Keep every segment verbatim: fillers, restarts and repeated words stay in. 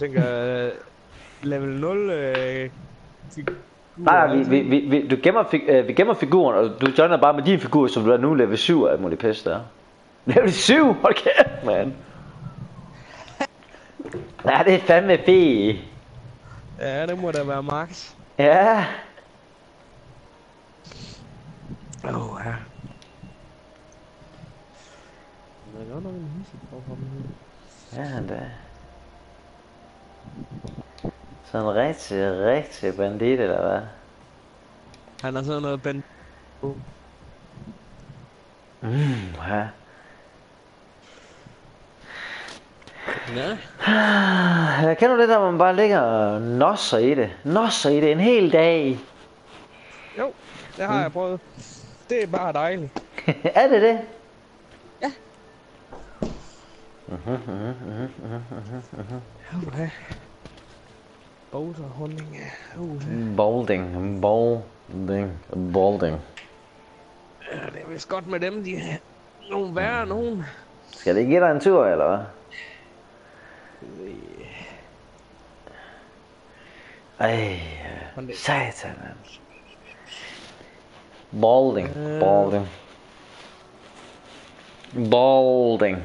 tænker, uh, level nul øh, Nej, nej, vi, vi, vi, vi, du gemmer, fig, øh, vi gemmer figuren, og du joiner bare med din figur, som du er nu level syv af mulig pisse der. Level syv? Hold kæft, man. Ja, det er fandme fedt. Ja, det må da være max. Ja. Åh, oh, ja. Det er godt nok en hisse for at komme her. Ja, det er. Sådan en rigtig, rigtig bandit, eller hvad? Han har sådan noget bandit. Mm, ja. Ja. Jeg kender det der, hvor man bare ligger og nosser i det. Nosser i det en hel dag. Jo, det har mm. jeg prøvet. Det er bare dejligt. Er det det? Ja. Mhm, mhm, mhm, mhm, mhm. Okay. Boulderhunding. Uh. Boulding, boulding, boulding. Ja, det er vist godt med dem, de er nogle værre nogen. Skal det give dig en tur, eller hvad? Ej, satan, man. Boulding, boulding. Boulding.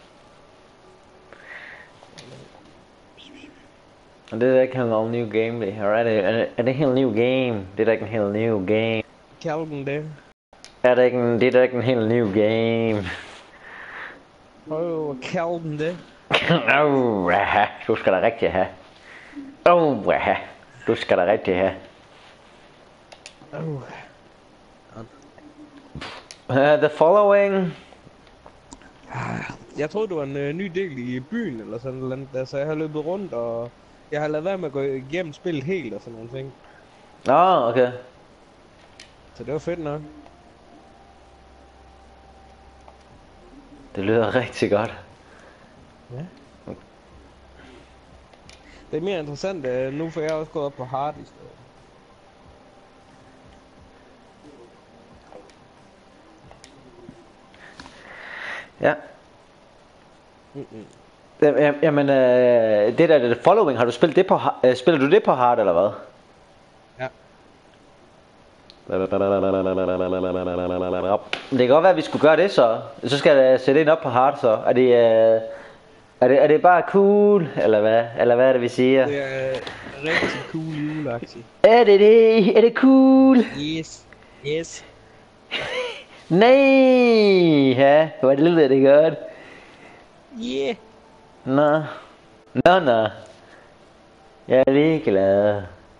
Det er ikke helt en new game, det her. Er det, er det, er det en helt new game? Det er ikke en helt new game. Kald den det. Er det ikke en, det er ikke en helt new game. Prøv at kalde den det. Åh, ja, du skal da rigtig have. Åh, ja, du skal da rigtig have. Oh. Uh, the following. Jeg troede det var en uh, ny del i byen eller sådan noget, altså jeg har løbet rundt og jeg har ladet være med at gå igennem spillet helt og sådan nogle ting. Nå, oh, okay. Så det var fedt nok. Det lyder rigtig godt. Ja. Det er mere interessant uh, nu, for jeg har også gået op på hard i stedet. Ja. Mm-mm. Jamen, øh, det der det following, har du spillet det på øh, spiller du det på hard eller hvad? Ja. Det kan godt være at vi skulle gøre det så. Så skal jeg sætte ind op på hard så. Er det øh, er det er det bare cool eller hvad? Eller hvad er det vi siger? Det er rigtig cool juleagtigt. Er det det? Er det cool? Yes. Yes. Nej, ja, hvor det lyder det godt. Yeah. Nå, nå, nå. Jeg er ligeglad.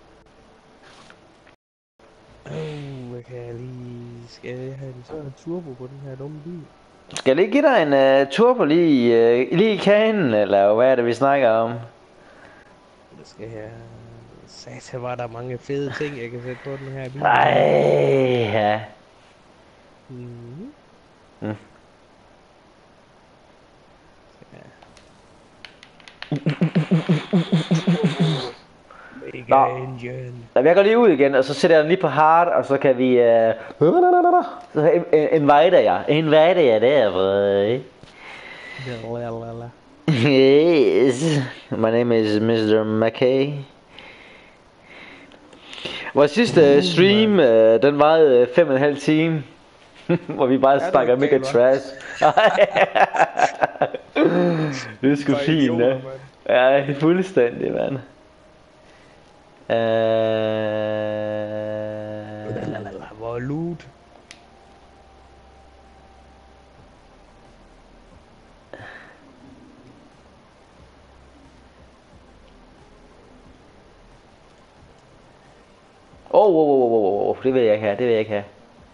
Oh, jeg kan lige... Skal jeg have en sådan turbo på den her dumme bil? Skal jeg lige give dig en uh, turbo lige, uh, lige i kagen, eller hvad er det vi snakker om? Det skal jeg... Satan, var der mange fede ting, jeg kan sætte på den her bil. Ej, ja. Mm. Mm. Mega engine. Jeg går lige ud igen, og så sætter jeg den lige på hard, og så kan vi... Uh... Så inviter jeg. Inviter jeg der, boy. Yes. My name is mister McKay. Vores sidste stream, uh, den varede fem og en halv time. Hvor vi bare snakker mega trash. Det er sgu fint, ja. Ja, det er fuldstændig, mand. Uh... Hvor loot. Åh, oh, oh, oh, oh, det vil jeg ikke have, det vil jeg ikke have.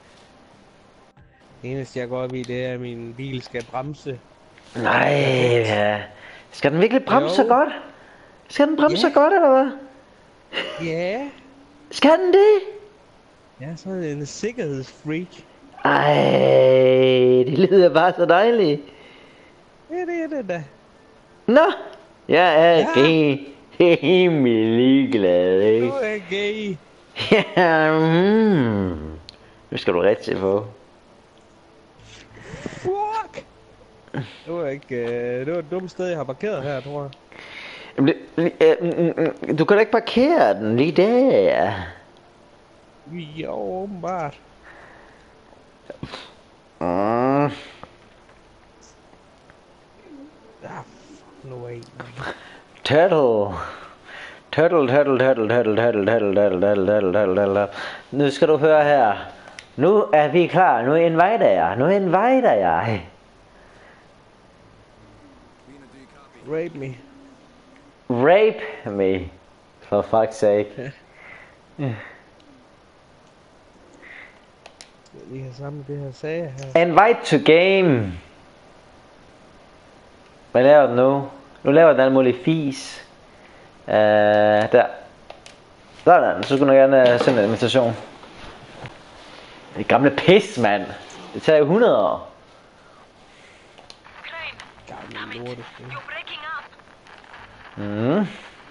Det eneste jeg går op i, det er at min bil skal bremse. Nej, ja. Skal den virkelig bremse så godt? Skal den bremse yeah. så godt, eller hvad? Ja. Yeah. Skal den det? Ja, så er det en sikkerhedsfreak. Ej, det lyder bare så dejligt. Ja, det er det da. Nå, jeg er ja. gay. Helt ligeglad, ikke? Du er gay. Ja, mm. Nu skal du rigtig få. Fuck! Det var ikke... Uh, det var et dumt sted, jeg har parkeret her, tror jeg. Du kan da ikke parkere den lige der. Jo, åbenbart. Mm. Ah, no way. Turtle. Turtle, turtle, turtle, turtle, turtle, turtle, turtle, turtle, turtle, turtle, turtle. Nu skal du høre her. Nu er vi klar. Nu inviter jeg. Nu inviter jeg. Rape me. Rape me. For fuck's sake. Ja. Vi har sammen det her sager her. Invite to game. Hvad laver den nu? Nu laver den alt muligt fis. Uh, der. Sådan, så skulle du gerne sende en invitation. Det gamle pis, mand. Det tager jo hundrede år. Gamle lorte. Mhm.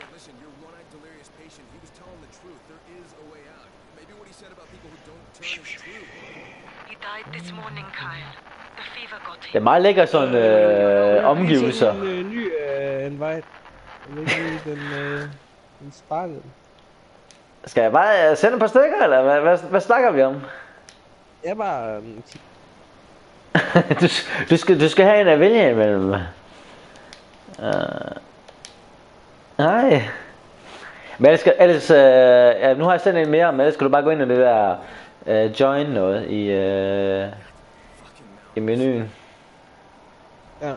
Det er meget lækker sådan øh, omgivelser. Det er en ny øh, invite. Jeg ved ikke lige, den, øh, den sparkede. Skal jeg bare sende et par stykker, eller hvad, hvad, hvad snakker vi om? Jeg var... Øh, du, du, skal, du skal have en at vælge imellem. Uh, nej. Men ellers, skal, ellers uh, ja, nu har jeg sendt en mere, men ellers skal du bare gå ind i det der uh, join noget i, uh, i menuen. Ja.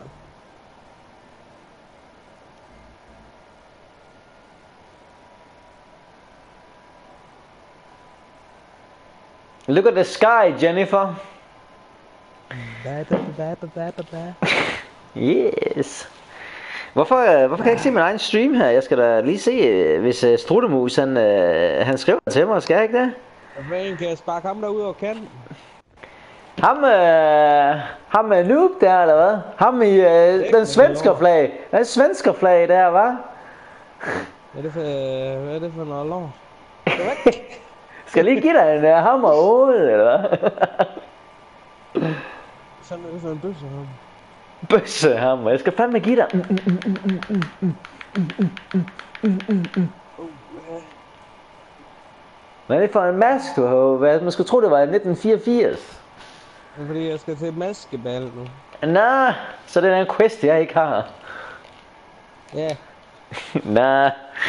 Look at the sky, Jennifer. Ba, ba, ba, ba, ba, ba, ba. Yes. Hvorfor, uh, hvorfor kan jeg ikke se min egen stream her? Jeg skal da lige se, hvis uh, Strudemus han, uh, han skriver til mig, skal jeg ikke det? Hvad kan jeg sparke ham derude over kanten? Ham, øh, ham med noob der, eller hvad? Ham i øh, den svensker flag. Den svensker flag der, hva'? Hvad er det for, hvad er det for noget lov? Skal jeg lige give dig en uh, hammer og hovedet, eller hvad? Sådan er det for en bøsse ham. Bøssehammer, jeg skal fandme give dig. Mm, mm, mm, mm, mm, mm, mm, mm, mm, mm, mm. Hvad er det for en mask, du har? Man skulle tro, det var i nitten fireogfirs. Det er fordi, jeg skal til maskebal nu. Nå, så det er en quest, jeg ikke har. Ja. Nå.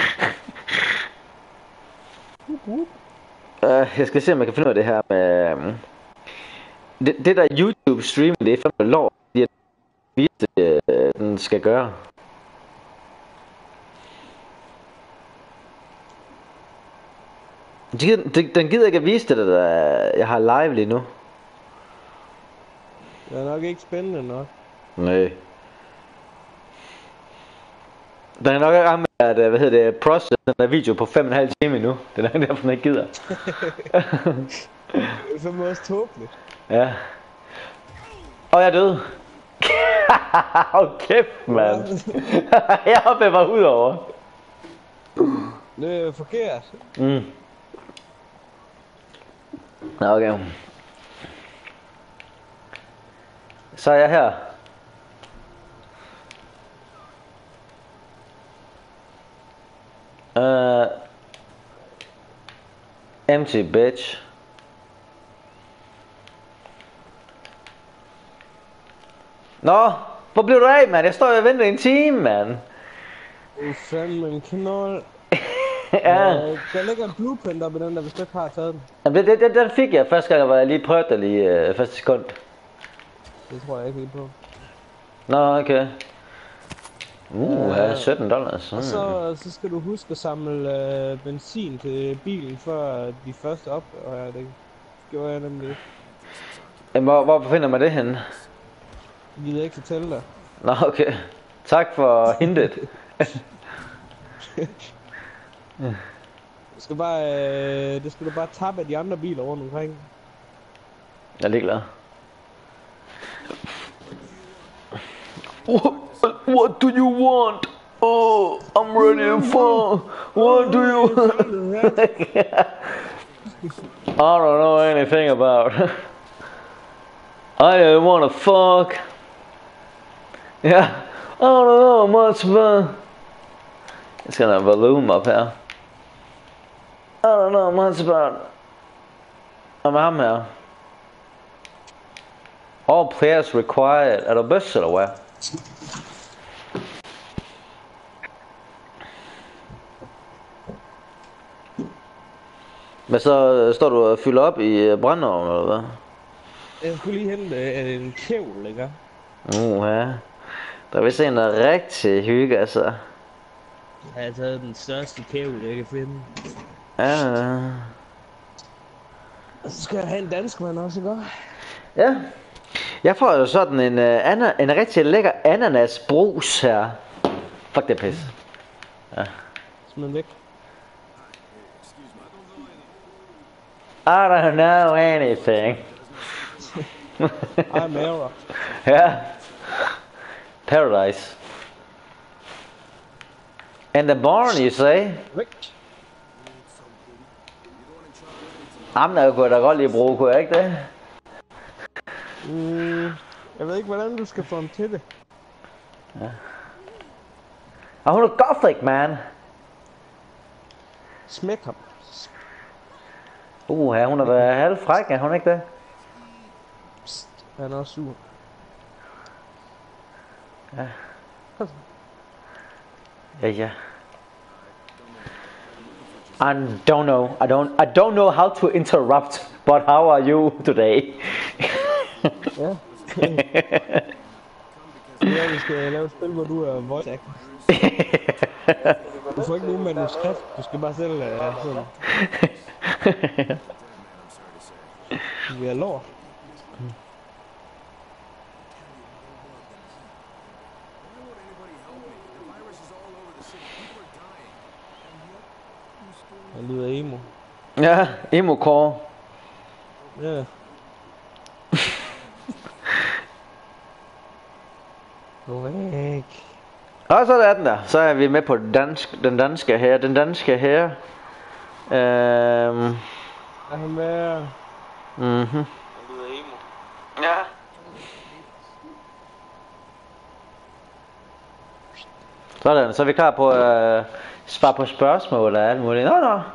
Uh, jeg skal se, om jeg kan finde ud af det her med... Um, det, det der YouTube-stream, det er fandme lov, fordi det, uh, den skal gøre. Den gider ikke at vise det, der jeg har live lige nu. Det er nok ikke spændende nok. Nej. Den er nok ramt med at, hvad hedder det, process den der video på fem og en halv time nu. Det er nok derfor, den ikke gider. Det er fandme også tåbeligt. Ja. Og jeg er død. Åh kæft, mand. Jeg hoppede mig ud over. Det er forkert. Mm. Okay. Så er jeg her. Uh, empty bitch. Nå, hvor blev du af, mand? Jeg står og venter en time, mand. Det er fandme en knold. Ja. Øh, der ligger en blueprint op i den der, hvis du ikke har taget den. Jamen, det, det, den fik jeg første gang, hvor jeg lige prøvede det lige uh, første sekund. Det tror jeg ikke helt på. Nå, okay. Uh, øh, ja, sytten dollars. Og så, så skal du huske at samle øh, benzin til bilen, før de første op. Og ja, det gjorde jeg nemlig ikke. Jamen, hvor, hvor befinder man det henne? Jeg gider ikke fortælle dig. Nå, okay. Tak for hintet. Du skal bare, øh, det skal du bare tappe af de andre biler rundt omkring. Jeg er ligeglad. What, what do you want? Oh, I'm ready for. What do you want? I don't know anything about. I don't wanna fuck. Yeah, I don't know much about. Jeg skal have noget volume op her. I don't know much about om ham her. All players required. Er du bøs eller hvad? Men så står du og fylder op i brændeovnen eller hvad? Jeg skulle lige hente en kævl, ikke? Uh, ja. Der er vist en der er rigtig hygge, altså. Jeg har taget den største kævl, jeg kan finde. Ja. Og så skal jeg have en dansk mand også, ikke? Ja. Jeg får jo sådan en, uh, ana, en rigtig lækker ananasbrus her. Fuck det pis. Ja. Smid væk. I don't know anything. I'm Era. Ja. Paradise. And the barn, you say? Væk. Jamen, der kunne jeg da godt lige bruge, kunne jeg ikke det? Mm, jeg ved ikke, hvordan du skal få ham til det. Ja. Og hun er gothic, man. Smæk ham. Uh, ja, hun er da halv fræk, er hun ikke det? Psst, han er også sur. Ja. Ja, ja. I don't know. I don't. I don't know how to interrupt. But how are you today? Ja. Ja, vi skal lave et spil, hvor du er voice actor. Du får ikke nogen manuskript. Du skal bare selv uh, sådan. Vi er lort. Han lyder emo. Ja, emo-core. Ja. Gå væk. Og så er den der. Så er vi med på den danske, den danske her. Den danske her. Øhm. Er han med? Mhm. Han lyder emo. Ja. Sådan, så er vi klar på at øh, svare på spørgsmål og alt muligt. Nå, nå.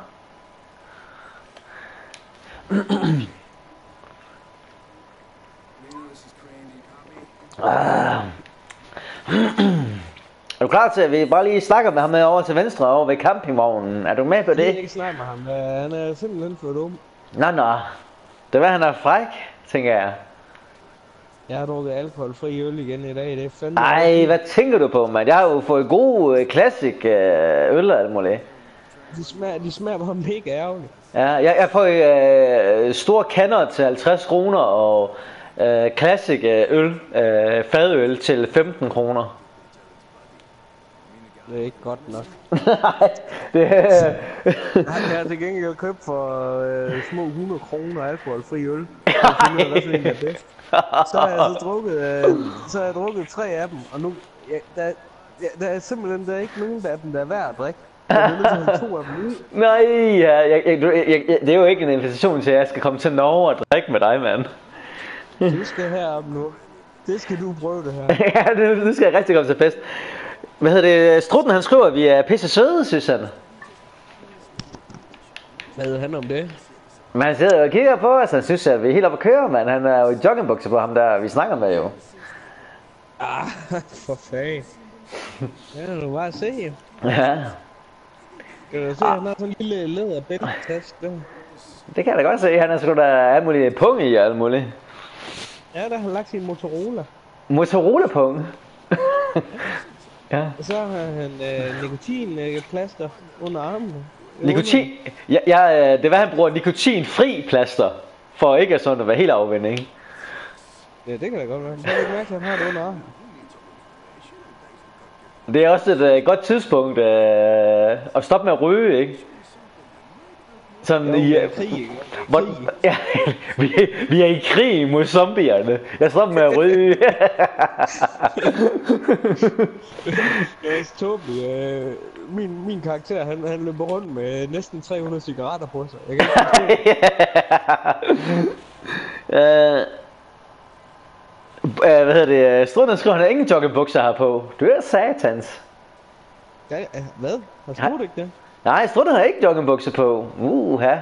Ah. Er du klar til, at vi bare lige snakker med ham over til venstre over ved campingvognen? Er du med på det? Jeg vil ikke snakke med ham. Han er simpelthen for dum. Nå, nå. Det var, han er fræk, tænker jeg. Jeg har drukket alkoholfri øl igen i dag. Det er fandme... Ej, hvad tænker du på, mand? Jeg har jo fået god uh, classic uh, øl og alt muligt. De smager, de smager bare mega ærgerligt. Ja, jeg, jeg får uh, store kander til halvtreds kroner og uh, classic uh, øl, uh, fadøl til femten kroner. Det er ikke godt nok. Nej, det er... Jeg har til gengæld købt for øh, små hundrede kroner alkoholfri øl. Det er bedst. Så har jeg så drukket, øh, så har jeg drukket tre af dem, og nu, ja, der, ja, der er simpelthen der er ikke nogen af dem, der er værd at drikke. Jeg er nødt til at have to af dem ud. Nej, ja, jeg, jeg, jeg, jeg, det er jo ikke en invitation til, at jeg skal komme til Norge og drikke med dig, mand. Du skal herop nu. Det skal du prøve det her. Ja, det, det skal jeg rigtig komme til fest. Hvad hedder det? Strutten han skriver, at vi er pisse søde, synes han. Hvad ved han om det? Men han sidder og kigger på os, han synes, at vi er helt oppe at køre, mand. Han er jo i joggingbukser på ham der, vi snakker med jo. Ah, for fanden. Ja, du kan bare se jo. Ja. Kan du se, ah. Han har sådan en lille læderbæltetaske der. Det kan jeg da godt se, han er sgu da alt muligt pung i alt muligt. Ja, der har han lagt sin Motorola. Motorola-pung? Ja. Og så har han øh, nikotinplaster under armene. Nikotin? Ja, ja, det var han bruger nikotinfri plaster. For ikke at sådan at være helt afvendig, ikke? Ja, det kan da godt være. Så er det ikke mærke, at han har det under armen. Det er også et uh, godt tidspunkt uh, at stoppe med at ryge, ikke? Sådan jo, i, uh, krig, ikke? Hvor, ja, vi, vi er i krig mod zombierne. Jeg stopper med at ryge. Det er så tåbeligt. Uh, min, min karakter, han, han løber rundt med næsten tre hundrede cigaretter på sig. Jeg kan ikke uh, uh, hvad hedder det? Strunden skriver, han har ingen joggingbukser her på. Du er satans. Ja, ja, hvad? Har Strutte ikke det? Nej, Strutte har ikke joggingbukser på. Uha.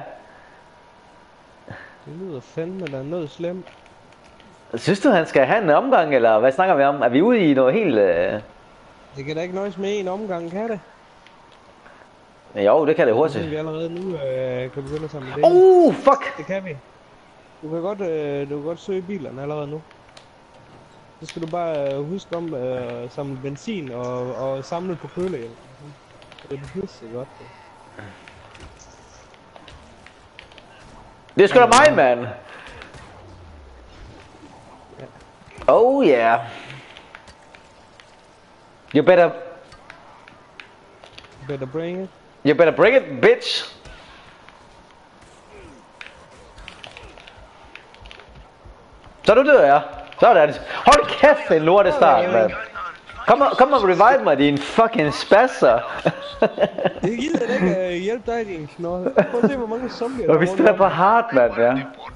Det lyder fandme, der er noget slemt. Synes du, han skal have en omgang, eller hvad snakker vi om? Er vi ude i noget helt... Øh... Det kan da ikke nøjes med en omgang, kan det? Jo, det kan det hurtigt. Det vi allerede nu øh, kan begynde at samle det. Oh, fuck! Det kan vi. Du kan godt, øh, du kan godt søge bilerne allerede nu. Så skal du bare øh, huske om at øh, samle benzin og, og samle på kølehjelm. Det er pisse godt. Det. Det er sgu da mig, mand. Oh yeah. You better... Better bring it. You better bring it, bitch. Så du dør jeg. Sådan. Hold kæft, en lorte start, mand. Kom og, kom og revive mig, din fucking spasser. Det gider da ikke uh, hjælpe dig, din knold. Prøv at se, hvor mange zombier der er. Vi står på hard, mand, ja.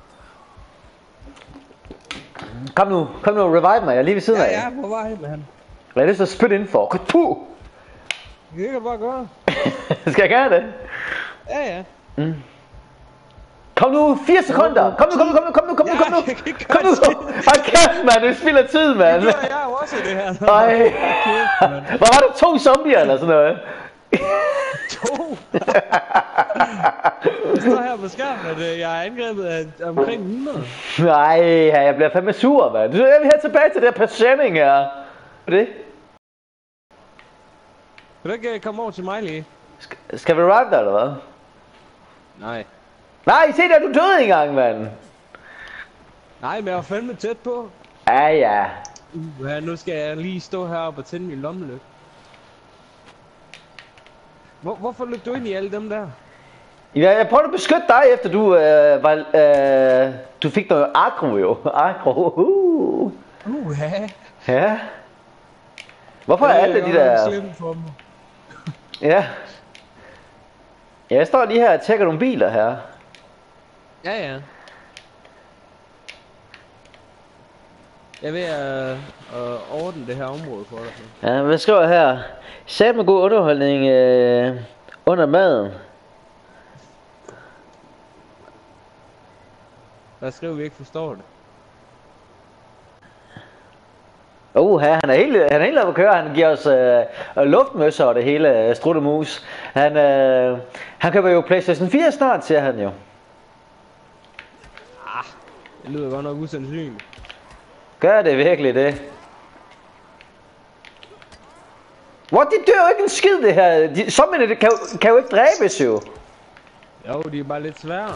Kom nu, kom nu og revive mig, jeg er lige ved siden af. Ja, jeg er på vej, mand. Hvad er det så spyt indenfor? Puh! Det kan du bare gøre. Skal jeg gøre det? Ja, ja. Mm. Kom nu, fire sekunder! Kom nu, kom nu, kom nu, kom nu, kom nu, kom nu! Kom nu! Hold kæft, mand, det spilder tid, mand! Det gør jeg jo også det her. Ej! Hvor var der to zombier eller sådan noget? To? Det står her på skærmen, at jeg er angrebet af omkring hundrede. Nej, jeg bliver fandme sur, mand. Jeg vil have tilbage til det her patienting her. Hvad er det? Kan du ikke komme over til mig lige? Skal, skal vi revive dig, eller hvad? Nej. Nej, se der, du døde engang, mand. Nej, men jeg var fandme tæt på. Ja, ja. Uh, ja, nu skal jeg lige stå heroppe og tænde min lommelygte. Hvor, hvorfor løb du ind i alle dem der? Ja, jeg prøvede at beskytte dig, efter du øh, var, øh, du fik noget agro jo. Agro. Uh. Uh, ja. Ja. Hvorfor er alle de der... For mig. Ja. Jeg står lige her og tjekker nogle biler her. Ja, ja. Jeg er ved at øh, ordne det her område for dig. Ja, hvad skriver jeg her? Sat med god underholdning øh, under maden. Der skriver vi ikke forstår det. Uh, han er helt, han er helt oppe at køre. Han giver os øh, luftmøsser og det hele, øh, struttemus. Han, øh, han køber jo PlayStation fire snart, siger han jo. Ah, det lyder godt nok usandsynligt. Gør det virkelig det? What, de dør jo ikke en skid det her. De, zombierne det kan, kan jo ikke dræbes jo. Jo, de er bare lidt svære.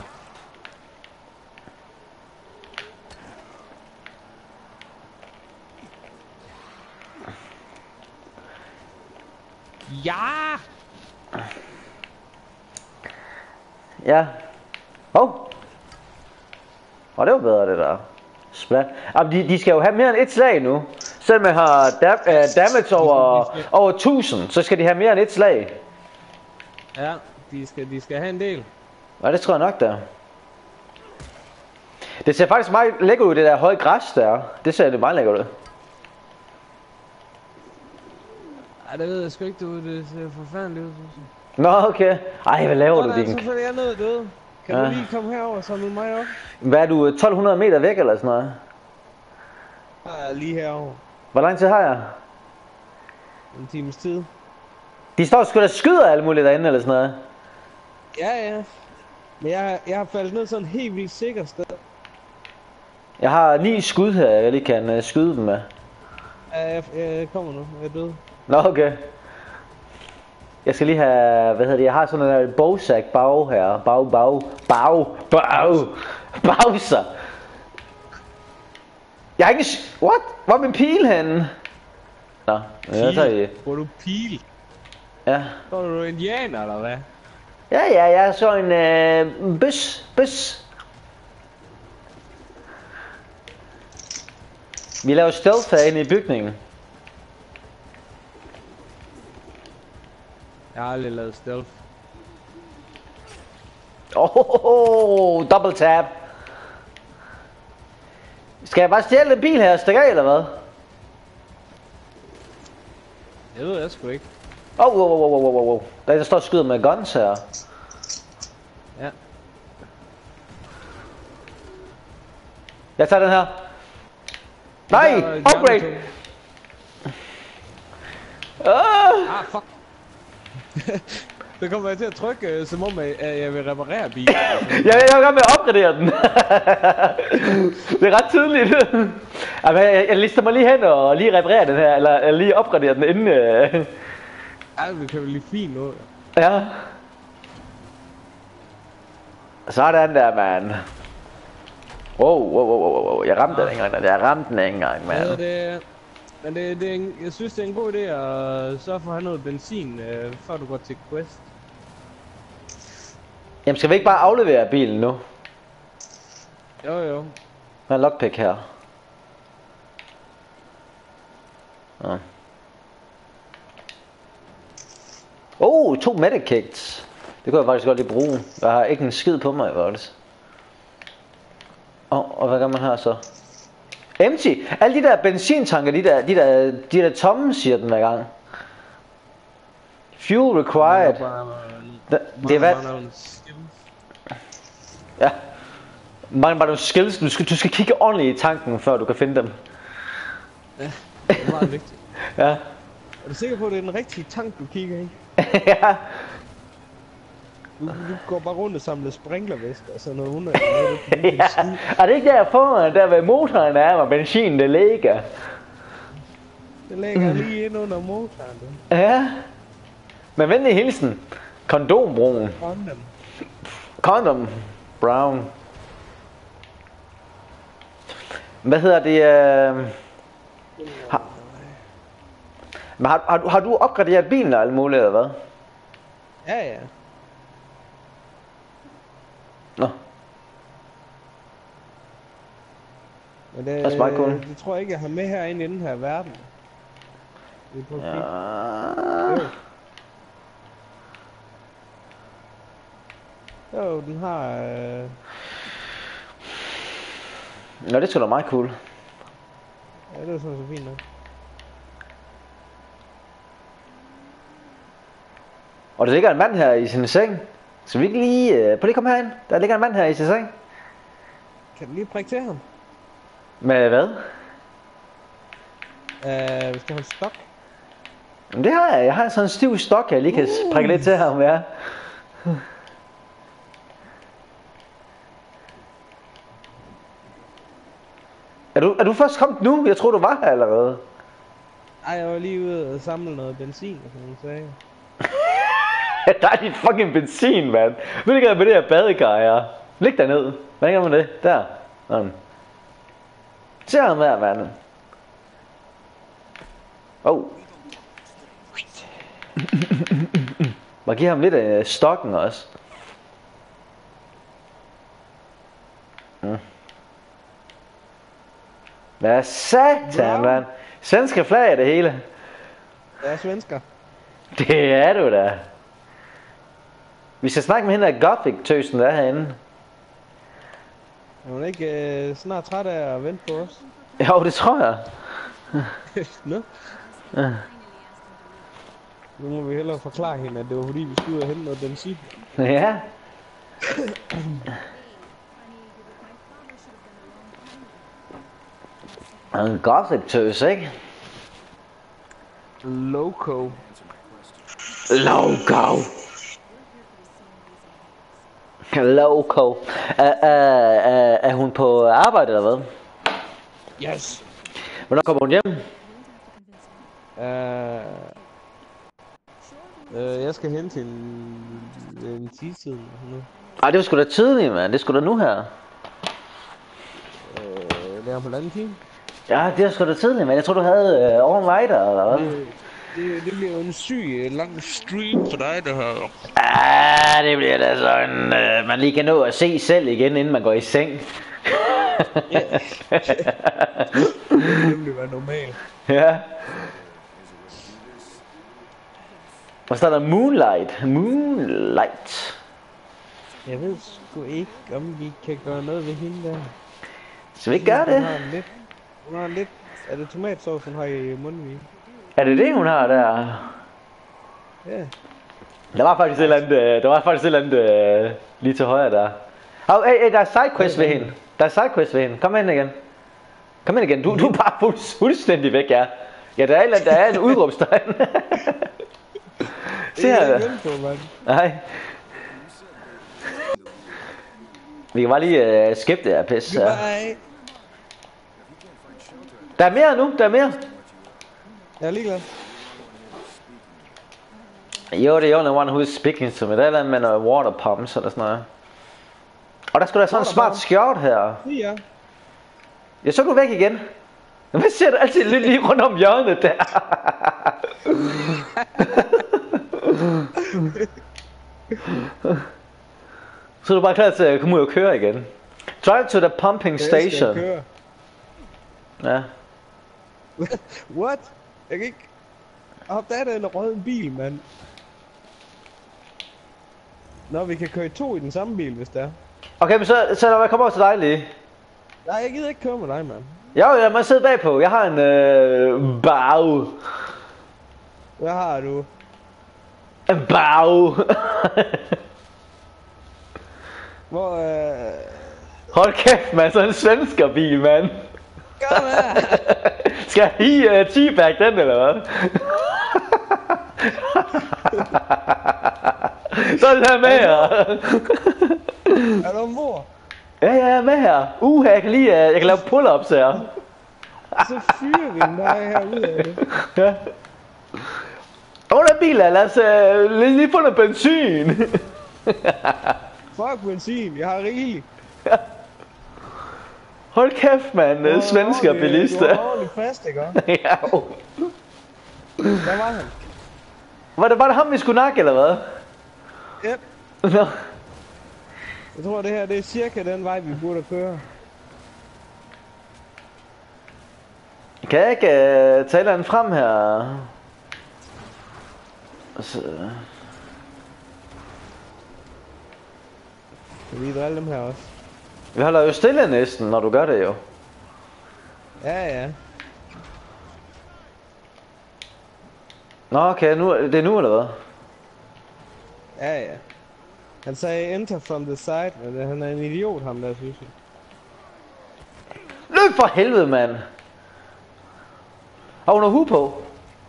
Ja! Ja. Hov. Oh. Og det var bedre det der. Splat. Jamen, de, de skal jo have mere end et slag nu. Selvom man har da, uh, damage over, over tusind, så skal de have mere end et slag. Ja, de skal, de skal have en del. Ja, det tror jeg nok der. Det ser faktisk meget lækkert ud, det der høje græs der. Det ser det meget lækkert ud. Ej, det ved jeg sgu ikke, du. Det ser forfærdeligt ud, synes jeg. Nå, okay. Ej, hvad laver du, din? Så følger jeg ned døde. Kan ja. du lige komme herover og samle mig op? Hvad er du, tolv hundrede meter væk eller sådan noget? Jeg er lige herover. Hvor lang tid har jeg? En times tid. De står sgu da skyder alt muligt derinde eller sådan noget. Ja, ja. Men jeg, jeg har faldet ned sådan helt vildt sikkert sted. Jeg har ni skud her, jeg lige kan uh, skyde dem med. Ja, jeg, jeg kommer nu. Jeg er død. Nå, okay. Jeg skal lige have, hvad hedder det, jeg har sådan en bogsack bag her. Bag, bag, bag, bag, bagser. Jeg har ikke... What? Hvor er min pil henne? Nå, jeg tager i. Hvor du pil? Ja. Så er du indianer, eller hvad? Ja, ja, jeg er så en øh, bøs, bøs. Vi laver stealth herinde i bygningen. Jeg har aldrig lavet stealth. Oh, oh, oh, double tap. Skal jeg bare stjæle en bil her og stikke af, eller hvad? Det ved jeg sgu ikke. Åh, oh, wow, wow, wow, wow, wow. Der, der står og skyder med guns her. Ja. Jeg tager den her. Nej! Upgrade! Ah, fuck. Så kommer jeg til at trykke, som om jeg, jeg vil reparere bilen. jeg, jeg er godt med at opgradere den. Det er ret tydeligt. Altså, jeg, jeg lister mig lige hen og lige reparere den her, eller, eller lige opgradere den inden... Øh... Ej, vi kan jo lige fint nu. Ja. Sådan der, mand. Wow, wow, wow, wow, wow. Jeg ramte den ikke engang, jeg ramte den ikke engang, mand. Ja, det, men det, det er en, jeg synes, det er en god idé at sørge for at have noget benzin, øh, før du går til quest. Jamen, skal vi ikke bare aflevere bilen nu? Jo, jo. Der er en lockpick her. Ja. Oh, to medikits. Det kunne jeg faktisk godt lige bruge. Jeg har ikke en skid på mig, faktisk. Åh, oh, og hvad gør man her så? Empty! Alle de der benzintanker, de der, de der, de der tomme, siger den hver gang. Fuel required. Det, det er hvad? Ja. Mange bare nogle skills. Du skal, du skal kigge ordentligt i tanken, før du kan finde dem. Ja, det er meget vigtigt. Ja. Er du sikker på, at det er den rigtige tank, du kigger i? Ja. Du, du går bare rundt og samler sprinklervæsker og sådan noget hundrede. Ja. Er det ikke der foran, der ved motoren er, hvor benzin det ligger? Det ligger lige ind under motoren. Du. Ja. Men venlig hilsen. Kondombroen. Condom. Condom brown. Hvad hedder det? Øh... Har... Men har, har, har du opgraderet bilen og alt muligt, eller hvad? Ja, ja. Nå. Men det, det er meget cool. Det tror jeg ikke, jeg har med herinde i den her verden. Det er på ja. Jo, den har... Øh... Nå, det er sgu da meget cool. Ja, det er sådan så fint nok. Og der ligger en mand her i sin seng. Skal vi ikke lige... Uh, prøv lige komme herind. Der ligger en mand her i sin seng. Kan du lige prikke til ham? Med hvad? Øh, vi skal have en stok. Jamen det har jeg. Jeg har sådan en stiv stok, jeg lige kan uh. prikke lidt til ham, ja. Er du, er du først kommet nu? Jeg tror du var her allerede. Ej, jeg var lige ude og samle noget benzin og sådan noget, sagde. Der er dit fucking benzin, mand. Nu ligger jeg med det her badekar her. Lig der ned. Hvad gør man det? Der. Sådan. Se ham her, mand. Oh. Man giver ham lidt af stokken også. Mm. Hvad satan, mand. Svenske flag er det hele. Jeg er svensker. Det er du da. Vi skal snakke med hende af Gothic-tøsen, der er herinde. Er hun ikke øh, snart træt af at vente på os? Jo, det tror jeg. Nå? Ja. Nu må vi hellere forklare hende, at det var fordi, vi skulle ud og hente noget benzin. Ja. En Gothic-tøs, ikke? Loco. Loco. Loco. Er, er, er, er hun på arbejde eller hvad? Yes. Hvornår kommer hun hjem? Uh, uh, jeg skal hen til en, en tidstid. Ej, det var sgu da tidligt, mand. Det er sgu da nu her. Uh, det er på anden time. Ja, det er sgu da tidligt, men jeg tror du havde øh, over mig der, eller hvad? Det, det, det bliver jo en syg, lang stream for dig, der her. Ah, det bliver da sådan, øh, man lige kan nå at se selv igen, inden man går i seng. Ja. Det vil nemlig være normalt. Ja. Og så er der Moonlight. Moonlight. Jeg ved sgu ikke, om vi kan gøre noget ved hende der. Skal vi ikke gøre det? Hun har lidt, hun har lidt, er det tomatsauce, hun har i munden i? Er det det, hun har der? Ja. Der var faktisk et eller andet, øh, der var faktisk et eller andet øh, lige til højre der. Hov, hey, hey, der er sidequest ved hende. Der er sidequest ved hende. Kom ind igen. Kom ind igen. Du, du er bare fuld, fuldstændig væk, ja. Ja, der er, eller, der er en udråbstegn. Se her. Nej. Vi kan bare lige uh, skip det her pis. Ja. Der er mere nu, der er mere. Jeg er ligeglad. Jo, det er only one who is speaking to me. Der er noget med noget water pumps eller sådan noget. Og der skulle da sådan en smart skjort her. Ja. Ja, så er du væk igen. Hvad ser du altid lige, lige rundt om hjørnet der? Så er du bare klar til at komme ud og køre igen. Drive to the pumping station. Ja. What? Jeg kan ikke... Hop, der er der en rød bil, mand. Nå, vi kan køre i to i den samme bil, hvis det er. Okay, men så, så lad mig komme over til dig lige. Nej, jeg gider ikke køre med dig, mand. Jo, jeg må sidde bagpå. Jeg har en øh, bag. Hvad har du? En bag. Hvor øh... Hold kæft, mand. Så en svensker bil, mand. Kom her. Skal jeg lige uh, teabag den, eller hvad? Så er det her med her. Er du ombord? Ja, ja, jeg er med her. Uh, jeg kan lige, uh, jeg kan lave pull-ups her. Så fyrer vi den der herude af det. Ja. Åh, der er biler, lad os uh, lige få noget benzin. Fuck benzin, jeg har rigeligt. Hold kæft, mand. Oh, svensker bilister. Du var ordentligt fast, ikke? Ja. Hvad var han? Var det bare ham, vi skulle nakke, eller hvad? Yep. Nå. Jeg tror, det her det er cirka den vej, vi burde køre. Kan jeg ikke uh, tage den frem her? Så... Kan vi drille dem her også? Vi holder jo stille næsten, når du gør det jo. Ja, ja. Nå, okay, nu, det er nu, eller hvad? Ja, ja. Han sagde enter from the side, men han er en idiot, ham der, synes jeg. Løb for helvede, mand! Har hun noget hue på?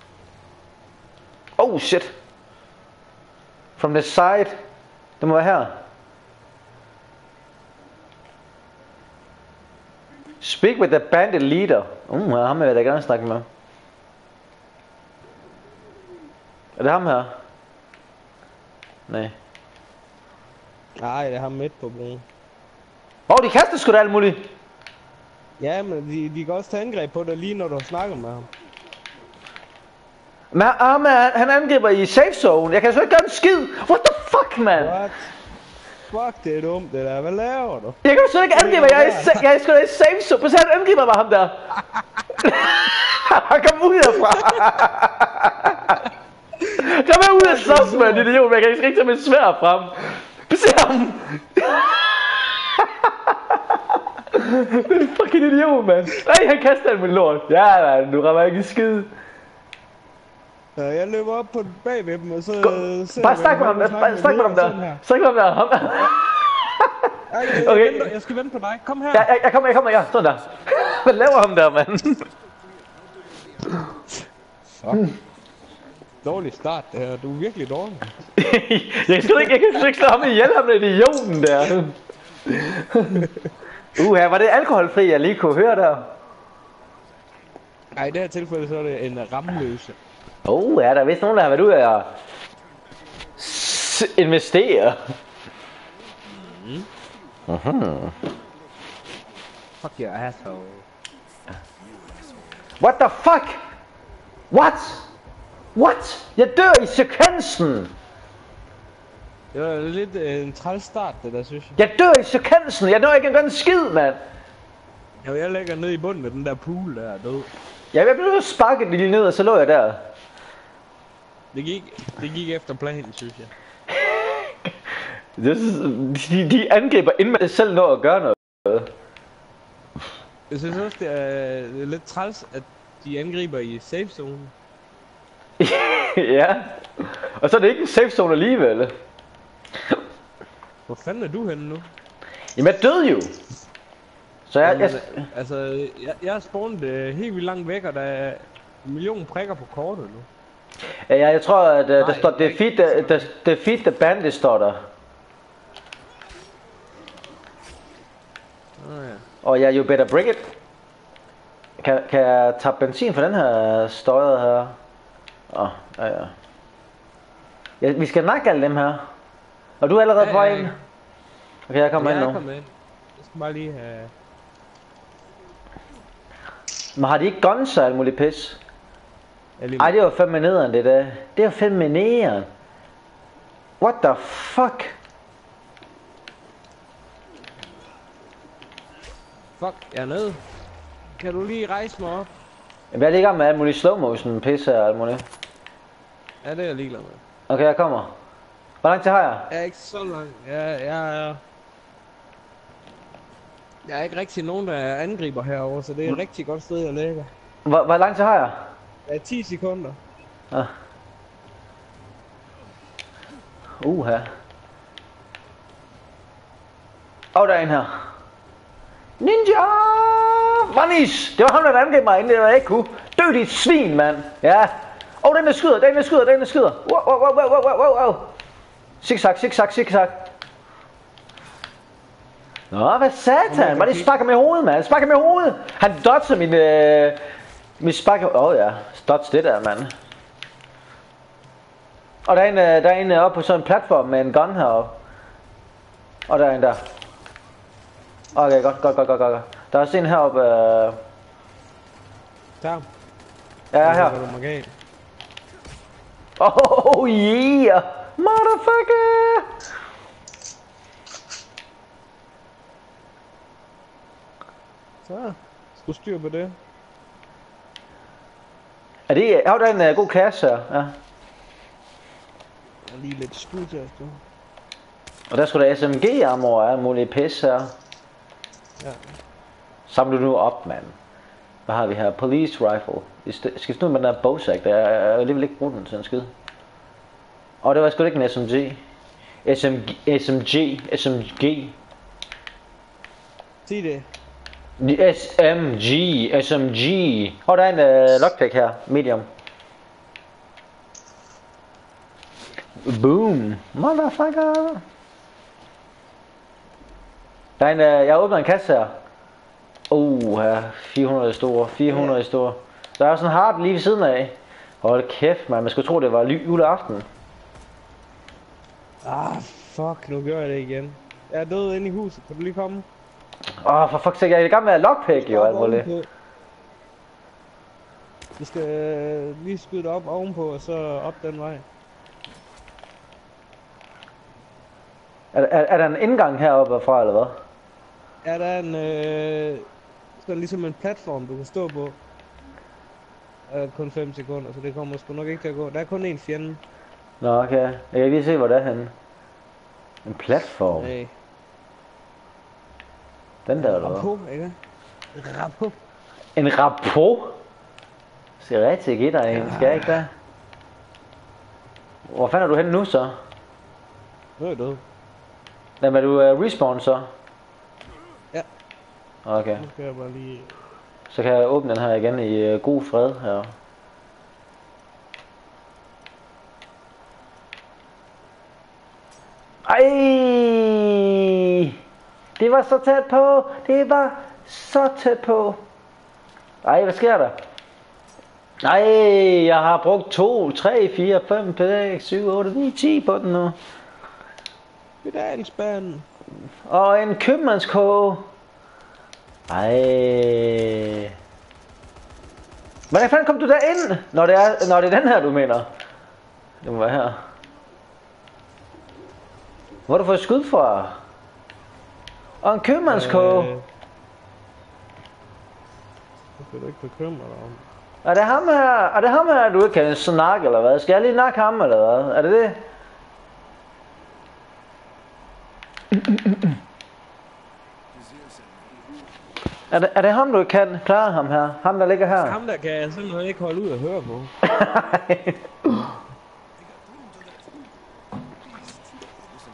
Oh, shit. From the side. Det må være her. Speak with the bandit leader. Uh, ham vil jeg da gerne snakke med. Er det ham her? Nej. Nej, det er ham midt på broen. Åh, oh, de kaster sgu da alt muligt. Ja, men de, de kan også tage angreb på dig lige når du snakker med ham. Men ham, han, han angriber i safe zone. Jeg kan sgu ikke gøre en skid. What the fuck, man? What? Fuck, det er dumt det der. Hvad laver du? Jeg kan sgu ikke angribe. Jeg er, jeg er sgu da i safe zone. Prøv at se, han angriber mig, ham der. Han kom ud herfra. Kom her ud af slås, mand, idiot. Jeg kan ikke tage mit sværd frem. Se ham. Det er en fucking idiot, mand. Nej, han kaster den med lort. Ja, mand, du rammer ikke i skid. Ja, jeg løber op på bag ved dem, og så... Go. Bare snak med ham, bare snak med ham der. Snak med ham der. Ham. Ej, jeg, okay. jeg, jeg skal vente på dig. Kom her. Ja, jeg, jeg kommer, jeg kommer, ja. Sådan der. Hvad laver ham der, mand? Fuck. Dårlig start det her. Du er virkelig dårlig. jeg kan ikke, jeg kan ikke slå ham ihjel, ham der idioten der. Uha, var det alkoholfri, jeg lige kunne høre der? Nej, i det her tilfælde så er det en rammeløse. Oh, ja, der er vist nogen, der har været ude af at investere. Mm. Mm-hmm. Fuck your asshole. What the fuck? What? What? Jeg dør i sekvensen. Det var lidt øh, en træls start, det der, synes jeg. Jeg dør i sekvensen. Jeg når ikke engang en skid, mand. Jo, jeg ligger nede i bunden af den der pool der er død. Ja, jeg blev sparket lige ned, og så lå jeg der. Det gik, det gik efter planen, synes jeg. Det, de, de angriber inden man selv når at gøre noget. Jeg synes også, det er, det er lidt træls, at de angriber i safe zone. Ja. Og så er det ikke en safe zone alligevel. Hvor fanden er du henne nu? Jamen jeg døde jo. Så jeg... Jamen, jeg... altså, jeg, jeg er spawnet uh, helt vildt langt væk, og der er en million prikker på kortet nu. Ja, ja, jeg tror at uh, der Nej, står defeat the, the, defeat the bandit står der. Oh, ja. Og ja, you better break it. Kan, kan jeg tage benzin for den her støjet her? Åh, oh, ja, ja. Ja, vi skal nakke alle dem her. Og du er allerede Ja, på ja, ind? ja. Okay, jeg kommer Jeg ind er nu. kommet ind. Jeg skal bare lige have... Men har de ikke guns og alt muligt pis? Lige... Ej, det var fandme nederen det der. Det var fandme nederen. What the fuck? Fuck, jeg er nede. Kan du lige rejse mig op? Jeg er lige i gang med alt muligt slow motion pis og alt muligt. Ja, det er jeg ligeglad med. Okay, jeg kommer. Hvor langt til har jeg? Jeg er ikke så langt. Jeg, jeg er... Jeg er ikke rigtig nogen, der angriber herover, så det er et rigtig godt sted, jeg ligger. Hvor, hvor langt til har jeg? Jeg er ti sekunder. Ah. Uha. Åh, oh, der er en her. Ninja! Vanish! Det var ham, der angreb mig inden, det var jeg ikke kunne. Død dit svin, mand. Ja. Åh, oh, den der skyder, den der skyder, den der skyder. Wow, wow, wow, wow, wow, wow, wow. Zigzag, zigzag, zigzag. Nå, hvad satan? Hvad det sparker med hovedet, mand? Sparker med hovedet. Han dodger min... Øh... Min sparker... Åh oh, ja, dodge det der, mand. Og der er en, øh, der er en øh, oppe på sådan en platform med en gun heroppe. Og der er en der. Okay, godt, godt, godt, godt, godt. Der er også en heroppe... Øh... Der. Ja, jeg er her. Oh yeah! Motherfucker! Så. Skal styr på det. Er det... Har du en uh, god kasse her? Ja. Jeg er lige lidt skud til at stå. Og der skulle der S M G-armor og alt muligt pis her. Ja. Samler du nu op, mand. Hvad har vi her? Police rifle. Vi skal stå med den der bogsack, der er alligevel ikke brugt den til en skid. Og det var sgu ikke en S M G. S M G, S M G, S M G. Sig det. S M G, S M G. Og der er en uh, lockpick her, medium. Boom, motherfucker. Der er en, uh, jeg åbner en kasse her. Uh, her, fire hundrede store, fire hundrede store. Der er også en hard lige ved siden af. Hold kæft, man, man skulle tro det var juleaften. Ah, fuck, nu gør jeg det igen. Jeg er død inde i huset, kan du lige komme? Åh, oh, for fuck's sake, jeg er i gang med at lockpick jo, alt muligt. Vi skal øh, lige skyde det op ovenpå, og så op den vej. Er, er, er der en indgang heroppe fra, eller hvad? Ja, der er en, øh, der er ligesom en platform, du kan stå på. Der er kun fem sekunder, så det kommer sgu nok ikke til at gå. Der er kun én fjende. Nå, okay. Jeg kan lige se, hvor det er henne. En platform. Nej. Den der, eller hvad? Rapport, ikke? Rapport. En rapport? Ser rigtig gitter af en, skal jeg ikke der? Hvor fanden er du henne nu så? Nu er jeg død. Lad mig du uh, respawn så? Ja. Okay. Nu skal jeg bare lige... Så kan jeg åbne den her igen i uh, god fred her. Ej! Det var så tæt på! Det var så tæt på! Ej, hvad sker der? Ej, jeg har brugt to, tre, fire, fem, seks, syv, otte, ni, ti på den nu. Det er en spand. Og en købmandskoge. Ej. Hvordan fanden kom du derind? Når det er, når det er den her, du mener? Det må være her. Hvor har du fået skud fra? Og en købmandskoge. Øh, det skal du ikke bekymre dig om. Er det ham her? Er det ham her, du ikke kan snakke, eller hvad? Skal jeg lige nakke ham, eller hvad? Er det det? Er det, er det ham, du kan klare ham her? Ham, der ligger her? Ham, der kan jeg simpelthen ikke holde ud at høre på.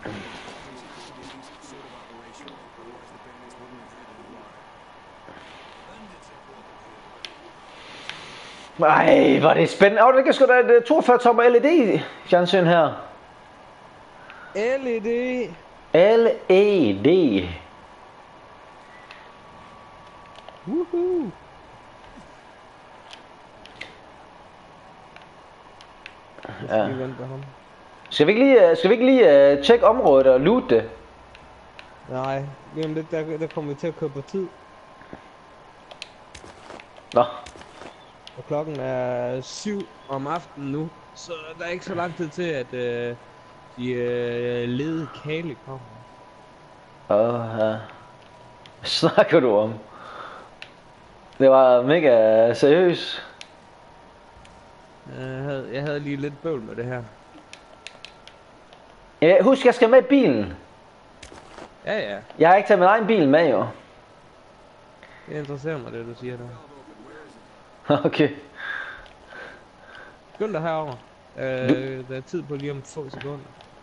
Ej, hvor er det spændende. Åh, oh, det kan sgu da et toogfyrre tommer L E D fjernsyn her. L E D. L E D. Woohoo. Ja. Skal vi ikke lige, skal vi ikke lige uh, tjekke området og loot det? Nej, lige om lidt, der, der kommer vi til at køre på tid. Nå. Og klokken er syv om aftenen nu, så der er ikke så lang tid til, at øh, de øh, lede kale kommer. Åh, oh, ja. Hvad snakker du om? Det var mega seriøst. Jeg havde, jeg havde lige lidt bøvl med det her. Ja, husk, jeg skal med i bilen. Ja, ja. Jeg har ikke taget min egen bil med, jo. Det interesserer mig, det du siger der. Okay. Skynd dig herover. Øh, der er tid på lige om få sekunder.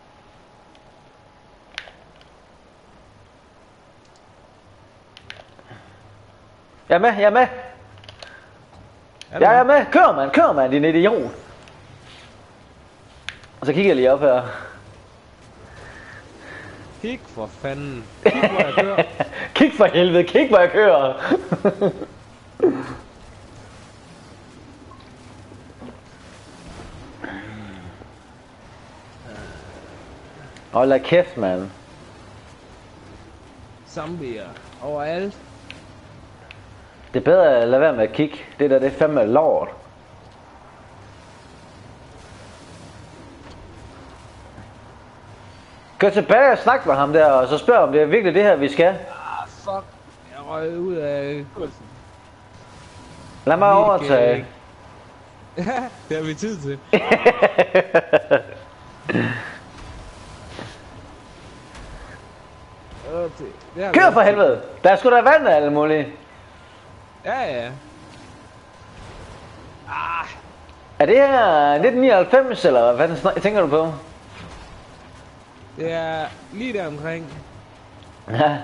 Jeg er med, jeg er med. Er Jeg er med. Kør, mand, kør, mand, din idiot. Og så kigger jeg lige op her. Kig for fanden. Kig, hvor jeg kører. Kig for helvede, kig, hvor jeg kører. Hold da kæft, mand. Zombier overalt. Det er bedre at lade være med at kigge. Det der, det er fandme lort. Gå tilbage og snak med ham der, og så spørg om det er virkelig det her, vi skal. Ah, fuck. Jeg røg ud af kursen. Lad mig overtage. Ja, det har vi tid til. Kør for helvede! Der er sgu da vand af alle mulige. Ja, ja. Ah. Er det her nitten nioghalvfems, eller hvad fanden tænker du på? Det er lige der omkring. Ja.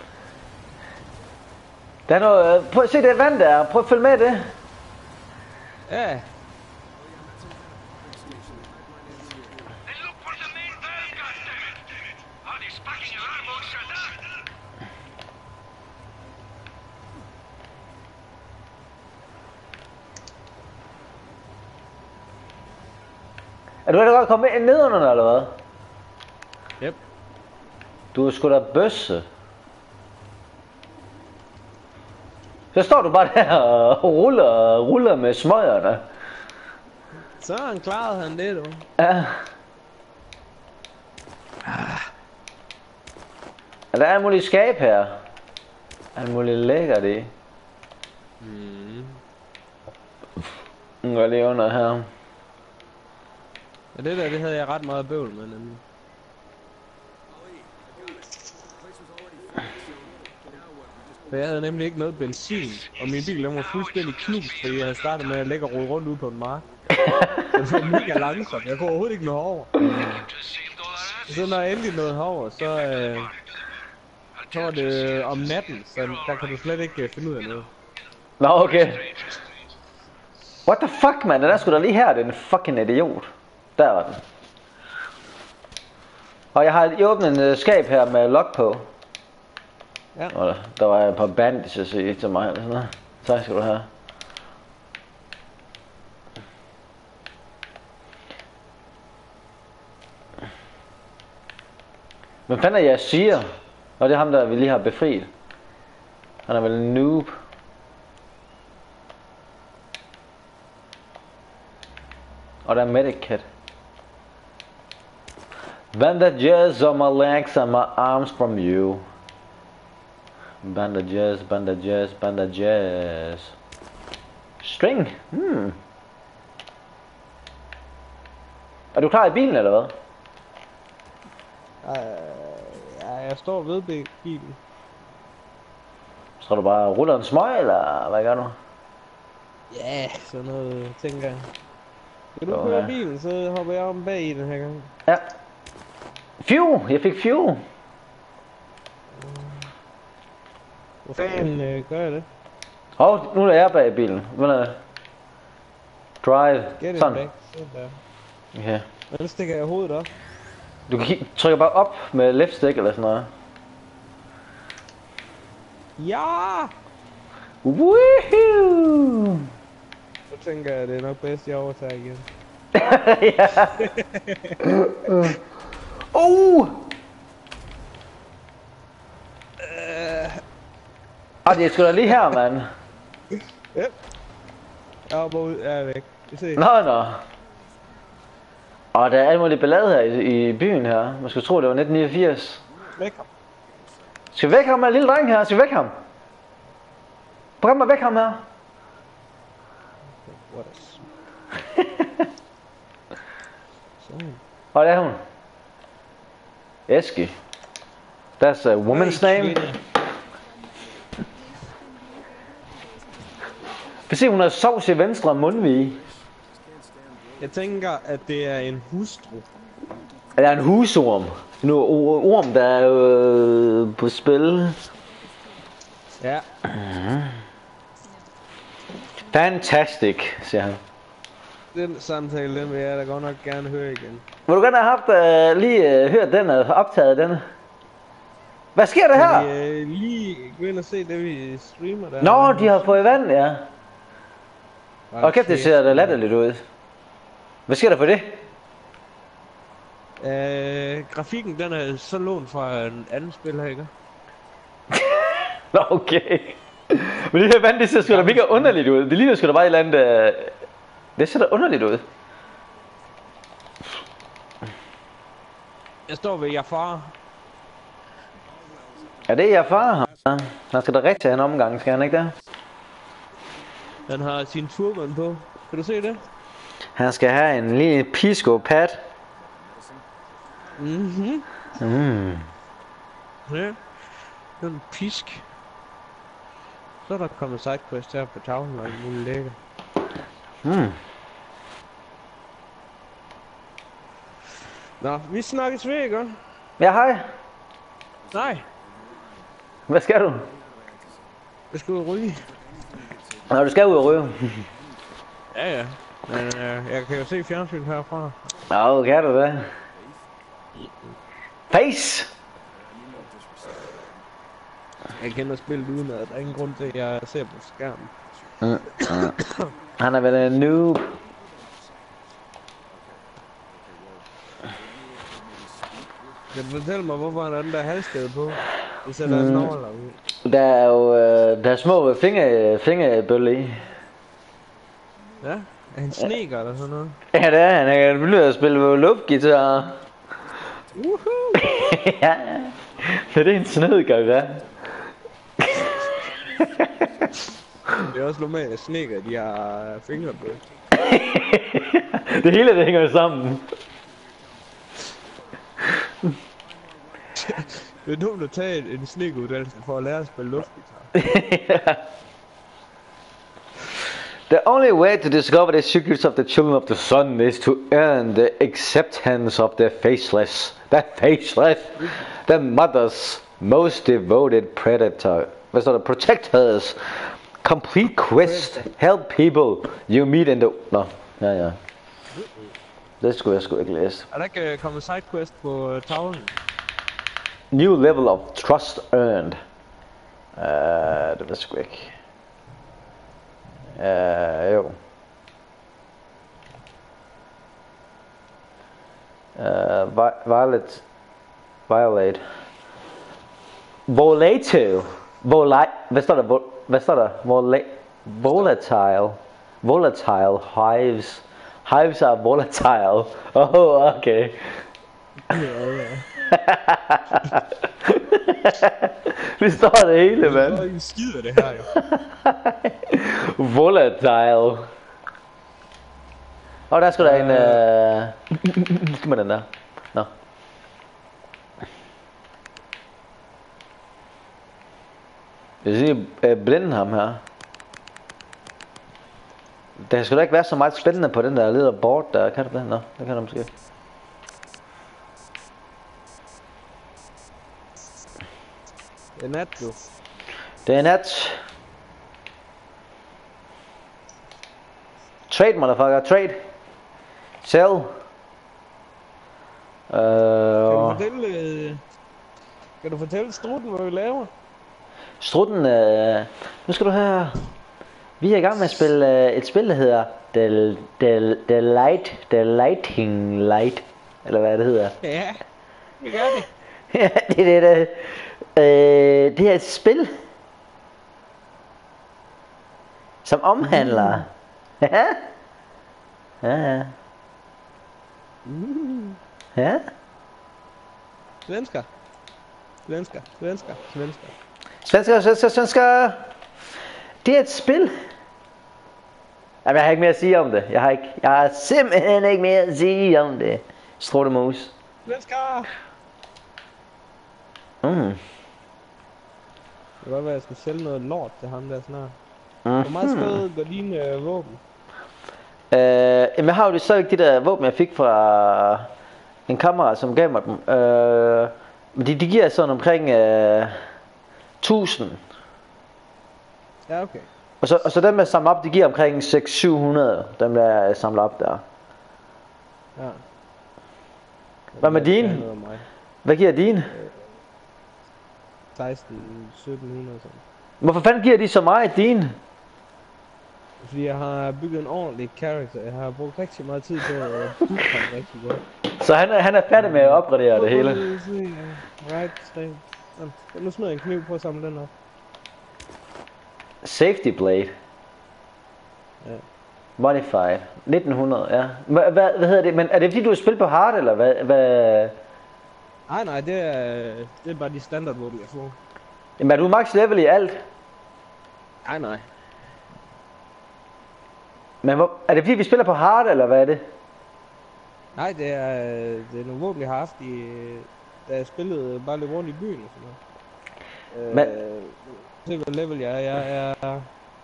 Der er noget... Prøv at se det vand der. Prøv at følge med det. Ja. Er du allerede kommet ind nedenunder, eller hvad? Yep. Du er sgu da bøsse. Så står du bare der og ruller, ruller med smøgerne. Så han klarede han det, du. Ja. Er der er muligt skab her? Er muligt lækkert i? Mm. Nu går lige under her. Ja, det der, det havde jeg ret meget bøvl med, nemlig. For jeg havde nemlig ikke noget benzin, og min bil den var fuldstændig knust, fordi jeg havde startet med at lægge og rode rundt ude på en mark. Det var mega langsomt, jeg kunne overhovedet ikke nå over. Så når jeg endelig nåede herover, så, øh, så var det om natten, så der kan du slet ikke øh, finde ud af noget. Nå, okay. What the fuck, man? Den er sgu da lige her, den fucking idiot. Der var den. Og jeg har lige åbnet en uh, skab her med lok på. Ja. Og der var et par bandages i til mig eller sådan noget. Tak skal du have. Hvad fanden er jeg siger? Og det er ham der vi lige har befriet. Han er vel en noob. Og der er medic kit. Bandages on my legs and my arms from you. Bandages, bandages, bandages. String. Hmm. Er du klar i bilen eller hvad? Uh, ja, jeg står ved bilen. Så du bare ruller en smøg, eller hvad gør du? Ja, yeah, sådan noget tænker jeg. Skal du okay. køre bilen, så hopper jeg om bag i den her gang. Ja. Fuel! Jeg fik fuel! Hvor fanden øh, gør jeg det? Åh, oh, nu er jeg bag bilen. Hvordan drive. Get Sådan. back. Sådan der. Okay. Hvordan stikker jeg hovedet op? Du kan trykke bare op med left stick eller sådan noget. Ja! Woohoo! Så tænker jeg, det er nok bedst, jeg overtager igen. Ja. uh! Ah, det er sgu da lige her, mand. Yep. Jeg hopper ud, jeg er væk. Vi ses. Nå, nå. Og der er alt muligt ballade her i, i byen her. Man skulle tro, det var nitten niogfirs. Væk ham. Skal vi væk ham, med lille dreng her? Skal vi væk ham? Kom mig væk ham her. What a... Sådan. Hvor er hun? Eski. That's a woman's name. Vi ser, hun har sovs i venstre mundvige. Jeg tænker, at det er en hustru. Det er en husorm. Nu orm, der er øh, på spil. Ja. Mm. Fantastic, siger han. Den samtale, den vil jeg da godt nok gerne høre igen. Vil du gerne have haft uh, lige uh, hørt den og optaget den? Hvad sker der her? Kan I, uh, lige gå ind og se det, vi streamer der? Nå, de har fået vand, ja. Og kæft, det ser da latterligt ud. Hvad sker der for det? Uh, grafikken, den er så lånt fra en anden spil her, ikke? Nå, okay. Men det her vand, det ser sgu da mega underligt ud. Det ligner sgu da bare et eller andet... Uh... Det ser da underligt ud. Jeg står ved jer far. Ja, det er jeg far. Han, han skal da rigtig have en omgang, skal han ikke det? Han har sin turban på. Kan du se det? Han skal have en lille pisco-pat. Mhm. Mm. Ja. Det er en pisk. Så er der kommet sidequest her på tavlen og alt muligt lækker. Mm. Nå, vi snakkes ved, ikke? Ja, hej. Nej, Hvad skal du? jeg skal ud og ryge. Nå, du skal ud og ryge. Ja, ja. Men øh, jeg kan jo se fjernsyn herfra. Nå, kan du det? Face! Jeg kender spillet uden, at der er ingen grund til, at jeg ser på skærmen. Mm. Mm. Han er vel en noob. Kan du fortælle mig, hvorfor han er den der halskade på? Det sætter mm. en overlag ud. Der er jo øh, der er små finger, fingerbølle i. Ja? Er han sneker eller sådan noget? Ja, det er han. Han kan begynde at spille luftgitar. Woohoo! Ja, det er en snedgang, ja. Det er også normalt, at sneker, de har fingre på. Det hele det hænger sammen. Det er dumt at tage en snekuddannelse for at lære at spille luftgitar. The only way to discover the secrets of the children of the sun is to earn the acceptance of the faceless. The faceless. The mother's most devoted predator. Hvad står der? Protectors. Complete quest. Help people you meet in the... Nå, ja ja. Det skulle jeg sgu ikke læse. Er der ikke kommet sidequest på tavlen? New level of trust earned. Uh, det ved jeg sgu ikke. Uh, jo. Uh, vi violet. Violate. Volatile. Vola hvad står der? Vol hvad står der? Vola volatile. Volatile hives. Hives are volatile. Oh, okay. Vi står det hele, mand. Det er ikke skid af det her, jo. Volatile. Og der skulle der en... Øh... Skal man den der? Nå. Jeg vil sige, øh, blinde ham her. Der skulle da ikke være så meget spændende på den der leder board der. Kan du det? Nå, det kan du måske. Det er nat, du. Det er nat. Trade, motherfucker, trade. Sell. Uh, Kan du fortælle, øh, kan du fortælle strutten, hvad vi laver? Strutten, øh, nu skal du høre. Vi er i gang med at spille øh, et spil, der hedder The, The, The Light, The Lighting Light, eller hvad det hedder. Ja, det gør det. Ja, det er det, der. Øh, det er et spil, som omhandler. Ja. Ja, ja. Mm. Ja. Svensker. Svensker, svensker, svensker. Svensker, svensker, svensker. Det er et spil. Jamen, jeg har ikke mere at sige om det. Jeg har ikke, jeg har simpelthen ikke mere at sige om det. Struttemus. Svensker! Mm. Det kan godt være, at jeg skulle sælge noget lort til ham der snart. Mm. Hvor meget skade går dine øh, våben? Øh, jamen, jeg har jo stadigvæk de der våben, jeg fik fra en kammerat, som gav mig dem. Øh, men de, de giver sådan omkring øh, tusind. Ja, okay. Og så, og så dem jeg samler op, de giver omkring seks til syv hundrede. Dem der jeg samler op der. Ja. Hvad med dine? Hvad giver dine? seksten sytten hundrede sådan. Hvorfor fanden giver de så meget dine? Fordi jeg har bygget en ordentlig character. Jeg har brugt rigtig meget tid på at bygge ham rigtig godt. Så han er, han er færdig med at opgradere det hele. Right, tre. Nu smider jeg en kniv på at samle den op. Safety blade. Ja. Modified. nitten hundrede, ja. Hvad, hvad, hvad hedder det? Men er det fordi du har spillet på hard, eller hvad? hvad? Nej, nej, det er, det er bare de standardvåben, jeg får. Jamen er du max level i alt? Nej, nej. Men hvor, er det fordi vi spiller på hard, eller hvad er det? Nej, det er, det er nogle våben, jeg har haft i, da jeg spillede bare lidt rundt i byen og sådan noget. Men... Øh, se hvad level jeg er. Jeg er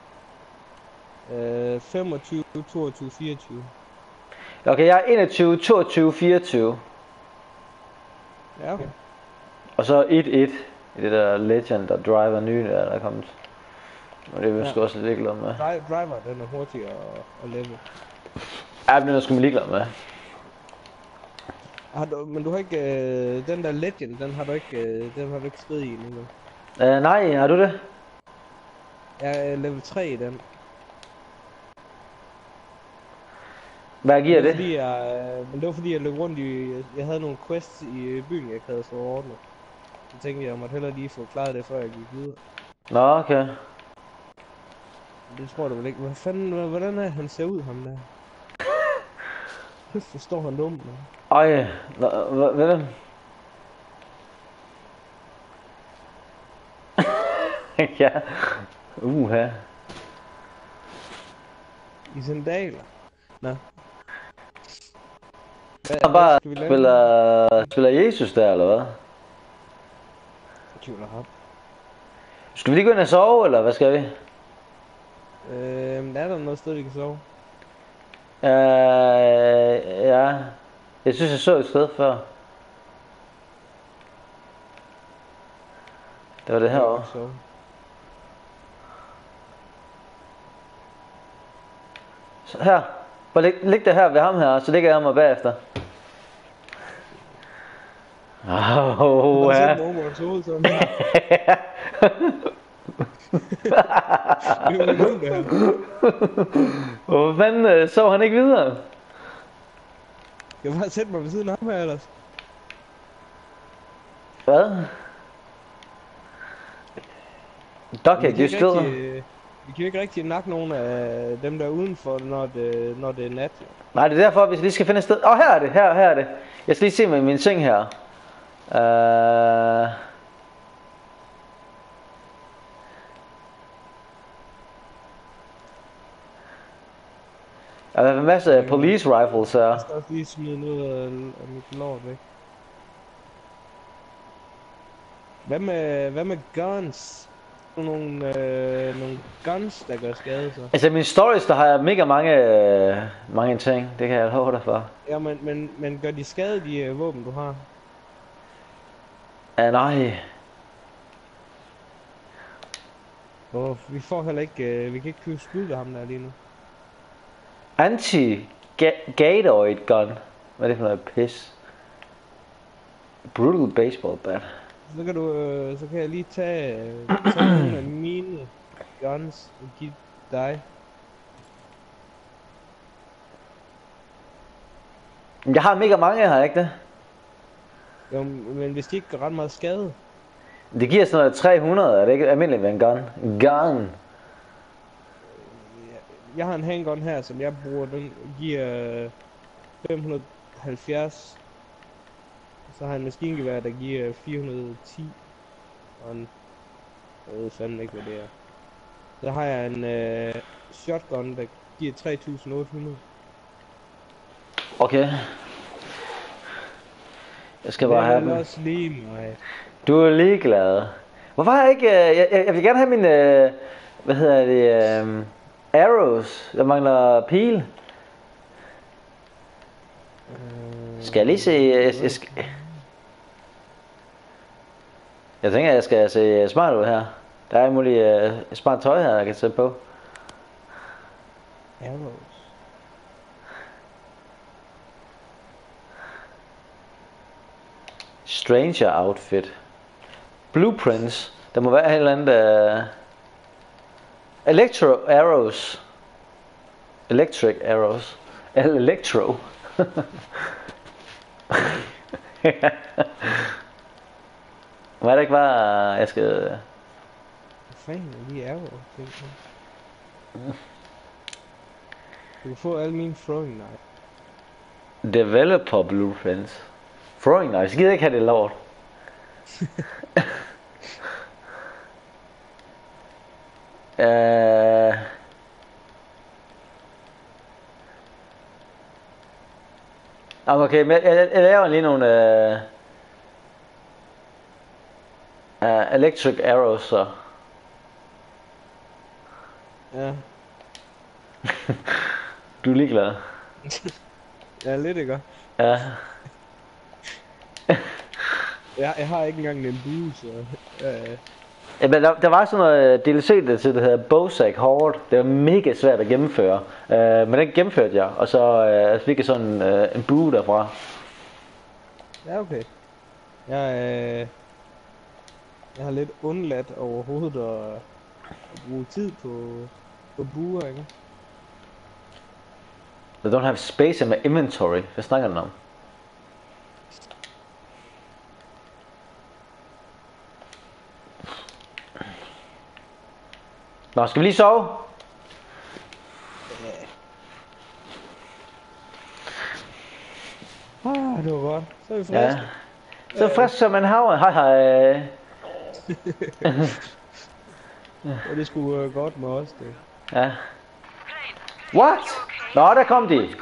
øh, femogtyve, toogtyve, fireogtyve. Okay, jeg er enogtyve, toogtyve, fireogtyve. Ja, okay. Og så et et i det der Legend, der driver nye, der er kommet. Og det er vi ja. Også lidt ligeglad med. Driver, den er hurtigere at level. Ja, men den er sgu man ligeglad med. Har du, men du har ikke, øh, den der Legend, den har du ikke, øh, den har du ikke skrevet i endnu. Uh, nej, har du det? Jeg er level tre i den. Hvad giver det? det? Fordi jeg, men det var fordi jeg løb rundt i, jeg havde nogle quests i byen, jeg ikke havde fået ordnet. Så tænkte jeg, jeg måtte hellere lige få klaret det, før jeg gik videre. Nå, okay. Det tror du vel ikke. Hvad fanden, hvordan er han ser ud, ham der? Hvorfor står han dum? Ej, hvad? Ja. Uha. I sandaler. Nå. Han bare spiller, spiller Jesus der, eller hvad? Kjøler ham. Skal vi lige gå ind og sove, eller hvad skal vi? Øhm, er der noget sted, vi kan sove? Øh, ja. Jeg synes, jeg så et sted før. Det var det herovre. Så her. Bare lig, lig det her ved ham her, så ligger jeg mig bagefter. Åh, oh, ja. Hvor fanden så han ikke videre? Jeg vil bare sætte mig ved siden af ham her ellers. Hvad? Duck, du skrider. Vi kan jo ikke rigtig nakke nogen af dem der udenfor, når det, når det er nat. Nej, det er derfor, hvis vi lige skal finde et sted. Åh, oh, her er det, her, her er det. Jeg skal lige se med min seng her. Uh... Der er en masse af police rifles her. Jeg skal også lige smide noget af, af mit lort væk. Hvad med, hvad med guns? Nogle, øh, nogle guns, der gør skade så. Altså min stories, der har jeg mega mange, øh, mange ting. Det kan jeg love dig for. Ja, men, men, men gør de skade, de øh, våben, du har? Ja, nej. Og vi får heller ikke, øh, vi kan ikke købe skud ved ham der lige nu. Anti-Gatoid gun. Hvad er det for noget pis? Brutal baseball bat. Så kan du, øh, så kan jeg lige tage, øh, tage nogle af mine guns og give dig. Jeg har mega mange, har jeg ikke det? Jo, men hvis de ikke gør ret meget skade. Det giver sådan noget tre hundrede, er det ikke almindeligt med en gun? Gun. Jeg har en handgun her, som jeg bruger, den giver fem hundrede og halvfjerds. Så har jeg en maskingevær, der giver fire hundrede og ti. Og en... Jeg ved fandme ikke, hvad det er. Så har jeg en øh, shotgun, der giver tre tusind otte hundrede. Okay. Jeg skal bare have dem. Det er også lige mig. Du er ligeglad. Hvorfor har jeg ikke... Øh, jeg, jeg, jeg vil gerne have mine... Øh, hvad hedder det? Øh, arrows. Jeg mangler pil. Øh, skal jeg lige se... Jeg, jeg, skal... jeg tænker, jeg skal se smart ud her. Der er muligt øh, smart tøj her, jeg kan sætte på. Arrows. Stranger outfit. Blueprints. Der må være et eller andet uh... Electro arrows. Electric arrows. Electro. Må det ikke bare jeg skal... Hvad fanden er de arrows? Du kan få alle mine throwing knife. Developer blueprints. Throwing knives. Jeg gider ikke have det lort. uh... Okay, men jeg, jeg, jeg laver lige nogle uh... Uh, electric arrows, så. Ja. Du er ligeglad. Ja, lidt ikke? Ja. jeg, jeg har ikke engang en bue, så... Øh. Ja, men der, der var sådan noget D L C, der til det hedder Bozak Horde. Det var mega svært at gennemføre. Uh, men den gennemførte jeg, og så uh, fik jeg sådan uh, en bue derfra. Ja, okay. Jeg, øh, jeg har lidt undladt overhovedet at, at bruge tid på, på buer, ikke? They don't have space in my inventory. Hvad snakker den om? Nå, skal vi lige sove? Ah, det var godt. Så er vi friske. Ja. Så frisk som en havre. Hej hej. Og det skulle uh, godt med os, det. Ja. What? Nå, der kom de.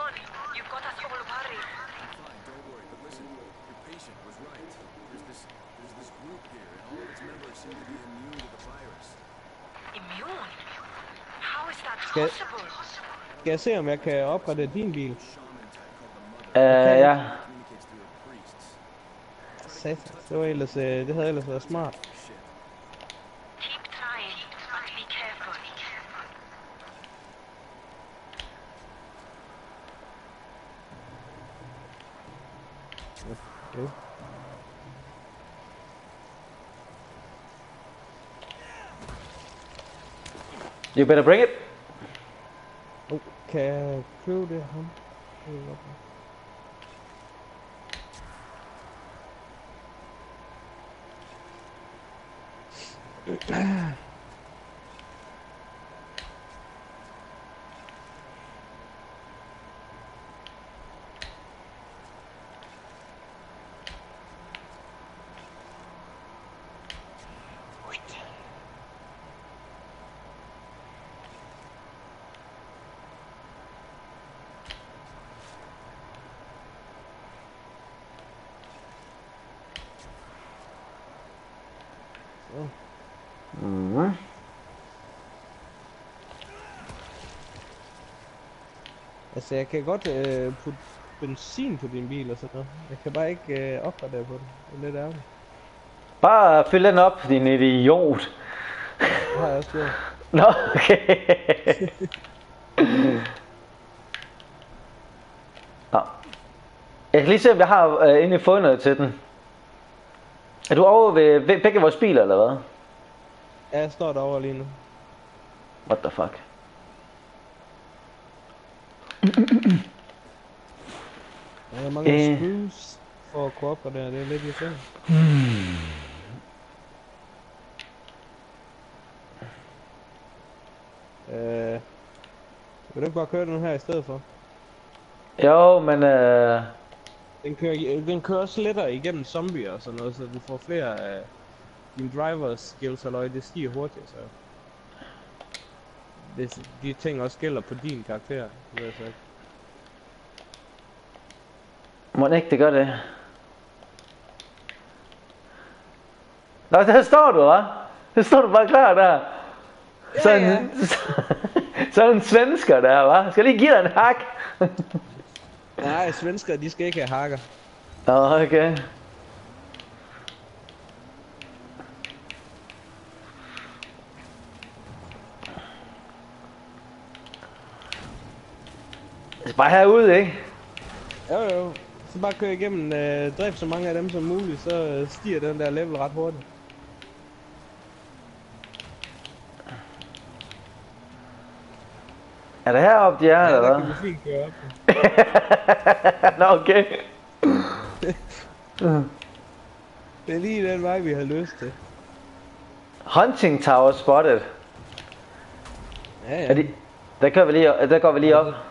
Skal, skal jeg se, om jeg kan opgradere din bil? Uh, ja. Satan, det var ellers, uh, det havde ellers været smart. Okay. You better bring it. Oh, kan jeg købe det ham? Mm. Altså, jeg kan godt øh, putte benzin på din bil og sådan noget. Jeg kan bare ikke øh, opgradere på den. Det er lidt ærgerligt. Bare fyld den op, din idiot. Det har jeg også gjort. Nå, okay. Nå. Jeg kan lige se, om jeg har uh, egentlig fået noget til den. Er du over ved, ved begge vores biler, eller hvad? Ja, jeg står derovre lige nu. What the fuck? Ja, jeg mangler Øh. screws for at kunne opgradere, det er lidt irriterende. Hmm. Øh, vil du ikke bare køre den her i stedet for? Jo, men øh... Den kører, den kører også lettere igennem zombier og sådan noget, så du får flere af dine drivers skills, eller det stiger hurtigt, så... Det, de ting også gælder på din karakter, vil jeg sige. må den ikke det gør det? Nå, der står du, hva'? Der står du bare klar der. Ja, Sådan, ja. sådan en svensker der, hva'? Skal jeg lige give dig en hak? Nej, svensker, de skal ikke have hakker. Nå, okay. Det er bare herude, ikke? Jo jo, så bare kør igennem, øh, dræb så mange af dem som muligt, så øh, stiger den der level ret hurtigt. Er det heroppe, de er, Ja, eller der hvad? kan vi fint køre op. Nå, okay. Det er lige den vej, vi har lyst til. Hunting Tower spotted. Ja, ja. Er de... Der kører vi lige, der går vi lige op.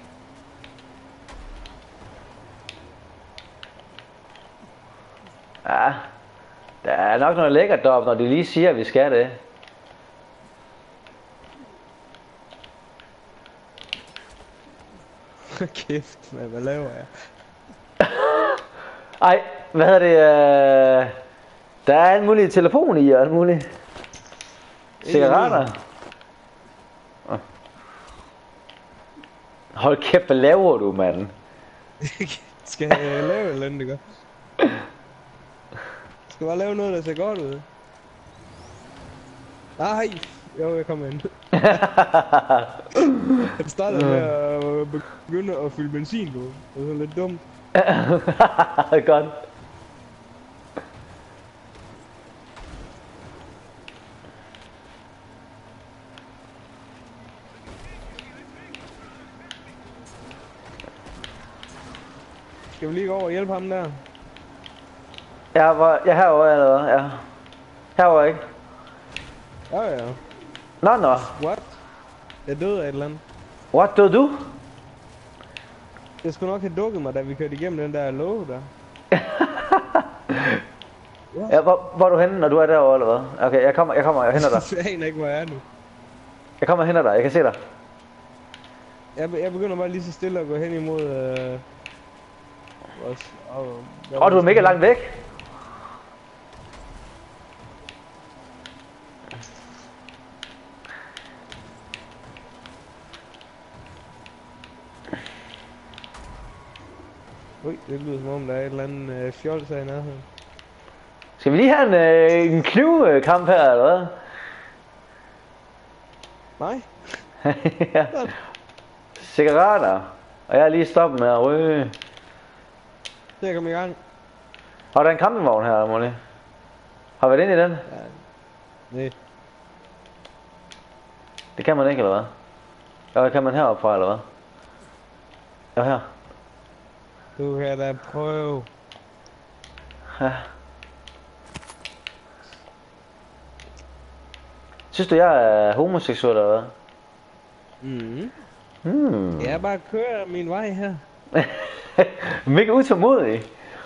Ja, der er nok noget lækkert deroppe, når de lige siger, at vi skal det. Kæft, man, hvad laver jeg? Ej, hvad hedder det? Øh... Der er en mulig telefon i, og alt muligt. Cigaretter. Hold kæft, hvad laver du, mand? Skal jeg lave et eller andet, det gør? Skal bare lave noget, der ser godt ud. Nej, jo, jeg kommer ind. Han starter med at begynde at fylde benzin, du. Det er lidt dumt. Godt. Skal vi lige gå over og hjælpe ham der? Jeg var, jeg herovre eller hvad? Ja. Herovre, ikke? Ja, ja. Nå, nå. What? Jeg døde af et eller andet. What, døde du? Jeg skulle nok have dukket mig, da vi kørte igennem den der låge der. Ja, hvor, hvor er du henne, når du er derovre, eller hvad? Okay, jeg kommer, jeg kommer, jeg henter dig. Jeg aner ikke, hvor jeg er nu. Jeg kommer og henter dig, jeg kan se dig. Jeg, jeg begynder bare lige så stille at gå hen imod... Øh, vores, og, Åh, oh, du er mega langt væk. Ui, det lyder som om der er et eller andet øh, fjols her i nærheden. Skal vi lige have en, øh, en knivkamp her, eller hvad? Nej. Ja. Cigaretter. Og jeg er lige stoppet med at ryge. Så jeg kommer i gang. Har der en campingvogn her, Molly? Har vi været inde i den? Ja. Nej. Det kan man ikke, eller hvad? Ja, det kan man heroppe fra, eller hvad? Ja, her. Du kan da prøve. Ja. Synes du, jeg er homoseksuel, eller hvad? Mhm. Hmm. Jeg bare kører min vej her. Mega utålmodig.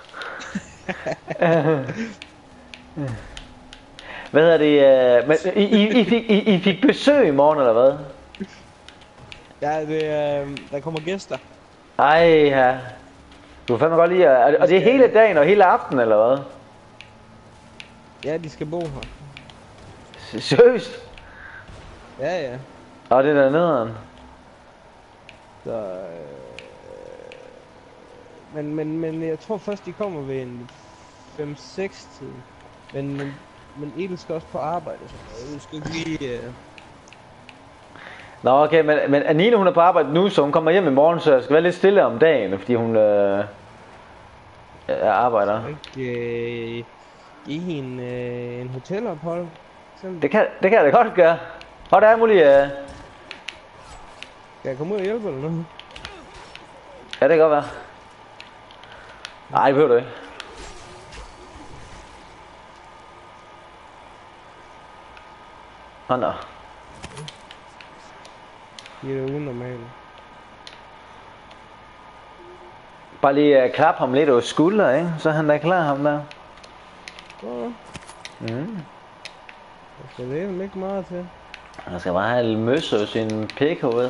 Hvad hedder det? Uh, men, I, I, I, fik, I, I fik besøg i morgen, eller hvad? Ja, det, øh, der kommer gæster. Ej, ja. Du kan fandme godt lide, og, og det er hele dagen og hele aftenen, eller hvad? Ja, de skal bo her. Seriøst? Ja, ja. Og det er der nederen. Så, øh, men, men, men jeg tror først, de kommer ved en fem seks tid. Men men Edel skal også på arbejde, så du skal ikke lige... Uh... Nå okay, men, men Anine hun er på arbejde nu, så hun kommer hjem i morgen, så jeg skal være lidt stille om dagen, fordi hun øh, er arbejder. Ikke øh, give hende øh, en hotelophold? Det kan, det kan jeg da godt gøre. Hvor der er muligt... Øh... Skal jeg komme ud og hjælpe eller noget? Ja, det kan godt være. Nej, det behøver du ikke. Åh, nå. Det er unormalt. Bare lige uh, klap ham lidt over skulder, ikke? Så er han da klar, ham der. Ja. Mm. Jeg skal det ikke meget til. Han skal bare have lidt møsse og sin pikhoved.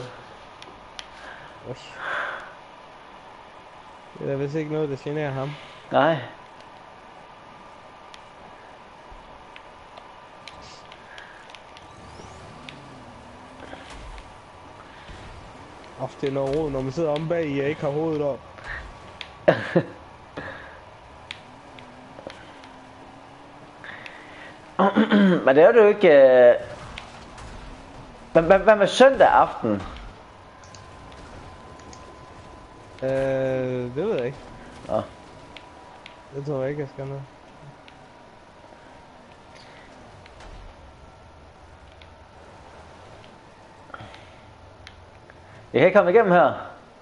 Det er da vist ikke noget, der generer ham. Nej. Ofte det er noget råd, når man sidder om bag i og ikke har hovedet op. Men det er jo ikke... Øh... Hvad, hvad, hvad med søndag aften? Øh, det ved jeg ikke. Nå. Det tror jeg ikke, jeg skal noget. Jeg kan ikke komme igennem her.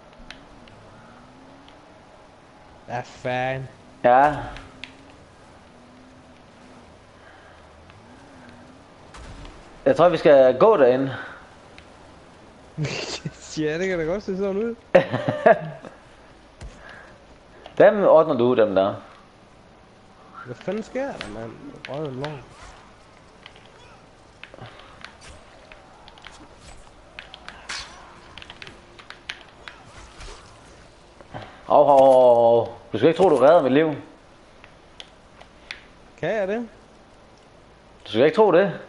Hvad fanden? Ja. Jeg tror vi skal gå derinde. Ja, det kan da godt se sådan ud. Dem ordner du, dem der. Hvad fanden sker der, mand? Rød lort. Hov, hov, hov. Du skal ikke tro, du redder mit liv. Kan jeg det? Du skal ikke tro det.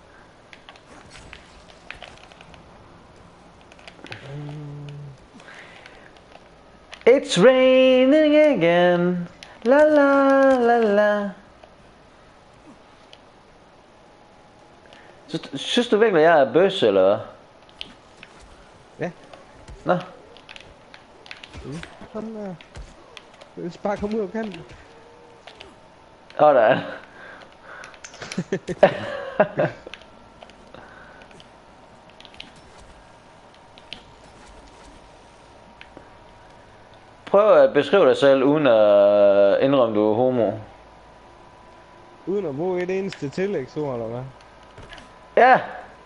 It's raining again. La la la la. Så, synes du virkelig, at jeg er bøs, eller hvad? Ja. Nå. Mm. Sådan der. Jeg skal bare komme ud af kanten. Åh, der er. Prøv at beskrive dig selv uden at indrømme, du er homo. Uden at bruge et eneste tillægsord, eller hvad? Ja.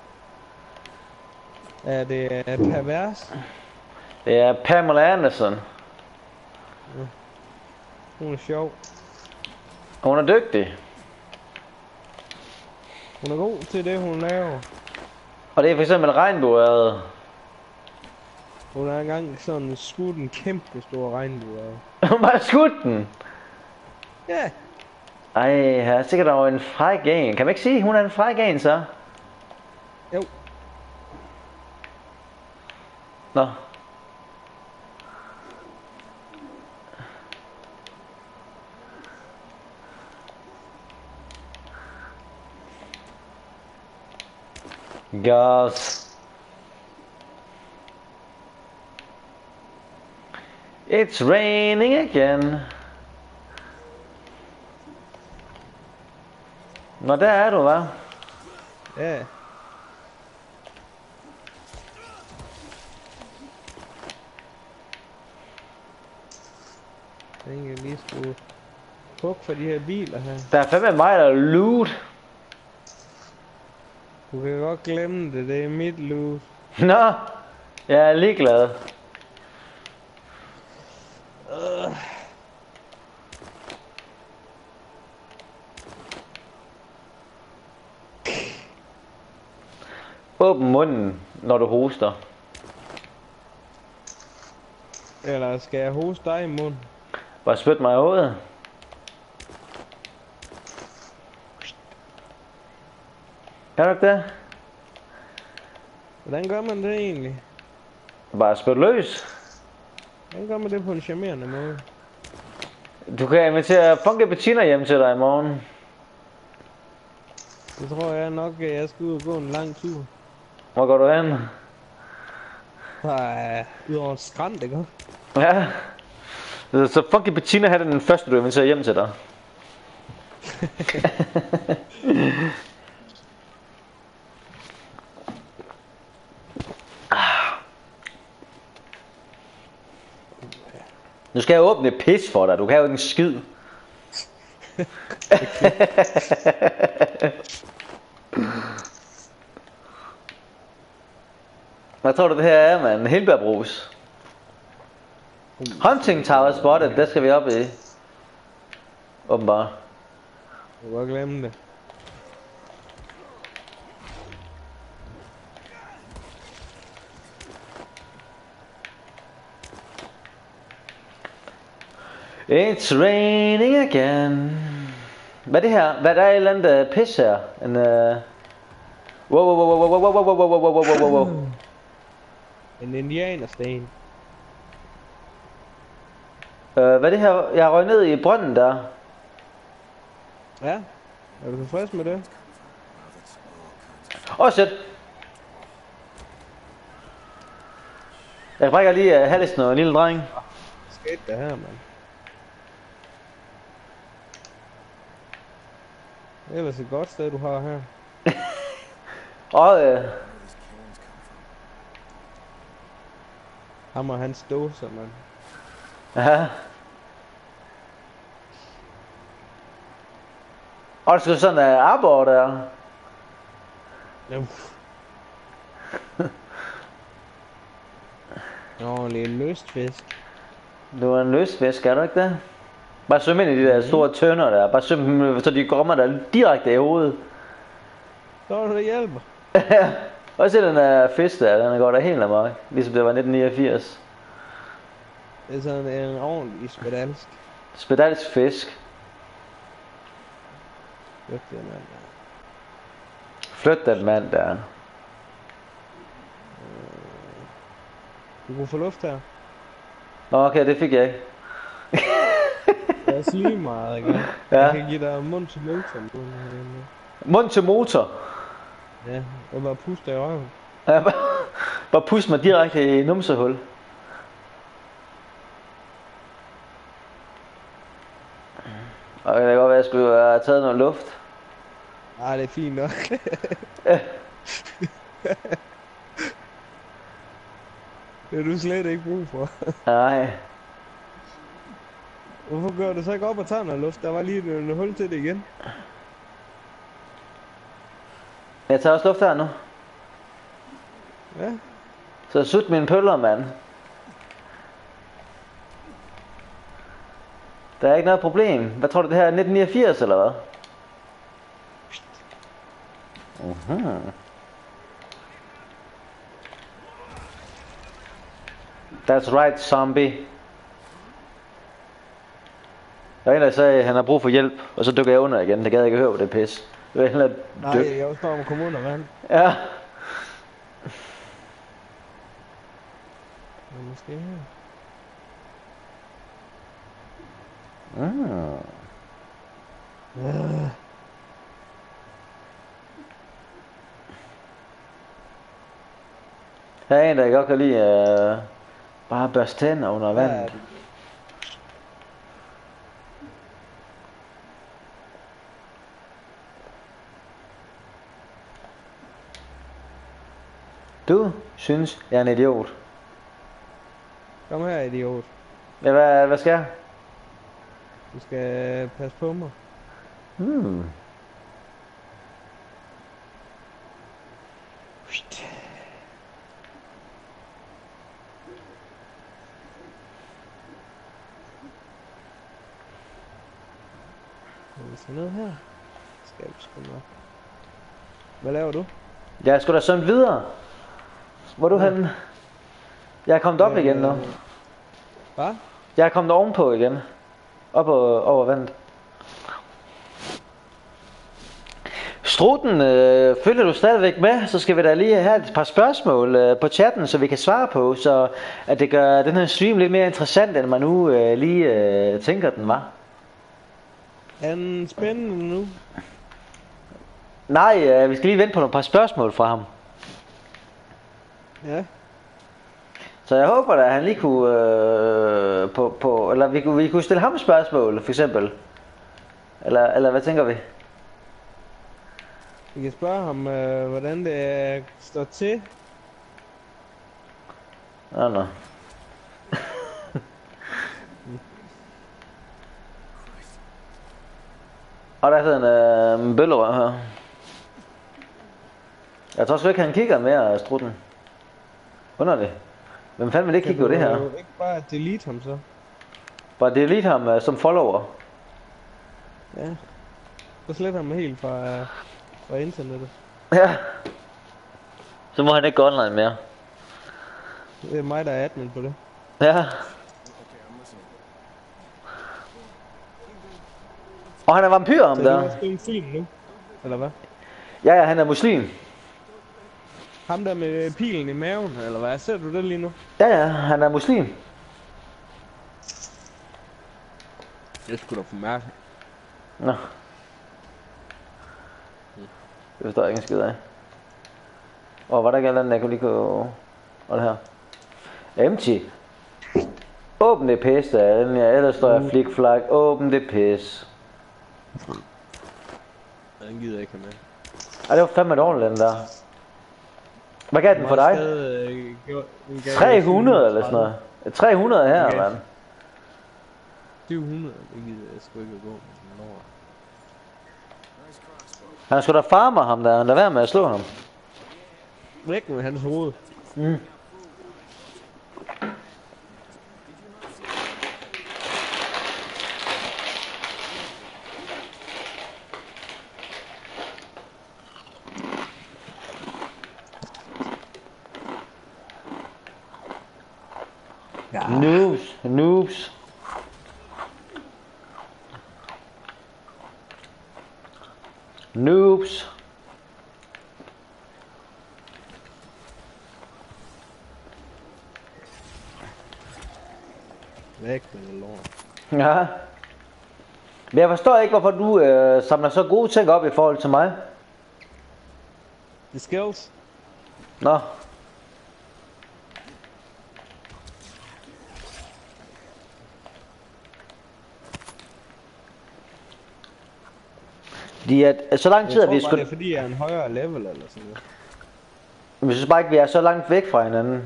Er det pervers? Det er Pamela Anderson. Ja. Hun er sjov. Hun er dygtig. Hun er god til det, hun laver. Og det er for eksempel regnbueøjet. Hun har engang sådan skudt en kæmpe stor regnbue. Hun bare skudt den. Ja. Ej, her er sikkert over en fræk en. Kan man ikke sige, at hun er en fræk en, så? Jo. Nå. Gas. It's raining again. Nå, der er du, hva'? Ja. Jeg tænker, jeg lige skulle hugge for de her biler her. Der er fandme mig, der er loot. Du kan godt glemme det, det er mit loot. Nå, jeg er ligeglad. Uh. Åbn munden, når du hoster. Eller skal jeg hoste dig i munden? Bare spyt mig i hovedet. Kan du ikke det? Hvordan gør man det egentlig? Bare spyt løs. Hvordan gør man det på en charmerende måde? Du kan invitere Funky Bettina hjem til dig i morgen. Så tror jeg nok, at jeg skal ud og gå en lang tur. Hvor går du hen? Nej, ud over en skrant, ikke? Ja. Så fucking Bettina have den første, du inviterer hjem til dig. Nu skal jeg åbne et pis for dig, du kan jo ikke en skid. Hvad tror du det her er, mand? Hindbærbrus. Hunting Tower spotted, der skal vi op i. Åbenbart. Du kan godt glemme det. It's raining again. Hvad er det her? Hvad er der et eller andet uh, pis her? En uh... Wow, wow, wow, wow, wow, wow, wow, wow, wow, wow, wow, wow. En indianersten. Uh, hvad er det her? Jeg røg ned i brønden der. Ja, er du tilfreds med det? Åh, oh, shit. Jeg brækker lige uh, halsen og en lille dreng. Hvad skete der her, mand? Det er ellers et godt sted, du har her. Og øh... Ham og hans dåser, mand. ja. Og det skal sådan en uh, arbor der. Nå, Nå, det er en lystfisk. Du er en løsfisk, er du ikke det? Bare svøm ind i de der store tønder der. Bare svøm, så de kommer der direkte i hovedet. Så er det, der hjælper. Og se den der fisk der, den går der helt amok. Ligesom det var nitten niogfirs. Det er sådan en ordentlig spedalsk. Spedalsk fisk. Flyt den mand der. Flyt den mand der. Du kunne få luft her. Nå, okay, det fik jeg ikke. Jeg er lige meget, ikke? Ja. Jeg kan give dig mund til motor. Mund til motor. Ja, og bare puste dig i røven. Ja, bare, bare pust mig direkte i numsehul. Og det kan godt være, at jeg skulle have taget noget luft. Ah, det er fint nok. Det har du slet ikke brug for. Nej. Hvorfor gør du så ikke op og tager noget luft? Der var lige en hul til det igen. Jeg tager også luft her nu. Ja. Så sut mine pøller, mand. Der er ikke noget problem. Hvad tror du, det her er nitten niogfirs eller hvad? Uh-huh. That's right, zombie. Der er en, der sagde, at han har brug for hjælp, og så dykker jeg under igen. Det gad jeg ikke høre på det pis. Det var dyk. Nej, jeg er også bare om at komme under vand. Ja. Men måske her. Mm. Ja. Her er en, der godt kan lide uh, bare børste tænder under vandet. Du synes, jeg er en idiot. Kom her, idiot. Ja, hvad, hvad skal jeg? Du skal passe på mig. Hmm. Kan vi se noget her? Skal vi sgu nok. Hvad laver du? Jeg skulle da sådan videre. Hvor er du Ja. henne? Jeg er kommet op igen nu. Hvad? Jeg er kommet ovenpå igen. Op og over vandet. Struten, øh, følger du stadigvæk med? Så skal vi da lige have et par spørgsmål øh, på chatten, så vi kan svare på, så at det gør den her stream lidt mere interessant, end man nu øh, lige øh, tænker den var. Er den spændende nu? Nej, øh, vi skal lige vente på nogle par spørgsmål fra ham. Ja. Så jeg håber da, at han lige kunne øh, på, på, eller vi kunne, vi kunne stille ham spørgsmål, for eksempel. Eller, eller hvad tænker vi? Vi kan spørge ham, øh, hvordan det står til. Nå, nå. Og der er sådan en øh, bøllerør her. Jeg tror sgu ikke, han kigger mere, strutten. Under det. Hvem fanden vil ikke kigge på det her? Kan du ikke bare delete ham så? Bare delete ham uh, som follower. Ja. Så slet ham helt fra, uh, fra internettet. Ja. Så må han ikke gå online mere. Det er mig, der er admin på det. Ja. Og han er vampyr om der. Så det er en film nu, eller hvad? Ja, ja, han er muslim. Ham der med pilen i maven, eller hvad? Ser du det lige nu? Ja, ja, han er muslim. Det skulle da få mærke. Nå. Det forstår jeg ikke en skid af. Åh, var der ikke andet, jeg kunne lige gå... Og det her. Empty. Åbn det pis, der. Ellers står jeg flik flak. Åbn det pis. Den gider jeg ikke have med. Ej, det var fandme dårligt, den der. Hvad gav den for dig? tre hundrede eller sådan noget. tre hundrede her, okay. Mand. syv hundrede, det gider jeg sgu ikke at gå med. Han skulle da farme ham der, lad være med at slå ham. Væk med hans hoved. Mm. Ja. Noobs, noobs. Noobs. Væk med det lort. Ja. Men jeg forstår ikke, hvorfor du øh, samler så gode ting op i forhold til mig. The skills. Nå. De er så lang tid, jeg at vi tror bare, skulle... det er fordi, jeg er en højere level eller sådan noget. Vi synes bare ikke, vi er så langt væk fra hinanden.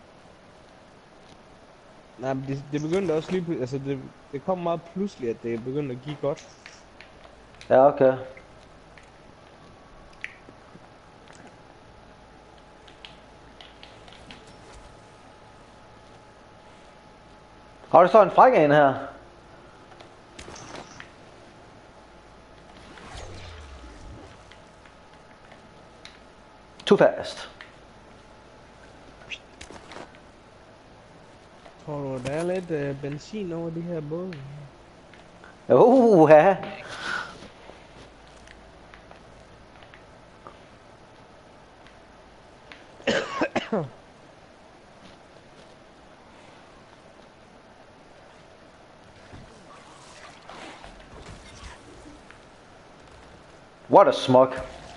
Nej, men det, det begyndte også lige... Altså, det, det kom meget pludselig, at det begyndte at give godt. Ja, okay. Har du så en fræk en her? Too fast. Tror du, der er lidt øh, benzin over de her både? Uh, ja. What a smug.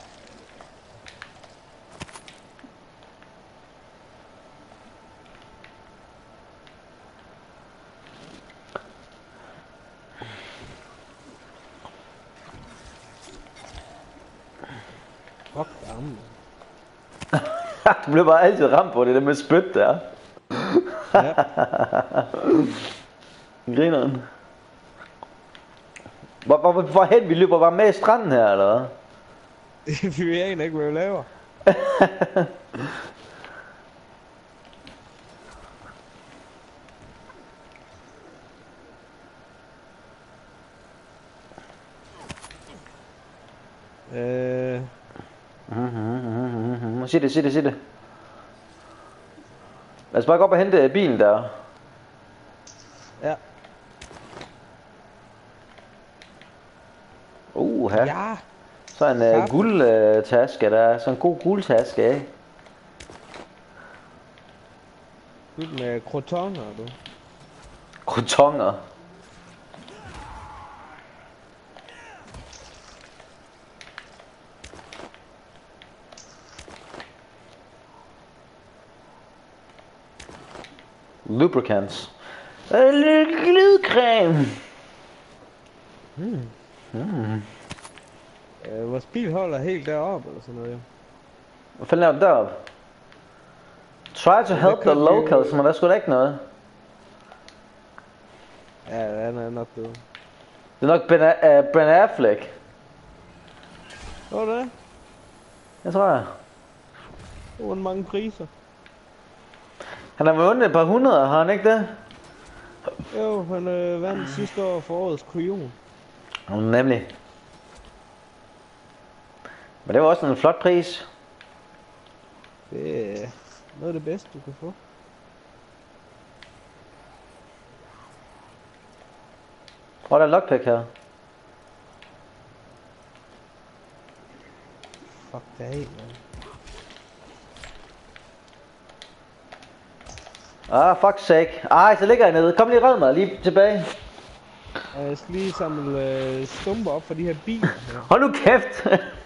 Fuck, damn. Du bliver bare altid ramt på det der med spyt der. Ja. Grineren. Hvor, hvor, hvorhen? Vi løber bare med i stranden her, eller hvad? Vi ved egentlig ikke, hvad vi laver. Øh... Sig det, sig det, sig det. Lad os bare gå op og hente bilen der. Ja. Uh, her. Ja. Så en uh, guldtaske uh, der. Så en god guldtaske, ikke? Guld med crotonger, du. Crotonger. Lubricants. Øh, glidecreme. Mm. Mm. Øh, vores bil holder helt deroppe eller sådan noget, jo. Hvad fanden laver du deroppe? Try to help the locals, men der er sgu da ikke noget. Ja, han er nok død. Det er nok Ben, uh, Ben Affleck. Hvad var det? Jeg tror jeg. Det var mange priser. Han har vundet et par hundrede, har han ikke det? Jo, han øh, vandt sidste år for årets kujon. Nemlig. Men det var også en flot pris. Det er noget af det bedste, du kan få. Hvor er der lockpick her? Fuck det af, man. Ah, fuck sake. Ej, så ligger jeg nede. Kom lige, red mig lige tilbage. Jeg skal lige samle øh, stumper op for de her biler her. Hold nu kæft.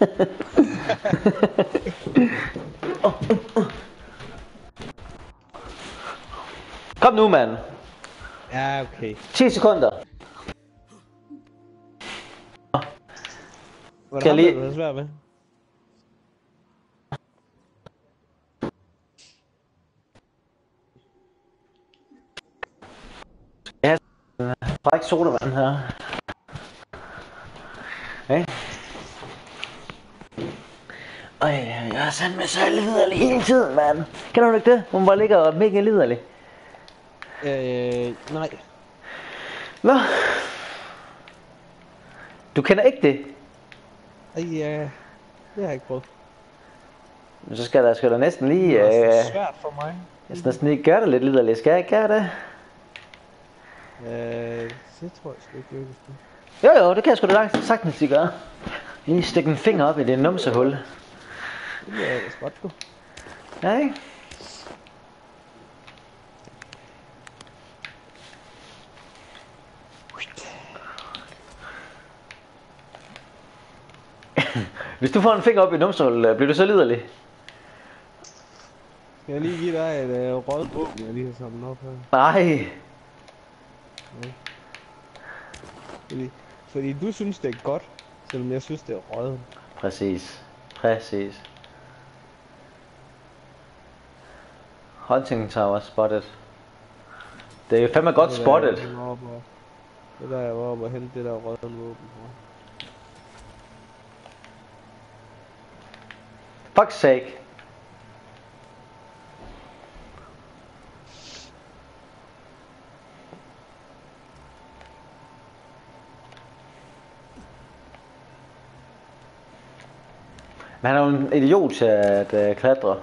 Kom nu, mand. Ja, okay. ti sekunder. Var Kan det jeg ham, lige... der svært ved? Ja, fræk sodavand her. Okay. Øj, jeg er sandt med så liderlig hele tiden, mand. Kender du ikke det? Hun bare ligger og mega liderlig. Øh, nej. Nå. Du kender ikke det? Ej, ja, det har jeg ikke prøvet. Men så skal der, skal der næsten lige... Det er Øh, svært for mig. jeg skal næsten lige gøre det lidt liderligt. Skal jeg ikke gøre det? Øh, det tror jeg sgu ikke lykkes nu. Jo jo, det kan jeg sgu da sagtens lige gøre. Lige stikke en finger op i det numsehul. Det er ellers godt, du. Ja, ikke? Hvis du får en finger op i numsehul, bliver du så liderlig? Skal jeg lige give dig et øh, rødt våben, jeg lige har samlet op her? Nej. Okay. Fordi, fordi du synes det er godt, selvom jeg synes det er rødt. Præcis. Præcis. Hunting tower spotted. Det er jo fandme godt spotted. Det der jeg var oppe og hente det der røde våben for. Fuck sake. Men han er jo en idiot til at uh, klatre.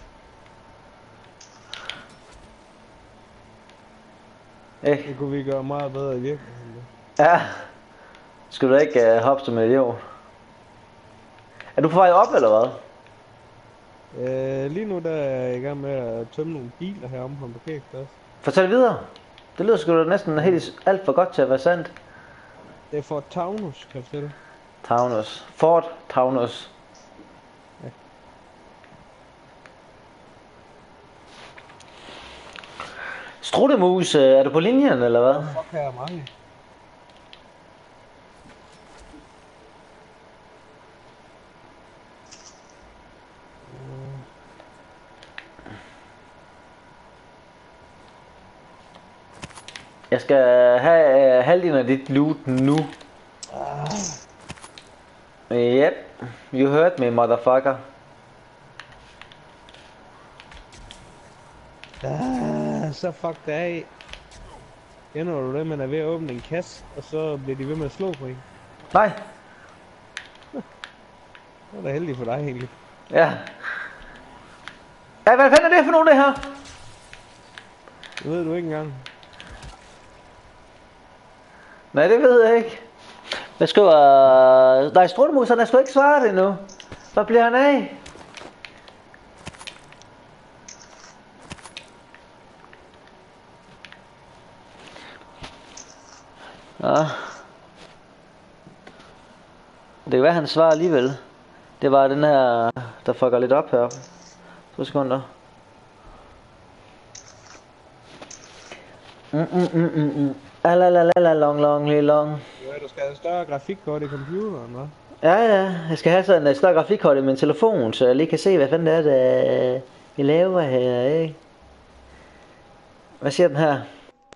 Ikke? Det kunne vi gøre meget bedre i virkeligheden. Ja. Skal du ikke uh, hoppe som en idiot? Er du på vej op eller hvad? Øh, lige nu der er jeg i gang med at tømme nogle biler heromme på en parkeringsplads. Fortæl videre. Det lyder sgu da næsten helt alt for godt til at være sandt. Det er for Taunus, kan jeg fortælle. Taunus. Fort Taunus. Ja. Struttemus, er du på linjen eller hvad? Fuck, her er mange. Jeg skal have uh, halvdelen af dit loot nu. Ah. Yep, you heard me, motherfucker. Ah, så fuck det af. Kender du det, man er ved at åbne en kasse, og så bliver de ved med at slå på en? Nej. Det er da heldigt for dig egentlig. Ja. Ja, hvad fanden er det for nogen det her? Det ved du ikke engang. Nej, det ved jeg ikke. Jeg skriver... Nej, struttemus, han er sgu ikke svaret endnu. Hvad bliver han af? Ja. Det kan være, han svarer alligevel. Det var den her, der fucker lidt op her. To sekunder. Mm, mm, mm, mm, mm. Alalala, long, long, long, long. Ja, du skal have større grafikkort i computeren, hva'? Ja, ja. Jeg skal have sådan et større grafikkort i min telefon, så jeg lige kan se, hvad fanden det er, der vi laver her, ikke? Hvad siger den her?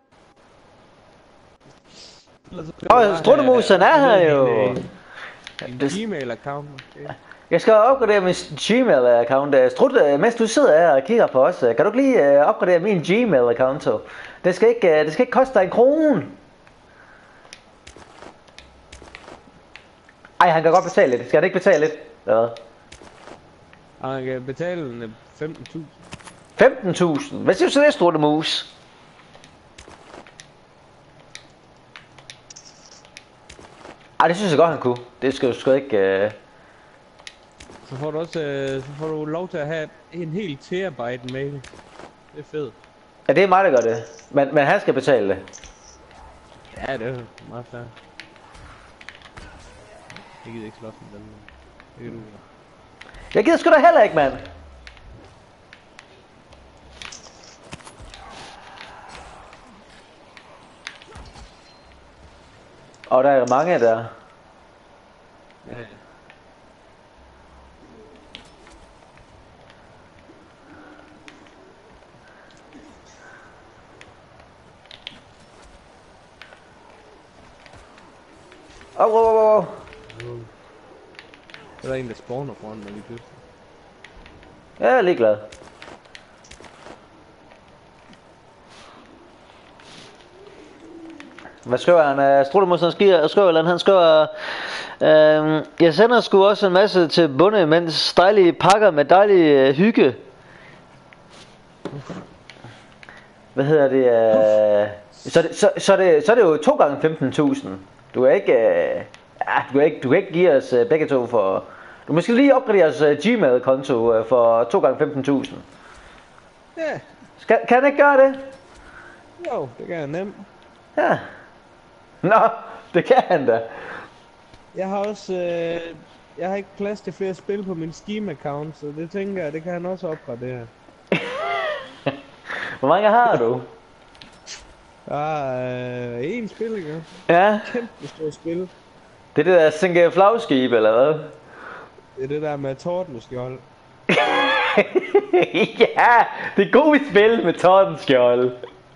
Åh, oh, struttemusen er her jo! En Gmail-account måske. Jeg skal opgradere min Gmail-account. Strutte, mens du sidder her og kigger på os, kan du ikke lige opgradere min Gmail-account? Det skal ikke, det skal ikke koste dig en krone. Ej, han kan godt betale lidt. Skal han ikke betale lidt? Hvad? Han kan betale femten tusind. femten tusind? Hvad siger du så det, struttemus? Ej, det synes jeg godt, han kunne. Det skal du sgu ikke... Uh... Så får du også øh, så får du lov til at have en hel terabyte mail. Det er fedt. Ja, det er mig, der gør det. Men, men han skal betale det. Ja, det er meget fair. Jeg gider ikke slås med den. Det kan du gøre. Jeg gider sgu da heller ikke, mand. Og der er mange der. Ja, ja. Åh, åh, åh, åh. Der er en, der spawner foran mig lige pludselig. Jeg er ligeglad. Hvad skriver han? Struttemus, han skriver, skriver eller han skriver... Øh, jeg sender sgu også en masse til bunde, mens dejlige pakker med dejlig øh, hygge. Hvad hedder det? Øh, så, det så, så, det, så er det jo to gange femten tusind. Du er ikke... Øh, ja, du, kan ikke du kan ikke give os øh, begge to for... Du må lige opgradere os øh, Gmail-konto øh, for to gange femten tusind. Ja. Skal, kan han ikke gøre det? Jo, det kan jeg nemt. Ja. Nå, det kan han da. Jeg har også... Øh, jeg har ikke plads til flere spil på min Steam-account, så det tænker jeg, det kan han også opgradere. Hvor mange har du? Der er øh, én spil, ikke? Ja. Kæmpe stort spil. Det er det der sænke flagskib, eller hvad? Det er det der med tordenskjold. Ja, det er gode spil med tordenskjold.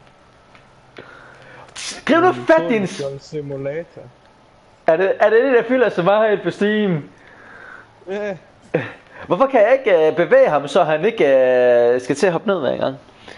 Skriv nu fat din... Simulator. Er det, er det det, der fylder så meget på Steam? Ja. Hvorfor kan jeg ikke uh, bevæge ham, så han ikke uh, skal til at hoppe ned hver gang?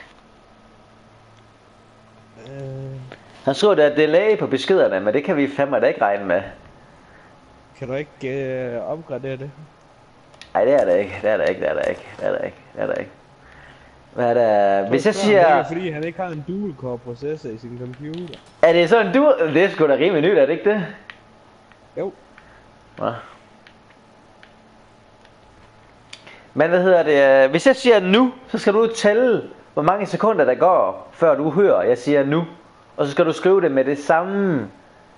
Øh... Han skriver, at der er delay på beskederne, men det kan vi fandme da ikke regne med. Kan du ikke øh, opgradere det? Nej, det er der ikke. Det er der ikke. Det er der ikke. Det er der ikke. Det er der ikke. Hvad er der? Hvis jeg siger... Det er fordi han ikke har en dual-core processor i sin computer. Er det sådan du? Det er sgu da rimelig nyt, er det ikke det? Jo. Nå. Men hvad hedder det? Hvis jeg siger nu, så skal du tælle, hvor mange sekunder der går, før du hører, jeg siger nu. Og så skal du skrive det med det samme.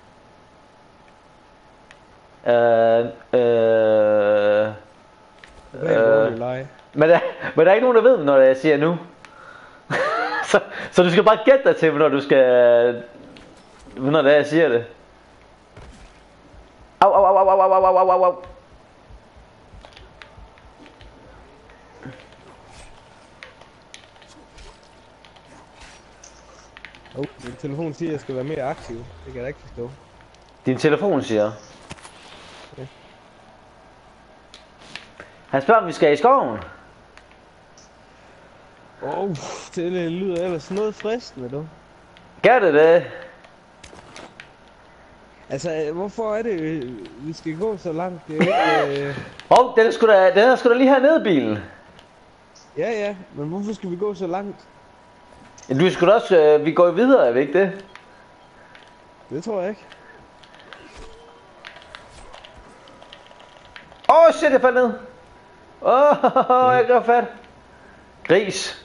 Øh... Øh... Øh, men, der, men der er ikke nogen, der ved, når jeg siger nu. så, så du skal bare gætte dig til, når du skal... Når det er, jeg siger det. Au, au, au, au, au, au, au, au, au. Oh, min telefon siger, at jeg skal være mere aktiv. Det kan jeg da ikke forstå. Din telefon siger? Ja. Han spørger, om vi skal i skoven. Åh, oh, det lyder ellers noget fristende, du. Gør det det? Altså, hvorfor er det, vi skal gå så langt? Det er ikke... Øh... Hov, den er sgu da, den er sgu da lige hernede, bilen. Ja, ja, men hvorfor skal vi gå så langt? Du skal også, øh, vi går videre, er vi ikke det? Det tror jeg ikke. Åh, oh, shit, jeg faldt ned. Åh, oh, jeg går fat. Gris.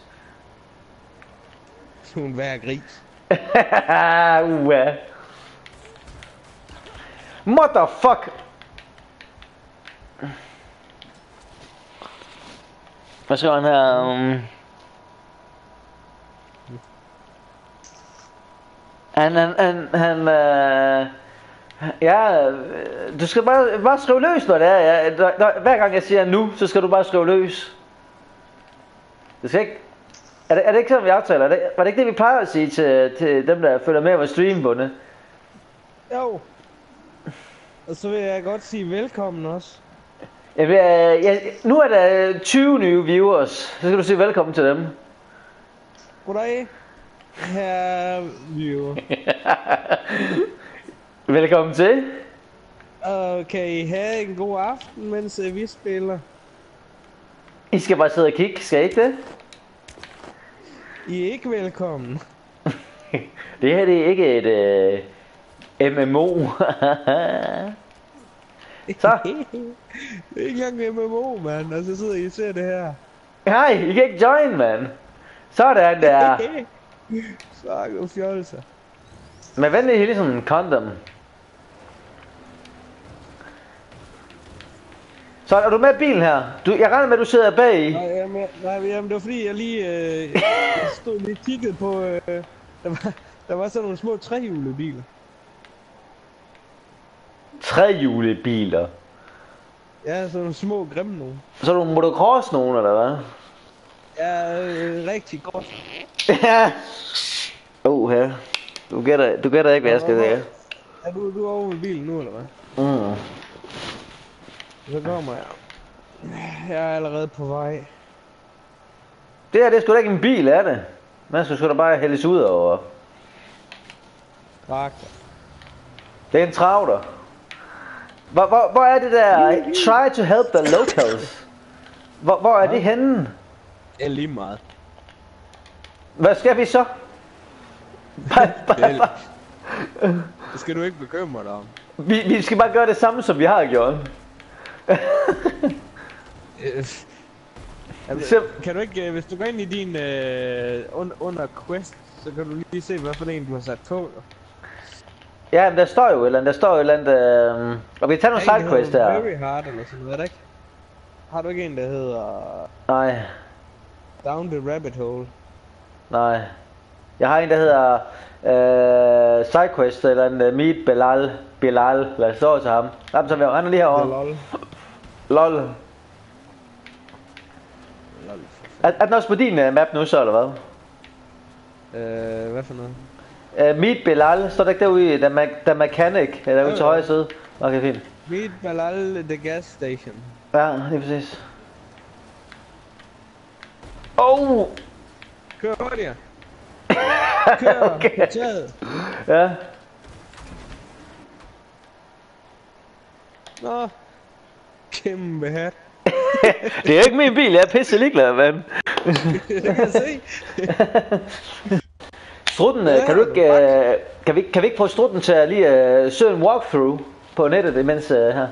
Hun værre gris. Uha. Motherfuck. Hvad skriver han her? Um... Han, han, han, han øh, ja, du skal bare, bare skrive løs, når det er. Ja. Når, når, hver gang jeg siger nu, så skal du bare skrive løs. Det skal ikke... Er det, er det ikke sådan, vi aftaler? Er det, var det ikke det, vi plejer at sige til, til dem, der følger med vores streambunde? Jo. Og så vil jeg godt sige velkommen også. Ja, ja, nu er der tyve nye viewers. Så skal du sige velkommen til dem. Goddag, herre viewer. Velkommen til. Og kan I have en god aften, mens uh, vi spiller? I skal bare sidde og kigge, skal I ikke det? I er ikke velkommen. Det her det er ikke et uh, M M O. Så. Det er ikke engang M M O, mand. Altså sidder I og ser det her. Nej, I kan ikke join, mand. Sådan der. Så du fjolser. Men venlig hilsen, en condom. Så er du med i bilen her? Du, jeg regner med, at du sidder bag i. Nej, jamen, nej, jamen, det var fordi, jeg lige øh, jeg stod lige kigget på... Øh, der, var, der var sådan nogle små trehjulede biler. Trehjulede biler? Ja, sådan nogle små grimme nogle. Så er du motocross nogen, eller hvad? Ja, øh, rigtig godt. Ja. Oh, her. Du gætter, du gætter ikke, hvad jeg skal gøre. Er du, du er over i bilen nu, eller hvad? Mm. Så kommer jeg. Jeg er allerede på vej. Det her, det er sgu da ikke en bil, er det? Man skal sgu da bare hældes ud over. Traktor. Det er en travler. Hvor, hvor, hvor er det der? Try to help the locals. Hvor, hvor er det henne? Det er lige meget. Hvad skal vi så? Bare, bare, bare. Det skal du ikke bekymre dig om. Vi, vi skal bare gøre det samme, som vi har gjort. Jamen, kan du ikke, hvis du går ind i din uh, under, under quest, så kan du lige se, hvad for en du har sat på. Ja, men der står jo et eller andet, der står jo et eller andet, øh... og vi tager nogle sidequests der. Very hard eller sådan noget, er det ikke? Har du ikke en, der hedder... Nej. Down the rabbit hole? Nej. Jeg har en, der hedder... Øh... Sidequest, eller en uh, Meet Belal. Belal, lad os stå til ham. Jamen, så vi render lige herovre. Lol. Lol. Er, er den også på din uh, map nu så, eller hvad? Øh, hvad for noget? Uh, Meet Belal, står der ikke derude i The, Ma the Mechanic, eller ude til højre side? Okay, fint. Meet Belal, the gas station. Ja, lige præcis. Oh! Kør hurtigere! Kør okay. på taget! Ja. Nå! Kæmpe hat! Det er ikke min bil, jeg er pisse ligeglad, mand. Det kan jeg se! Strutten, ja, kan du ikke, uh, kan, vi, kan vi ikke få Strutten til at lige uh, søge en walkthrough på nettet imens uh, her?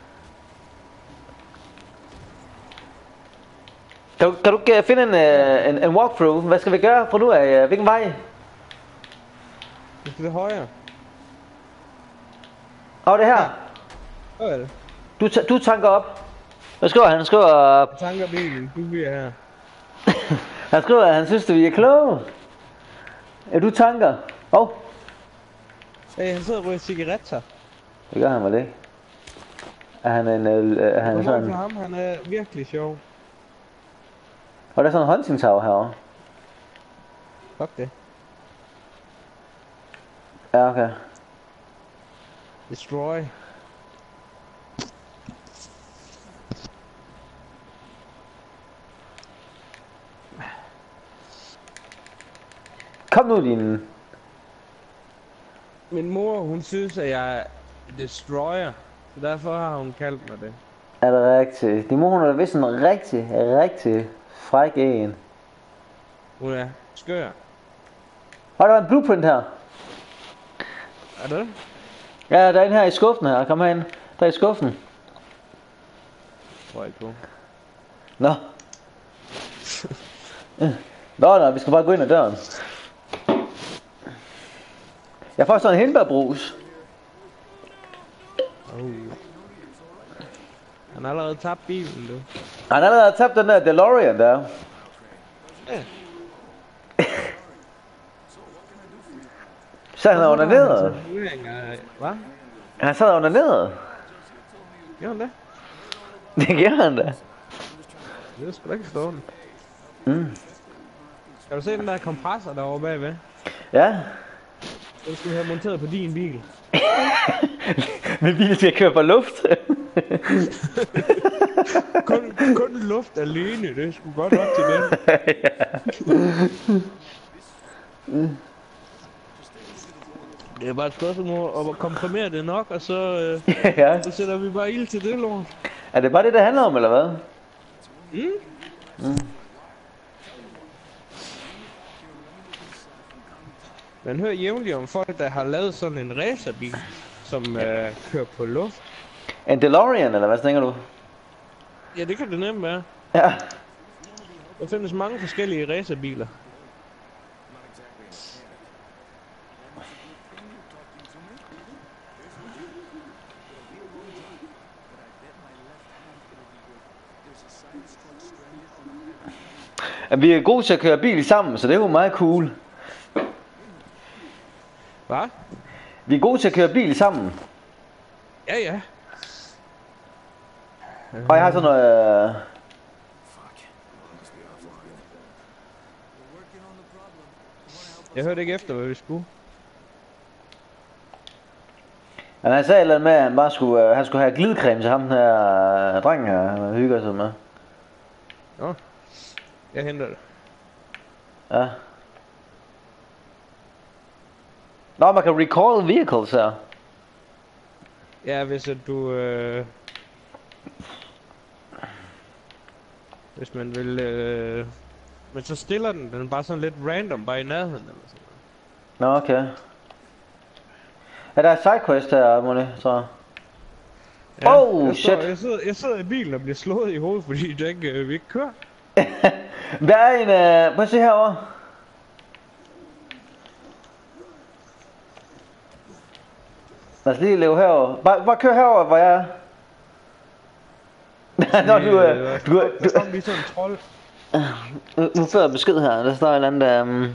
Kan du, kan du ikke uh, finde en, uh, en, en walkthrough? Hvad skal vi gøre fra nu af? Uh, hvilken vej? Det er det højre. Åh, oh, det her. Hvad er det? Du, du tanker op. Hvad skriver han? Han skriver... Jeg tanker bilen, du bliver her. Han skriver, at han synes, at vi er kloge. Er du tanker? Åh. Oh. Hey, han sidder og ryger cigaretter. Det gør han vel ikke. Er han en... Øh, er han sådan... For ham, han er virkelig sjov. Og der er sådan en hunting tower herovre. Fuck det. Ja, okay. Destroy. Kom nu, din... Min mor, hun synes, at jeg er destroyer. Så derfor har hun kaldt mig det. Er det rigtigt? Din mor, hun er vist en rigtig, rigtig fræk en. Hun er skør. Og der var en blueprint her. Er det? Ja, der er en her i skuffen her. Kom herind. Der er i skuffen. Tror jeg ikke på. Nå. Nå, nå, vi skal bare gå ind ad døren. Jeg får sådan en hindbærbrus. Oh. Han har allerede tabt bilen, du. Han har allerede tabt den der DeLorean der. Ja. Så han under ned. Hvad? Han sad under ned. Gør han det? Det gør han da. Det er sgu da ikke stående. Mm. Kan du se den der kompressor derovre bagved? Ja. Den skal vi have monteret på din bil. Min bil skal køre på luft. kun, kun luft alene, det er sgu godt nok til den. mm. Det er bare et spørgsmål om at komprimere det nok, og så, øh, ja. så sætter vi bare ild til det lort. Er det bare det, det handler om, eller hvad? Mm. Mm. Man hører jævnligt om folk, der har lavet sådan en racerbil, som øh, kører på luft. En DeLorean, eller hvad tænker du? Ja, det kan det nemt være. Ja. Der findes mange forskellige racerbiler. Vi er gode til at køre bil sammen, så det er jo meget cool. Hvad? Vi er gode til at køre bil sammen. Ja, ja. Og jeg har sådan noget... Øh... Jeg hørte ikke efter, hvad vi skulle. Men han sagde et eller andet med, at han bare skulle, øh, han skulle have glidecreme til ham her øh, drengen her, han hygger sig med. Nå, jeg henter det. Ja. Nå, man kan recall vehicles her. Ja, hvis at du... Øh... Hvis man vil... Øh... Men så stiller den, den er bare sådan lidt random, bare i nærheden eller sådan noget. Nå, okay. Ja, der er sidequest her, Moni, så... Ja, oh, jeg shit! Står, jeg, sidder, jeg sidder i bilen og bliver slået i hovedet, fordi det ikke, øh, vi ikke kører. Der er en... Øh... Prøv at se herovre. Lad os lige leve herover. Bare, bare kør herover, hvor jeg er. Nå, du er... Øh, Du er... der står lige sådan en trold. Nu, nu får jeg besked her. Der står et eller andet... der... Um...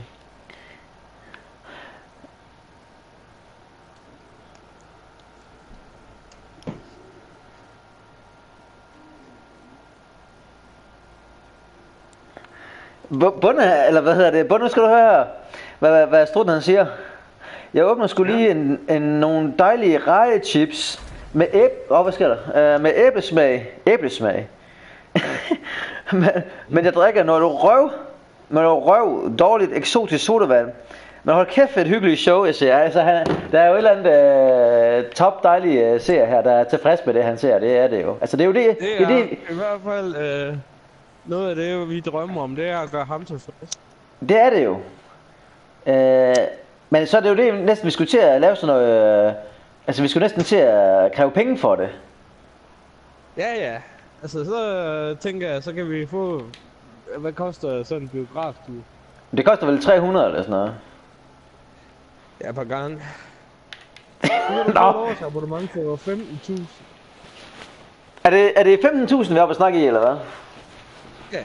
Bunde, eller hvad hedder det? Bunde, skal du høre her, hvad, hvad, hvad Struden han siger. Jeg åbner sgu lige en, en, nogle dejlige rejechips med æb, oh, hvad sker der? Uh, med æblesmag, æblesmag. men, men jeg drikker noget røv, med noget røv, dårligt eksotisk sodavand. Men hold kæft, et hyggeligt show, jeg ser. Altså, han, der er jo et eller andet uh, top dejlige uh, seer her, der er tilfreds med det, han ser. Det er det jo. Altså, det er jo det. Det er, det, det i hvert fald øh, noget af det, vi drømmer om, det er at gøre ham tilfreds. Det er det jo. Øh, men så er det jo det, næsten vi skulle til at lave sådan noget... Øh, altså, vi skulle næsten til at kræve penge for det. Ja, ja. Altså, så øh, tænker jeg, så kan vi få... Hvad koster sådan en biograftur? Det koster vel tre hundrede eller sådan noget. Ja, et par gange. Så kan du Nå. få et års abonnement for femten tusind. Er det, er det femten tusind, vi er oppe at snakke i, eller hvad? Ja.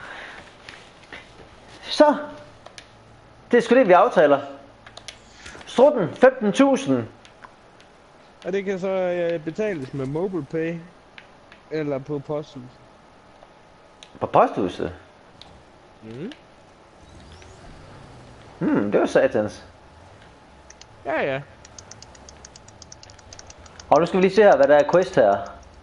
Så. Det er sgu det, vi aftaler. Strutten, femten tusind. Og det kan så øh, betales med MobilePay. Eller på posthus. På posthuset? Mm. Hmm, det var satans. Ja, ja. Og nu skal vi lige se her, hvad der er quest her.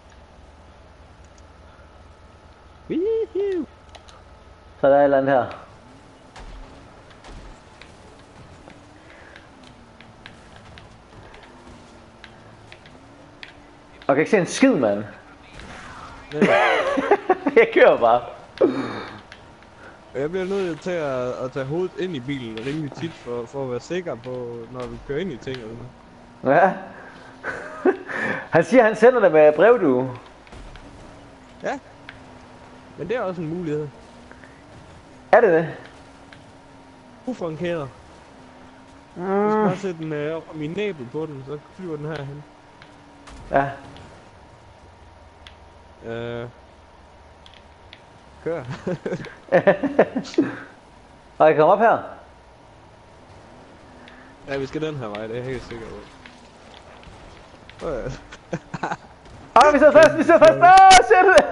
Woohoo. Så der er et eller andet her. Og jeg kan ikke se en skid, mand. Jeg kører bare. Jeg bliver nødt til at, at tage hovedet ind i bilen rimelig tit, for, for at være sikker på, når vi kører ind i ting. Ja. Han siger, han sender dig med brevdue. Ja. Men det er også en mulighed. Er det det? Ufrankeret. Mm. Jeg skal bare sætte den øh, op min næbel på den, så flyver den herhen. Ja. Øh... Kør. Og jeg kommer op her. Ja, vi skal den her vej, det er jeg helt sikker på. Øh. Åh, vi sidder fast, vi sidder fast! Åh, shit!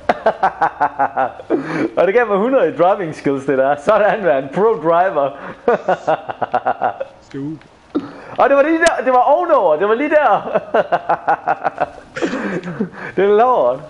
Og det gav mig hundrede i driving skills, det der. Sådan, man. Pro driver. Skue. Og det var lige der, det var ovenover, det var lige der. Det er lort.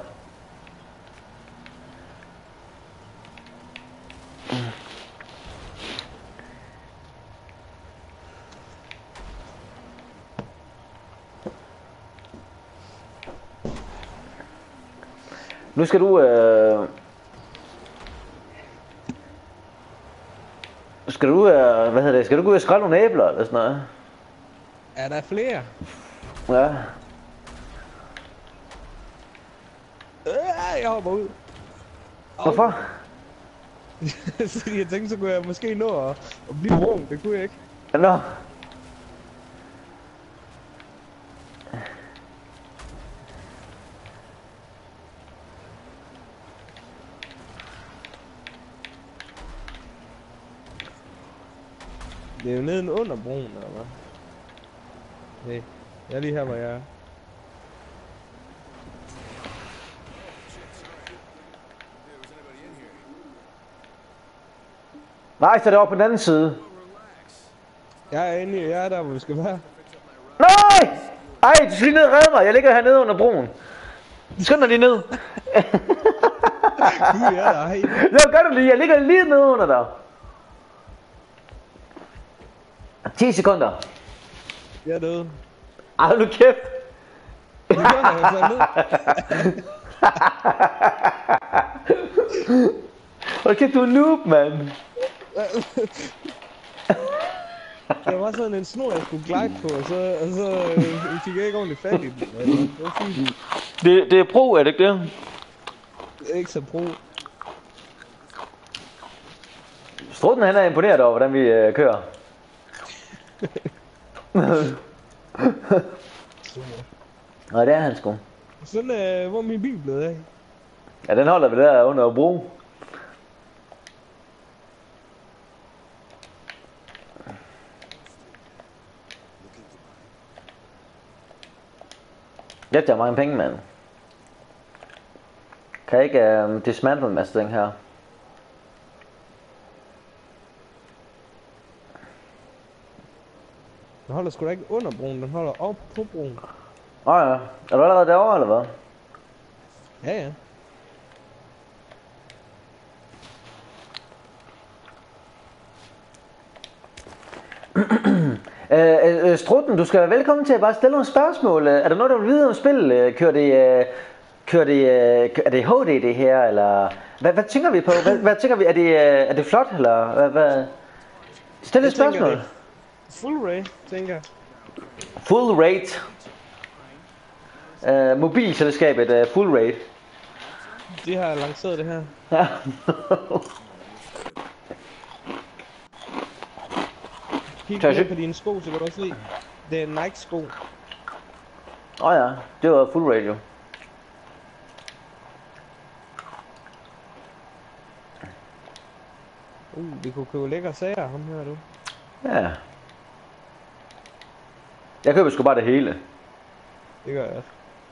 Nu skal du øh... Skal du øh... hvad hedder det? Skal du gå ud og skrælle nogle æbler eller sådan noget? Er der flere? Ja. Øh, jeg hopper ud. Hvorfor? Fordi jeg tænkte, så kunne jeg måske nå at, at blive brun. Det kunne jeg ikke. Nå. Det er jo neden under broen, eller hvad? Nej, jeg er lige her, hvor jeg er. Nej, så er det over på den anden side. Jeg er inde i, jeg er der, hvor vi skal være. Nej! Ej, du skal lige ned og redde mig. Jeg ligger hernede under broen. Skynd dig lige ned. Gud, jeg er der. Hey. Jo, gør du lige. Jeg ligger lige nede under dig. ti sekunder. Jeg er døde. Ej, nu kæft. Det gør jeg, jeg falder ned. Hold kæft, du er noob, mand. Der var sådan en snor, jeg skulle glide på, og så, og så øh, fik jeg ikke ordentligt fat i den. Det var fint. Det, det er pro, er det ikke det? Det er ikke så pro. Strutten, han er imponeret over, hvordan vi øh, kører. Nej, det er han sgu. Sådan, øh, hvor er min bil blevet af? Ja, den holder vi der under bro. Jeg tager mange penge, mand. Kan jeg ikke øh, dismantle en masse ting her? Den holder sgu da ikke under broen, den holder op på broen. Åh oh, ja. Er du allerede derovre, eller hvad? Ja, ja. øh, øh, Strutten, du skal være velkommen til at bare stille nogle spørgsmål. Er der noget, du vil vide om spil? Kører det, kører det, er det H D det her, eller hvad, hvad tænker vi på? Hvad, hvad tænker vi? Er det, er det flot, eller hvad? hvad? Stil et spørgsmål. Full rate, tænker jeg. Full rate. Uh, mobilselskabet uh, Full rate. De har lanceret det her. Ja. Kig ned på dine sko, så kan du også se. Det er Nike sko. Åh oh, ja, det var Full rate jo. Uh, vi kunne købe lækre sager, ham her du. Ja. Jeg køber sgu bare det hele. Det gør jeg.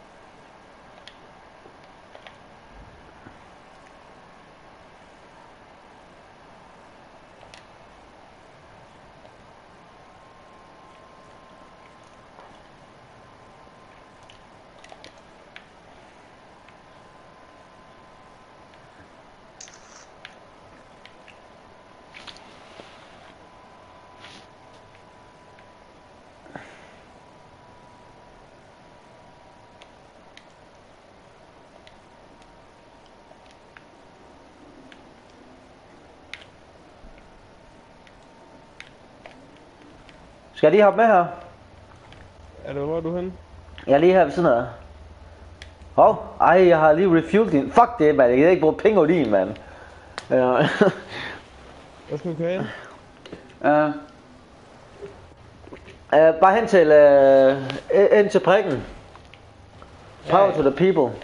Skal jeg lige hoppe med her? Er det, hvor er du henne? Jeg er lige her ved siden af. Hov, ej, jeg har lige refueled din. Fuck det, mand. Jeg kan ikke bruge penge over din, mand. Ja. Hvor skal vi køre hen? Uh, uh, bare hen til, uh, hen til prikken. Power ja, ja. To the people.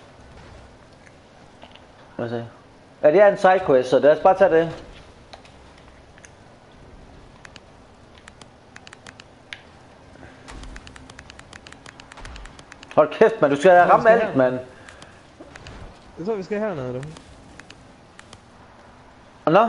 Hvad siger? Ja, det er en sidequest, så lad os bare tage det. Hold kæft, man. Du skal ramme alt, mand. Jeg tror, vi skal hernede, du. Nå.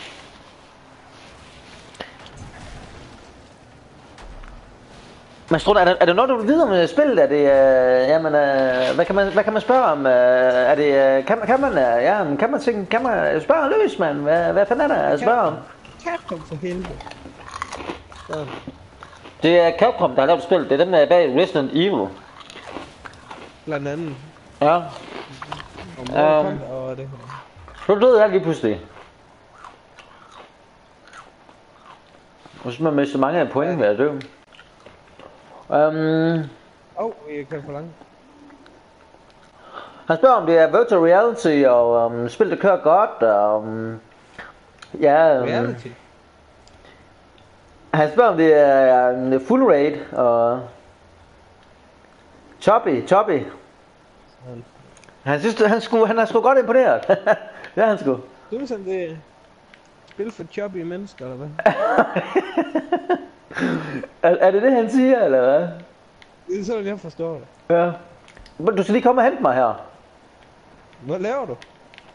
Men Strud, er der, er der noget, du vil vide om spillet? Er det, øh, jamen, øh, hvad, kan man, hvad kan man spørge om? Øh, er det, øh, kan, kan man, øh, ja, kan man, tænke, kan man spørge løs, mand? Hvad, hvad fanden er der at spørge om? Capcom for helvede. Så. Det er Capcom, der har lavet spillet. Det er dem, der er bag Resident Evil. Blandt andet. Ja. Og um, og det. Så døde jeg lige pludselig. Og så man mister mange point ved at dø. Øhm... Åh, vi kan for langt. Han spørger om det er virtual reality, og um, spil der kører godt, og um, ja... Um, reality? Han spørger om det er um, full rate, og... Choppy, choppy. Han, han synes, han, skulle, han er sgu godt imponeret. Det er han sgu. Du er sådan det... Spil for choppy mennesker, eller hvad? er, er det det, han siger, eller hvad? Det er sådan, jeg forstår det. Ja. Du skal lige komme og hente mig her. Hvad laver du?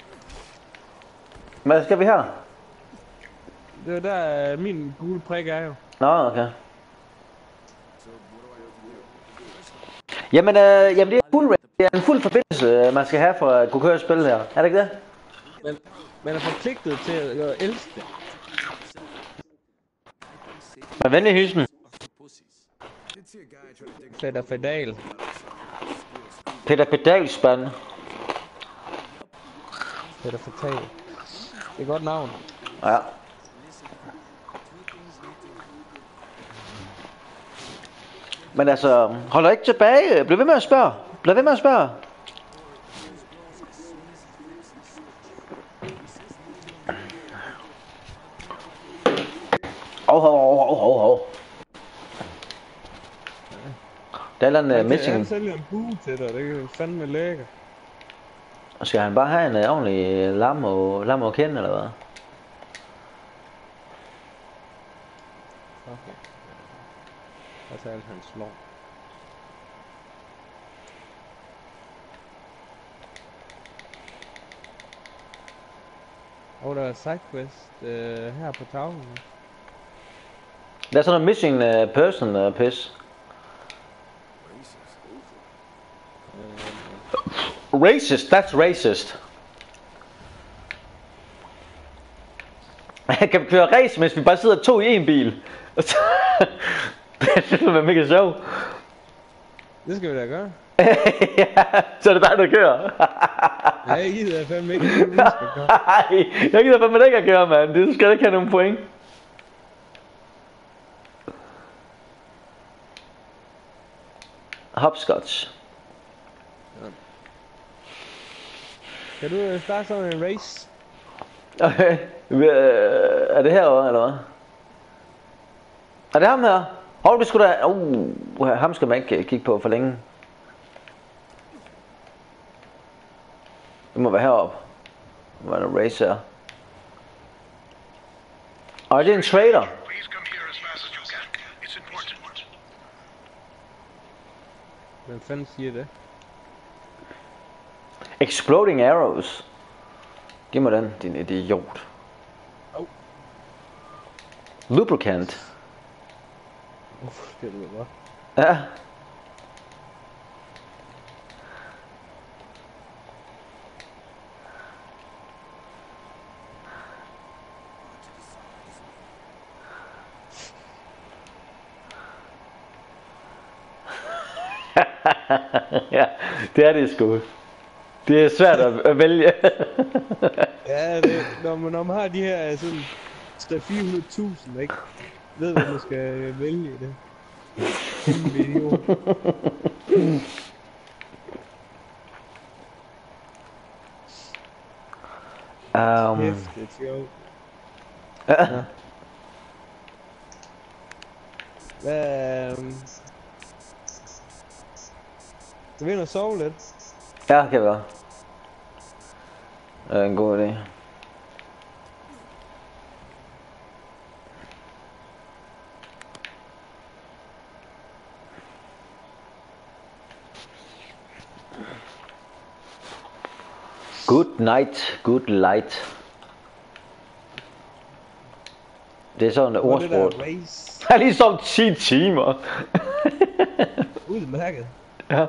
Hvad skal vi her? Det er der, min gule prik er jo. Nå, okay. Jamen, øh, jamen det er fuld det er en fuld forbindelse, man skal have for at kunne køre et spil her. Er det ikke det? Men man er forpligtet til at elske det. Med venlig hilsen. Peter Pedal. Peter Pedalspand. Peter Pedal. Det er et godt navn. Ja. Men altså, hold dig ikke tilbage. Bliv ved med at spørge. Bliv ved med at spørge. Hov, hov, hov, hov, hov. Der er en uh, missing. Han sælger en bue til dig, det er fandme lækker. Skal han bare have en uh, ordentlig lam og, lam og kende, eller hvad? Okay. Og så er han slår. Og der er sidequest uh, her på tavlen. Der er sådan en missing uh, person uh, piss. Uh, racist, that's racist. Kan vi køre race, mens vi bare sidder to i en bil? Det vil være mega sjovt. Det skal vi da gøre. Ja, så er det dig, der kører. Nej, jeg gider fandme ikke, det du skal gøre. Nej, jeg gider fandme ikke at køre, mand. Det skal ikke have nogen point. Hopscotch. Ja. Kan du starte sådan en race? Okay. Er det herovre, eller hvad? Er det ham her? Hov, det skulle da... Uh, ham skal man ikke kigge på for længe. Det må være heroppe. Det må være en race her. Og det er en trader. Hvem fanden siger det? Exploding arrows. Giv mig den, din idiot. Oh. Lubricant. Hvorfor skal det være? Ja. Ja, det er det sgu. Det er svært at, at vælge. Ja, det, når, man, når man har de her sådan tre til fire hundrede tusind, ikke? Ved hvad man skal vælge det. En million. Um. Hæftigt, jo. Ja. Ja. Hvad... Um... Skal vi ind og sove lidt? Ja, kan vi godt. Det er en god idé. Good night, good light. Det er sådan et ordsprog. Jeg har lige sovet ti timer. Udmærket. Ja.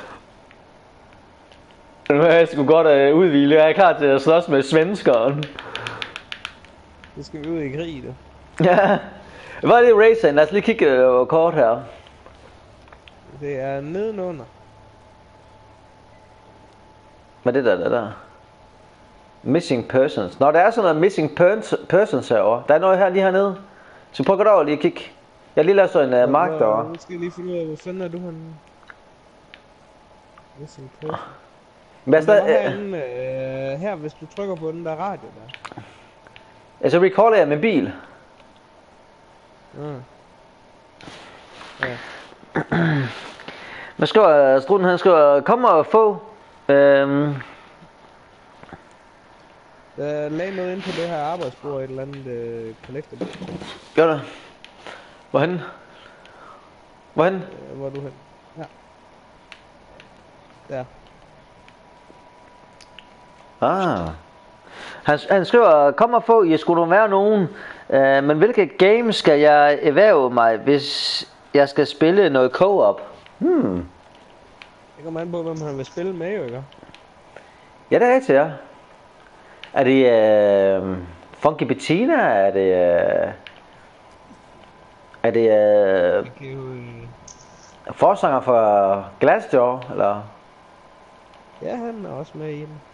Nu er jeg sgu godt uh, udvile. Jeg er klar til at slås med svenskeren. Nu skal vi ud i krig, du. Ja. Hvad er det racing? Lad os lige kigge over kort her. Det er nedenunder. Hvad er det der, der der? Missing persons. Nå, der er sådan noget missing persons herovre. Der er noget her lige hernede. Så prøv at gå over lige og kigge. Jeg har lige lavet sådan en uh, mark derovre. Nu skal jeg lige finde ud af, hvor fanden er du henne? Missing persons. Hvad er stadig? Herinde, øh, her, hvis du trykker på den der radio der. Altså recorder jeg med bil. Mm. Ja. Hvad skriver Struden? Han skriver, kom og få. Øhm. Jeg lagde noget ind på det her arbejdsbord, et eller andet øh, collectible. Gør det. Hvorhen? Hvorhen? Øh, hvor er du hen? Ja. Der. Ah. Han, han skriver, kom og få, jeg skulle være nogen. Uh, men hvilke games skal jeg erhverve mig, hvis jeg skal spille noget co-op? Hmm. Det kommer an på, hvem han vil spille med, jo, ikke? Ja, det er rigtigt, ja. Er det uh, Funky Bettina? Er det uh, Er det uh, okay, øh... forsanger for Glassjaw, eller? Ja, han er også med i den.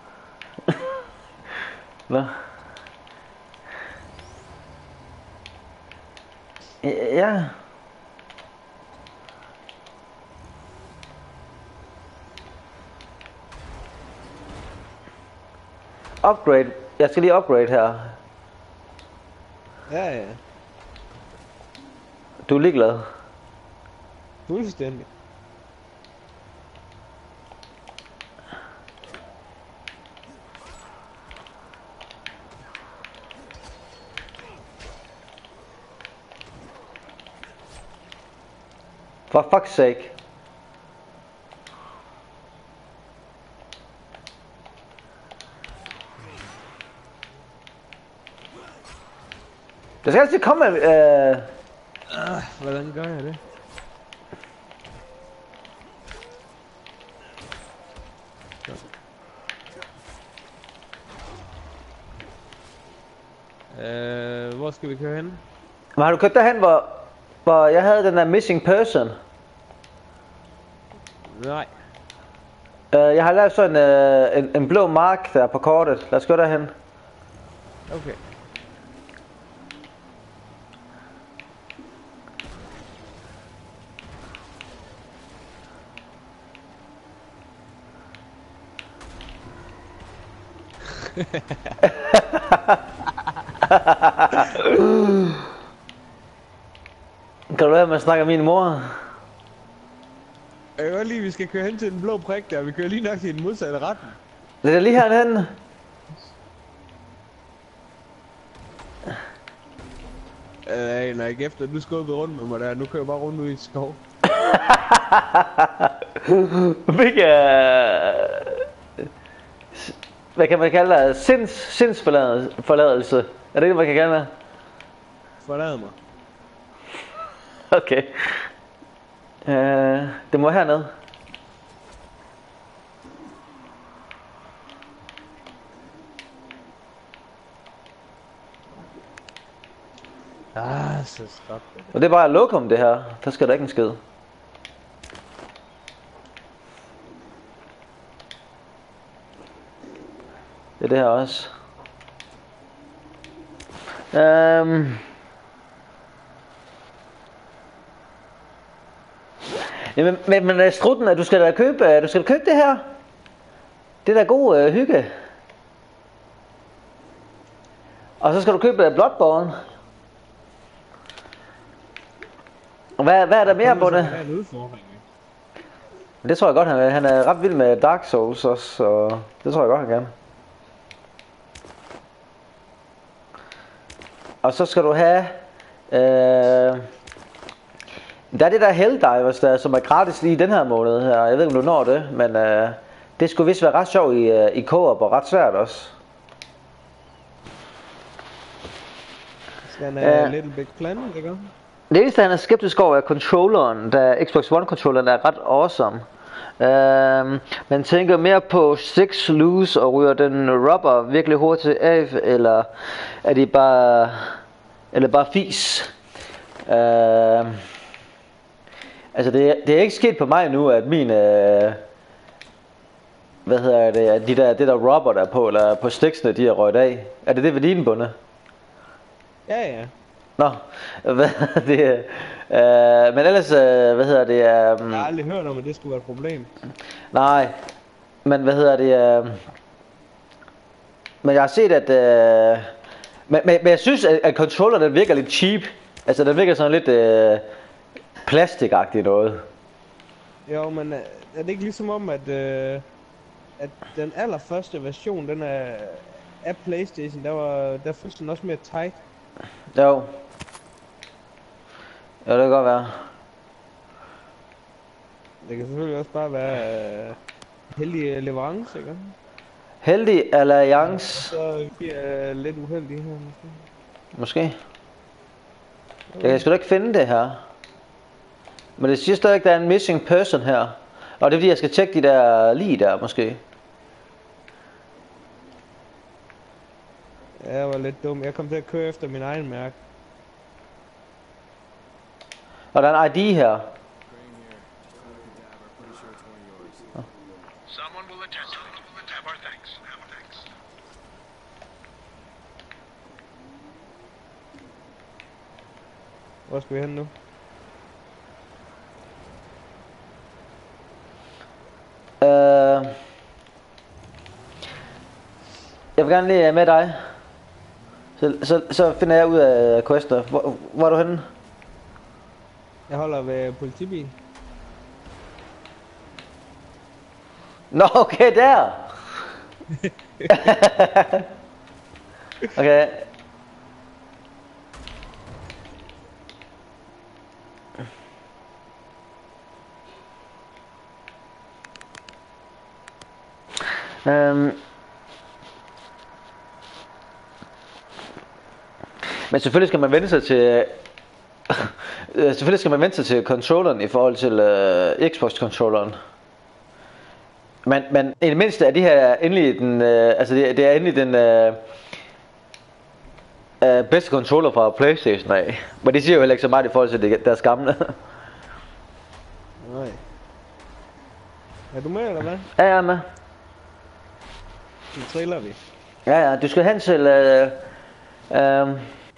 Hvad? Ja. Upgrade. Jeg skal lige upgrade her. Ja, ja. Du er ligeglad. Fuldstændig. For fuck's sake. Der skal altid komme øh... ah, hvordan gør jeg det? Øh, hvor skal vi køre hen? Har du kørt derhen, hvor, hvor jeg havde den der missing person? Nej. Uh, jeg har lavet sådan uh, en, en blå mark der på kortet. Lad os gå derhen. Okay. Kan du være med at snakke om min mor? Jeg kan godt lide, at vi skal køre hen til den blå prik der. Vi kører lige nok i den modsatte retning. Det er lige herhen. Øh, nej, ikke efter. Du skubbede rundt med mig der. Nu kører jeg bare rundt ud i skov. Hvilke... Hvad kan man kalde det? Sinds, sindsforladelse. Er det ikke, man kan kalde det? Forlad mig. Okay. Uh, det må herned. Ah, så stop det. Og det er bare lokum det her. Der skal der ikke en skid. Det er det her også. Um. Jamen, men, men Strutten, du skal da købe, du skal købe det her. Det er da god uh, hygge. Og så skal du købe Bloodborne. Og hvad, hvad er der mere på det? Det tror jeg godt han vil. Han er ret vild med Dark Souls også, så det tror jeg godt han kan. Og så skal du have øh, der er det der Helldivers der, som er gratis lige i den her måned her. Jeg ved ikke om du når det, men øh, Det skulle vist være ret sjovt i, uh, i co-op og ret svært også. Skal han have uh, Little Big Planet, ikke? Det eneste han er skeptisk over er controlleren, da Xbox One controlleren er ret awesome. Uh, man tænker mere på six loose og ryger den rubber virkelig hurtigt af, eller er det bare, eller bare fis. Uh, altså det, det er ikke sket på mig nu, at min, uh, hvad hedder det, de der, det der rubber der er på, eller på sticksene, de er røget af. Er det det ved dine bunde? Ja, ja. Nå, hvad det er, øh, men ellers, øh, hvad hedder det? Um, jeg har aldrig hørt om, at det skulle være et problem. Nej, men hvad hedder det? Uh, men jeg har set, at, uh, men, men, men jeg synes, at, at controller den virker lidt cheap. Altså, den virker sådan lidt uh, plastikagtigt noget. Jo, men er det ikke ligesom om, at, uh, at den allerførste version, den er af PlayStation, der var der føltes den også mere tight. Jo. Jo, det kan godt være. Det kan selvfølgelig også bare være uh, heldig leverance, ikke? Heldig alliance. Så bliver uh, lidt uheldig her, måske. Måske. Jeg kan sgu da ikke finde det her. Men det siger stadig, at der er en missing person her. Og det er fordi, jeg skal tjekke de der lige der, måske. Ja, jeg var lidt dum. Jeg kom til at køre efter min egen mærke. Og der er en I D her. Hvor skal vi hen nu? Uh, jeg vil gerne lige med dig. Så, så, så finder jeg ud af quester. Hvor, hvor er du henne? Jeg holder ved politibil. Nå, okay, der. Okay. Um, men selvfølgelig skal man vende sig til selvfølgelig skal man vende sig til controlleren i forhold til uh, Xbox controlleren. Men men i det mindste er det her endelig den uh, altså det, det er endelig den uh, uh, bedste controller fra PlayStation af. Men det siger jo heller ikke så meget i forhold til det, deres gamle. Nej. Er du med eller hvad? Ja, jeg er med. Nu triller vi. Ja, ja, du skal hen til øh, øh,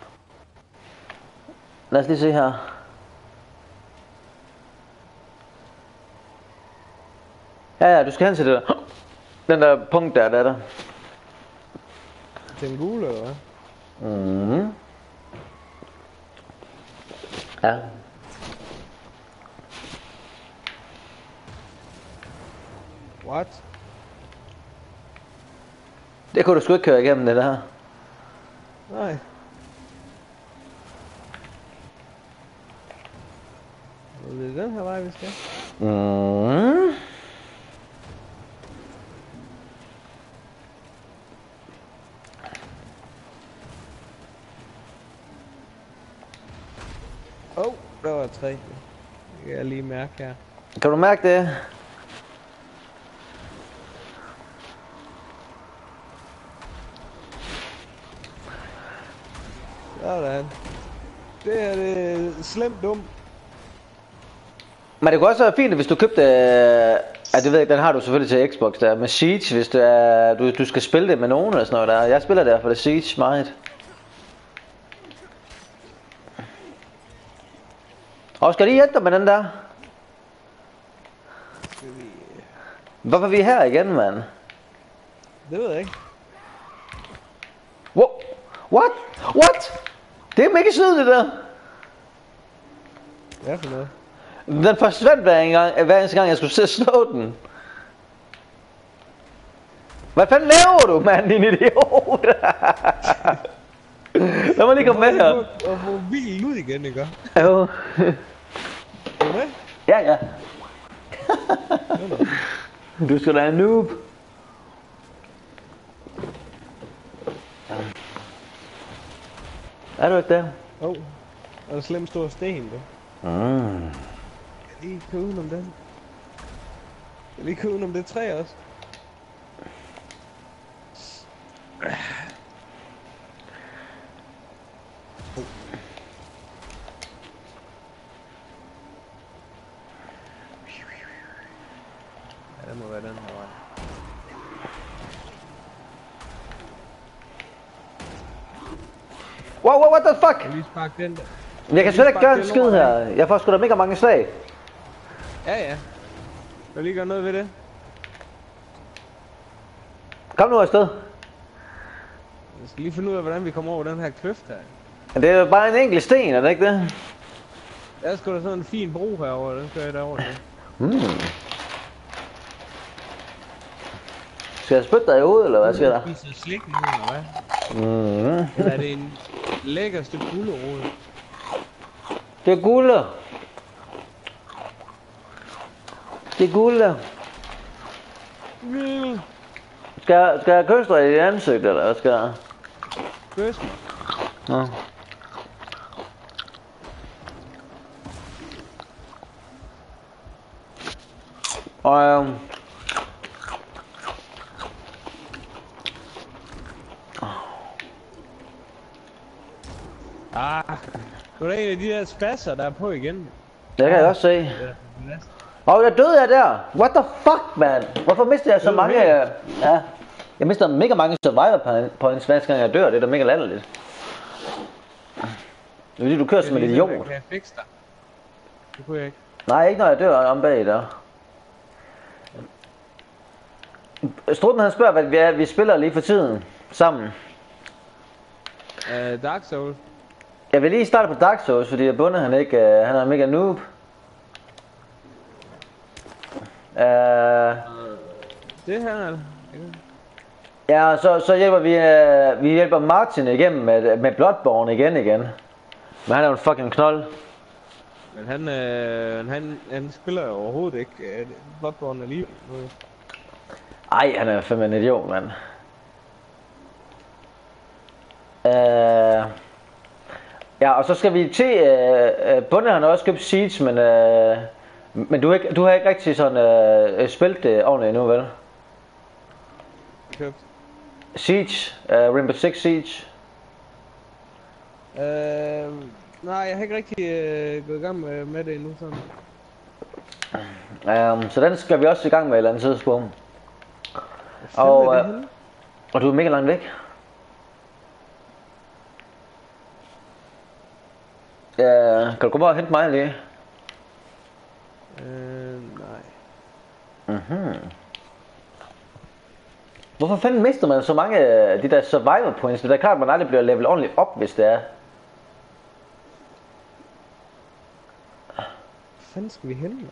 lad os lige se her. Ja, ja, du skal hen til det der. Den der punkt der, der er der. Den gule, eller hvad? Mhm. Ja. What? Det kunne du sgu ikke køre igennem det der. Nej. Det er den her vej, vi skal. Mhm. Åh, oh, der var tre. Det kan jeg lige mærke her. Kan du mærke det? Sådan. Det er det slemt dumt. Men det kunne også være fint, hvis du købte... Øh, ja, det ved jeg, den har du selvfølgelig til Xbox der, med Siege, hvis du, er, du, du skal spille det med nogen eller sådan noget der. Jeg spiller der for det Siege meget. Og skal de hjælpe dig med den der? Hvorfor er vi her igen, mand? Det ved jeg ikke. What? What? What? Det er mega snyd, det der. Hvad for noget? Den forsvandt hver engang, hver eneste gang jeg skulle se slå den. Hvad fanden laver du, mand, din idiot? Lad mig lige komme med her. Og få bilen ud igen, ikke? Jo. Er du med? Ja, ja. Du skal da have noob. Er du ikke der? Åh, oh, er der slemt stor sten, du? Mm. Jeg kan lige køre udenom den. Jeg kan lige køre udenom det træ også. Oh. Ja, det må være den her vej. Wow, wow, what the fuck? Jeg lige sparke den der. Jeg kan slet ikke gøre en skid her. Jeg får sgu da mega mange slag. Ja, ja. Jeg vil lige gøre noget ved det. Kom nu afsted. Jeg skal lige finde ud af, hvordan vi kommer over den her kløft her. Men det er jo bare en enkelt sten, er det ikke det? Der er sgu da sådan en fin bro herover, den kører jeg derover til. Mm. Skal jeg spytte dig i hovedet, eller hvad sker der? Du spiser slik nu, eller hvad? Mm. Eller er det en lækker stykke gulerod? Det er gulde. Det er gulde. Mm. Skal jeg, skal jeg kysse dig i ansigt, eller hvad skal jeg? Kys mig. Ja. Og øhm. Ah, nu er der en af de der spasser, der er på igen. Det kan jeg også se. Åh, oh, der døde jeg der. What the fuck, man? Hvorfor mister jeg så mange? Ja, jeg mister mega mange survivor points hver gang jeg dør. Det er da mega latterligt. Det er fordi du kører som en idiot. Kan jeg fikse dig? Det kunne jeg ikke. Nej, ikke når jeg dør om bag der. Strutten han spørger, hvad vi, er, vi spiller lige for tiden sammen. Uh, Dark Souls. Jeg vil lige starte på Dark Souls, fordi jeg bundet han ikke. Uh, han er mega noob. Uh, det her er det. Ja, så, så hjælper vi, uh, vi hjælper Martin igennem med, med Bloodborne igen igen. Men han er jo en fucking knold. Men han, øh, han, han spiller jo overhovedet ikke øh, Bloodborne alligevel. Ej, han er fandme en idiot, mand. Uh, ja, og så skal vi til... Uh, uh, Bunde han har også købt Siege, men... Uh, men du, ikke, du har ikke rigtig sådan uh, spillet det ordentligt endnu, vel? Købt? Siege, uh, Rainbow Six Siege. Øh, nej, jeg har ikke rigtig øh, gået i gang med, med det endnu sådan. Um, så den skal vi også i gang med et eller andet tidspunkt. Og, uh, og du er mega langt væk. Uh, kan du komme over og hente mig lige? Øh, nej. Mhm. Hvorfor fanden mister man så mange af de der survival points? Det er klart, at man aldrig bliver level ordentligt op, hvis det er. Hvor fanden skal vi hen, mand?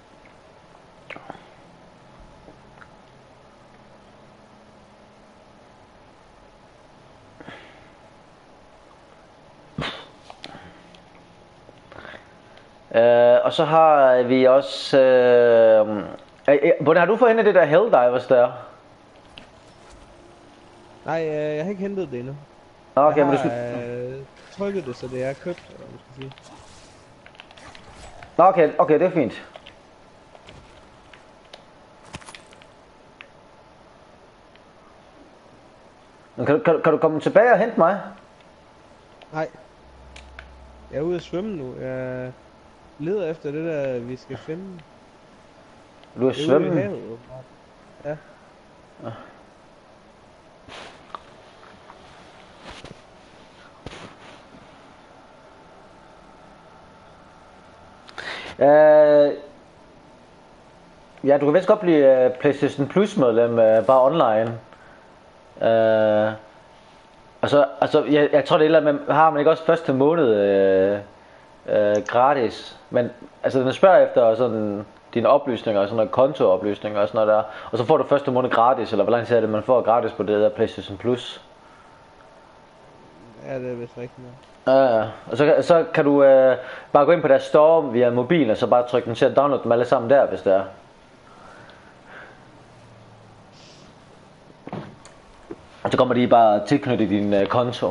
Uh, og så har vi også... Uh, uh, har du fået hentet det der Helldivers der? Nej, øh, jeg har ikke hentet det endnu. Okay, jeg men har du skal... øh, trykket det, så det er købt, eller hvad skal sige. Okay, okay, det er fint. Men kan, kan, kan du komme tilbage og hente mig? Nej. Jeg er ude at svømme nu. Jeg leder efter det der, vi skal finde. Du er Det er svømme? ude i havet, åbenbart. Ja. Ja. Uh, ja, du kan vist godt blive uh, PlayStation Plus medlem, uh, bare online. Uh, altså, altså jeg, jeg tror det er med, har man ikke også første måned uh, uh, gratis, men altså den spørger efter sådan dine oplysninger og sådan noget, kontooplysninger og sådan noget der, og så får du første måned gratis, eller hvor lang tid er det man får gratis på det der PlayStation Plus? Ja, det er vist rigtigt. Ja, uh, og så, så kan du uh, bare gå ind på deres store via mobil, og så bare trykke den til at downloade dem alle sammen der, hvis det er. Og så kommer de bare tilknyttet din uh, konto.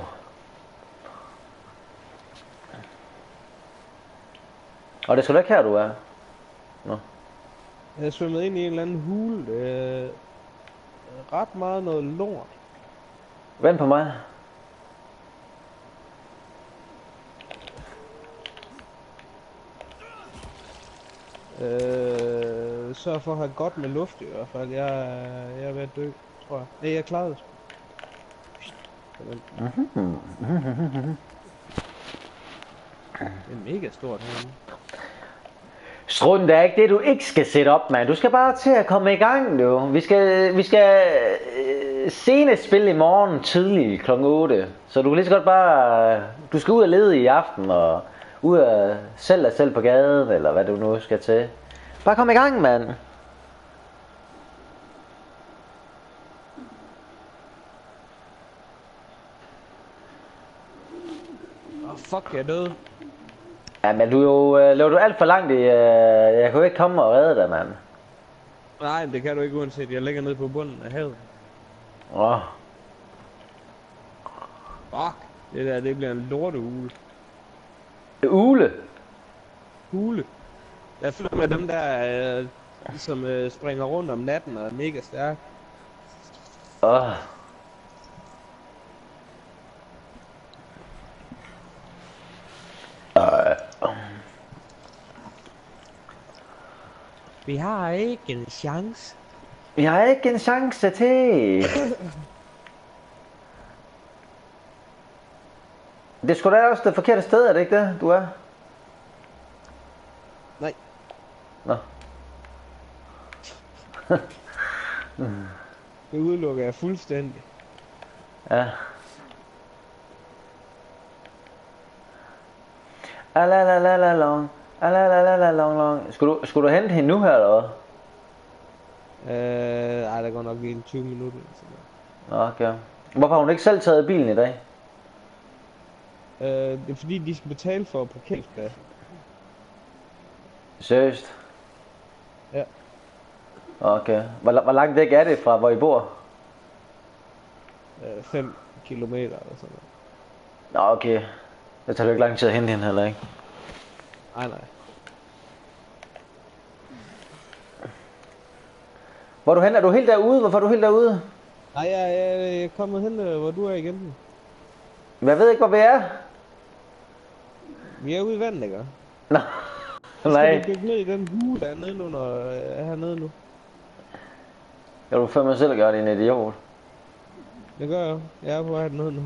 Og det skal du ikke her, du er. Nå. Jeg er svømmet ind i en eller anden hule. Øh, ret meget noget lort. Vent på mig. Øh, sørg for at have godt med luft i hvert fald. Jeg, er- jeg er ved at dø, tror jeg. Nej, jeg klarede det. Mm-hmm. Det er mega stort herinde. Strund, det er ikke det, du ikke skal sætte op, mand. Du skal bare til at komme i gang, du. Vi skal, vi skal øh, senest spille i morgen tidlig klokken otte. Så du kan lige så godt bare... Du skal ud og lede i aften, og ud og sælge dig selv på gaden, eller hvad du nu skal til. Bare kom i gang, mand. Åh, oh, fuck, jeg er død. Ja, men du jo, øh, løber du alt for langt i... Øh, jeg kan jo ikke komme og redde dig, mand. Nej, det kan du ikke uanset. Jeg ligger nede på bunden af havet. Åh. Oh. Fuck, det der, det bliver en lortehule. Ule. Hule. Jeg følger med dem der, øh, som øh, springer rundt om natten og er mega stærk. Åh. Oh. Vi har ikke en chance. Vi har ikke en chance til. Det skulle da også det forkerte sted, er det ikke det, du er? Nej. Nå. Det udelukker jeg fuldstændig. Ja. Alalala long. Alalala long long. Skulle du, skulle du hente hende nu her, eller hvad? Øh, ej, der går nok lige en tyve minutter. Nå, okay. Hvorfor har hun ikke selv taget bilen i dag? Øh, det er fordi, de skal betale for parkeringsplads. Seriøst? Ja. Okay. Hvor, hvor langt væk er det fra, hvor I bor? Øh, fem kilometer eller sådan noget. Nå, okay. Det tager jo ikke lang tid at hente hende heller, ikke? Nej, nej. Hvor er du hen? Er du helt derude? Hvorfor er du helt derude? Nej, jeg, jeg, jeg er kommet hen, øh, hvor du er igen. Men jeg ved ikke, hvor vi er. Vi er ude i vandet, ikke? Nå. Nej. Skal vi dykke ned i den hule, der er nede under, øh, hernede nu? Kan du fandme selv gøre, din idiot? Det gør jeg. Jeg er på vej ned nu.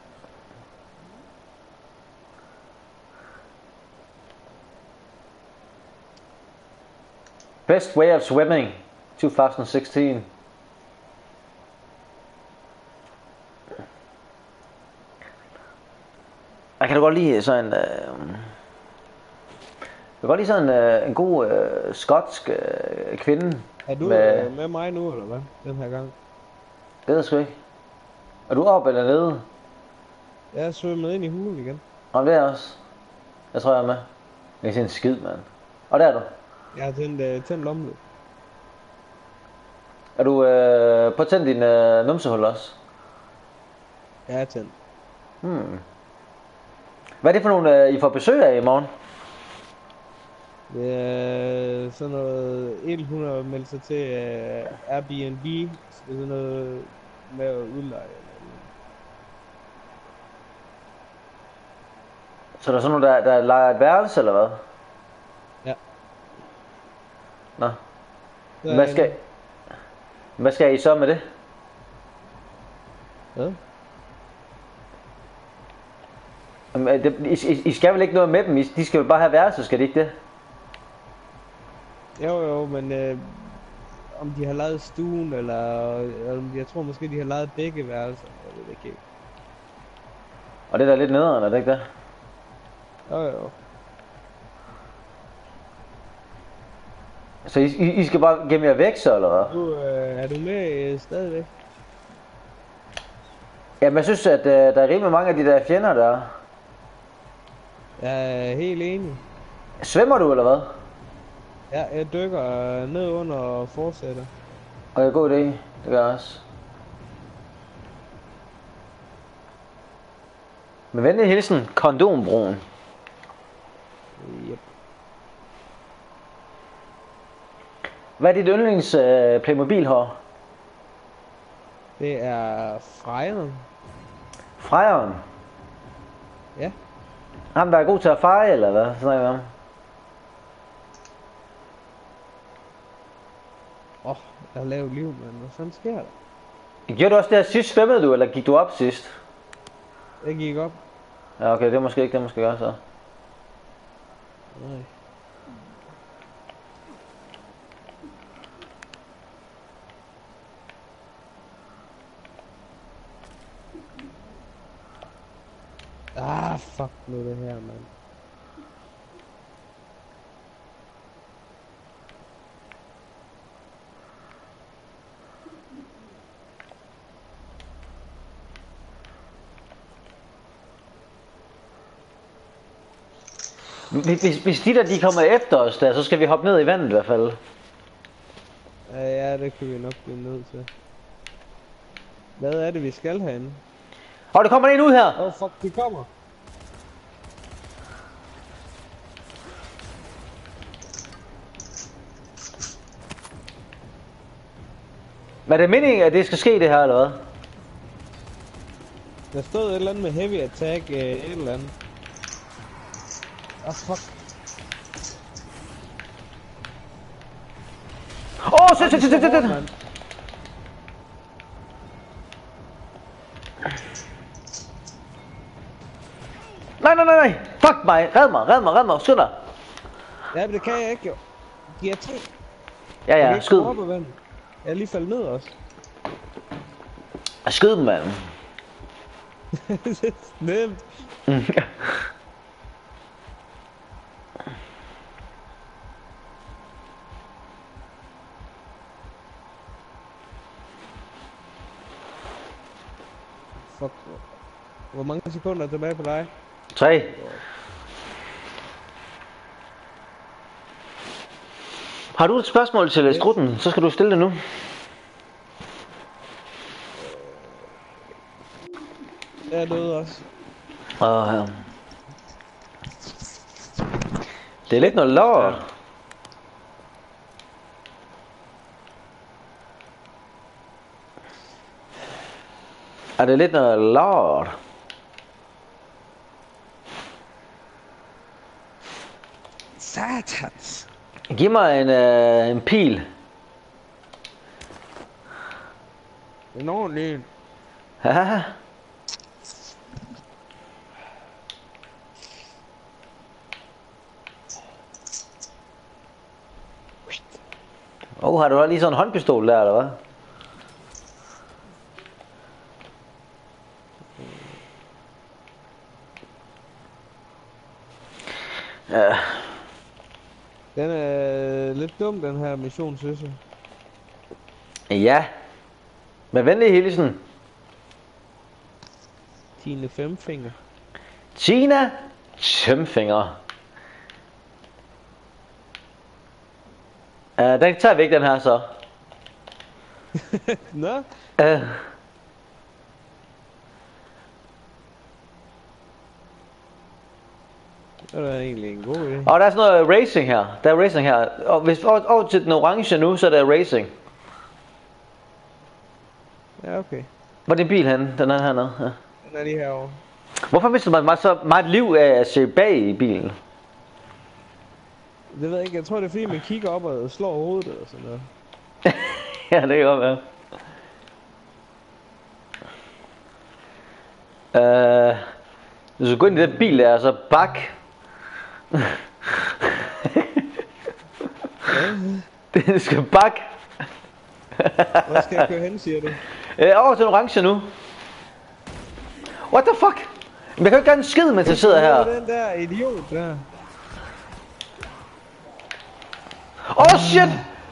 Best way of swimming, twenty sixteen. Jeg kan da godt lide sådan en... Øh, jeg kan godt lide sådan øh, en god øh, skotsk øh, kvinde. Er du med, øh, med mig nu, eller hvad? Den her gang? Det ved jeg sgu ikke. Er du oppe eller nede? Jeg er svømmet ind i hulen igen. Nå, det er jeg også. Jeg tror, jeg er med. Jeg kan se en skid, mand. Og der er du. Jeg har tændt, øh, tændt lommeløb. Er du øh, på tændt din øh, numsehul også? Jeg er tændt. Hmm. Hvad er det for nogle, øh, I får besøg af i morgen? Det er sådan noget... en hundrede meldt sig til uh, Airbnb. Så det er sådan noget med at udleje. Så der er sådan nogle, der, der leger et værelse, eller hvad? Ja. Nå. Hvad skal, hvad skal I så med det? Ja. Jamen, det I, I, I skal vel ikke noget med dem? I, de skal jo bare have værelse, skal de ikke det? Jo jo, men øh, om de har lavet stuen, eller, eller jeg tror måske de har lavet begge værelser. Jeg ved det ikke. Og det der er lidt nederen, er det ikke det? Jo jo. Så I, I, I skal bare gemme jer væk så, eller hvad? Du, øh, er du med øh, stadigvæk? Jamen jeg synes, at øh, der er rimelig mange af de der fjender der. Jeg er helt enig. Svømmer du, eller hvad? Ja, jeg dykker ned under og fortsætter. Og jeg god idé, det gør jeg også. Med venlig hilsen, kondombroen. Yep. Hvad er dit yndlings uh, Playmobil hår? Det er Frejeren. Frejeren? Ja. Ham der er god til at feje, eller hvad snakker vi om? Åh, oh, jeg har lavet liv, men hvad fanden sker der? Gjorde du også det her sidst? Svømmede du, eller gik du op sidst? Jeg gik op. Ja, okay, det er måske ikke det, man skal gøre så. Nej. Ah, fuck nu det her, mand. Hvis, hvis de der de kommer efter os der, så skal vi hoppe ned i vandet i hvert fald. Ja, ja, det kan vi nok blive nødt til. Hvad er det, vi skal herinde? Åh, oh, der kommer en ud her! Åh, oh, fuck, de kommer! Hvad er det meningen, at det skal ske det her, eller hvad? Der stod et eller andet med heavy attack, øh, et eller andet. Ah, oh, fuck. Åh, oh, shit, shit, shit, shit, shit! Nej, nej, nej, nej! Fuck mig! Red mig, red mig, red mig! Skynd dig! Ja, men det kan jeg ikke, jo. De er tre. Ja, Jeg ja, kan ikke skyd! komme op af vandet. Jeg er lige faldet ned også. Skyd dem, mand! Nemt. Fuck. Hvor mange sekunder er tilbage på dig? Tre. Har du et spørgsmål til strutten, så skal du stille det nu. Jeg er død også. Åh, ja. Det er lidt noget lort. Er det lidt noget lort? Satans. Giv mig en, øh, en pil. En ordentlig en. Haha. Åh, oh, har du da lige sådan en håndpistol der, eller hvad? Ja. Den er lidt dum, den her mission, synes jeg. Ja. Med venlig hilsen. Tine Femfinger. Tina Femfinger. Uh, den tager vi ikke, den her så. Nå? Uh. Det er egentlig en god idé. Og der er sådan noget racing her. Der er racing her. Og hvis over, over til den orange nu, så er der racing. Ja, okay. Hvor er din bil henne? Den er hernede. Ja. Den er lige herovre. Hvorfor mister man meget, så meget liv af at se bag i bilen? Det ved jeg ikke. Jeg tror, det er fordi, man kigger op og slår hovedet og sådan noget. Ja, det kan godt være. Uh, du skal gå ind i den bil der, og så bak. Det skal bak. Hvor skal jeg køre hen, siger du? Uh, over til den orange nu. What the fuck? Men jeg kan jo ikke gøre en skid, mens jeg sidder her. Den der idiot der. Oh shit!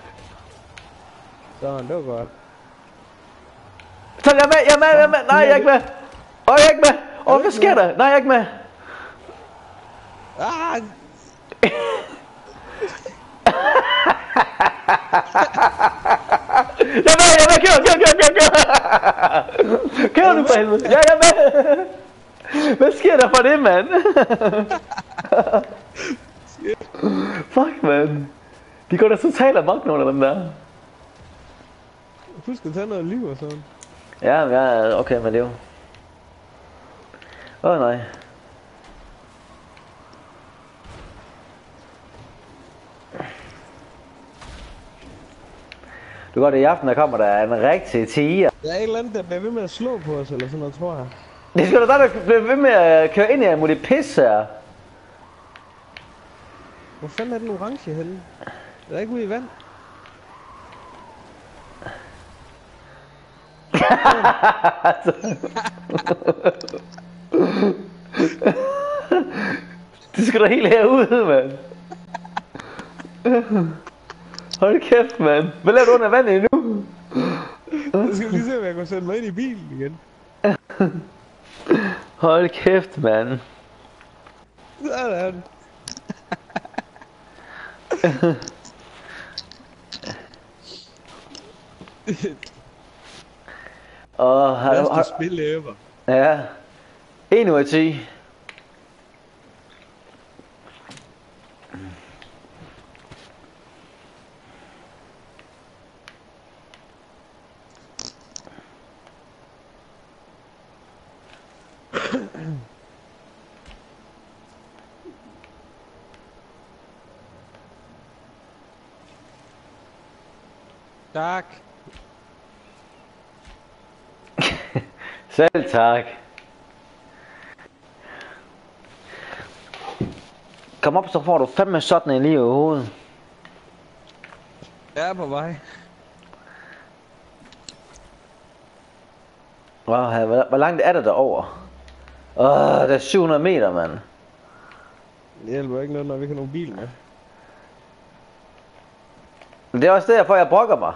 Sådan, det var godt. Så jeg er med, jeg er med, jeg er med. Nej, jeg er ikke med. Åh, oh, jeg er ikke med. Åh, oh, hvad sker der? Nej, jeg er ikke med. Ah! Jeg er med, jeg er med. Kør, kør, kør, kør, kør. Kør nu for helvede. Ja, jeg er med. Hvad sker der for det, mand? Fuck, mand. De går da totalt amok, nogle af dem der. Husk at tage noget liv og sådan. Ja, men jeg er okay med liv. Åh oh, nej. Du går det i aften, der kommer der en rigtig tiger. Der er et eller andet, der bliver ved med at slå på os, eller sådan noget, tror jeg. Det skal da der, der bliver ved med at køre ind i mod det pis her. Hvor fanden er den orange henne? Er der ikke ude i vand? Det skal da helt herude, mand. Hold kæft, mand. Hvad laver du under vandet endnu? Jeg skal lige se, om jeg kan sætte mig ind i bilen igen. Hold kæft, mand. Sådan. Åh, har du... Bedste spil ever. Ja. en ud af ti. Tak. Selv tak. Kom op, så får du fandme sådan en lige i hovedet. Jeg er på vej. Wow, hvor, hvor langt er det derover? Åh, oh, det er syv hundrede meter, mand. Det hjælper ikke noget, når vi kan have nogle bil med. Men det er også derfor, jeg brokker mig.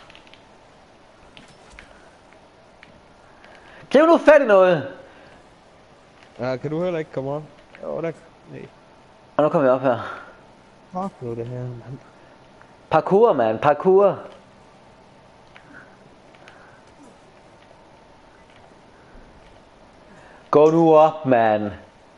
Griv nu fat i noget! Ja, kan du heller ikke komme op? Jo, der... Nej. Og nu kommer jeg op her. Fuck nu det her, mand. Parkour, mand. Parkour. Gå nu op, mand.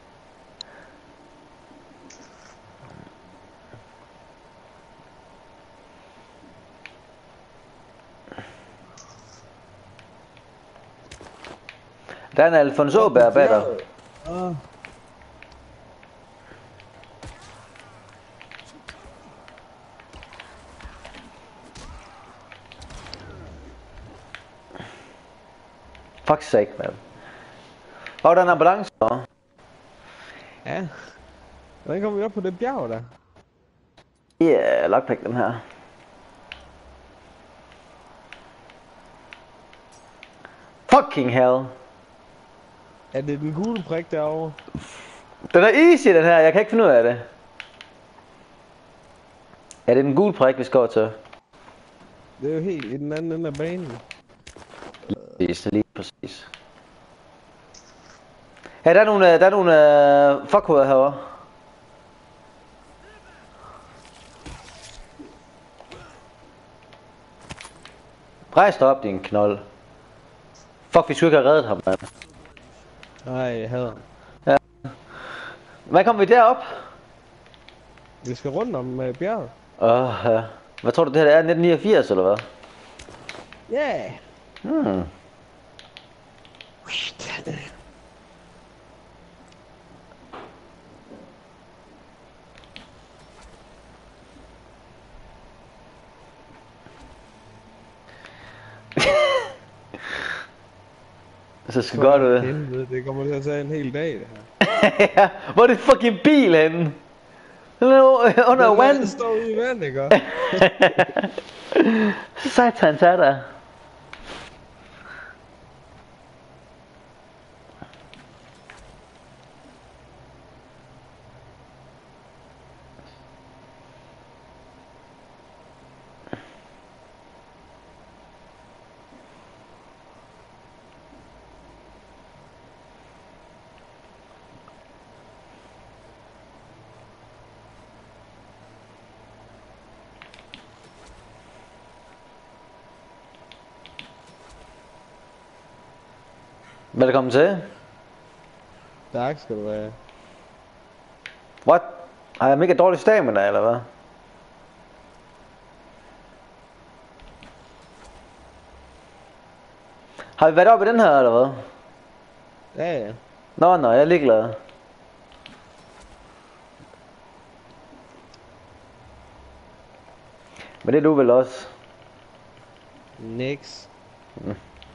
Der er en Alfonso bær bag dig. Ah. Fuck sake, man. Hvor er der en ambulance? Ja. Hvordan kommer vi op på det bjerg der? Ja, yeah, lockpick den her. Fucking hell. Er det den gule prik derovre? Den er easy, den her. Jeg kan ikke finde ud af det. Ja, det er den gule prik, vi skal over til. Det er jo helt i den anden ende af banen. Lige, lige præcis. Ja, der er nogle, der er nogle uh, fuckhoveder herovre. Rejs dig op, din knold. Fuck, vi skulle ikke have reddet ham, mand. Nej, jeg hader ham. Ja. Hvad kommer vi derop? Vi skal rundt om uh, bjerget. Åh, uh, ja. Hvad tror du, det her er? nitten niogfirs, eller hvad? Ja. Yeah. Hmm. Så skal godt ud. Det kommer til at tage en hel dag, det her. Ja, hvor er det fucking bil henne? Under vand. Det står ude i vand, ikke? Satans er der. Velkommen til. Tak skal du have. What? Har jeg mega dårlig stamina, eller hvad? Har vi været oppe i den her, eller hvad? Ja, ja. Nå, nå, jeg er ligeglad. Men det er du vel også? Nix. Mm.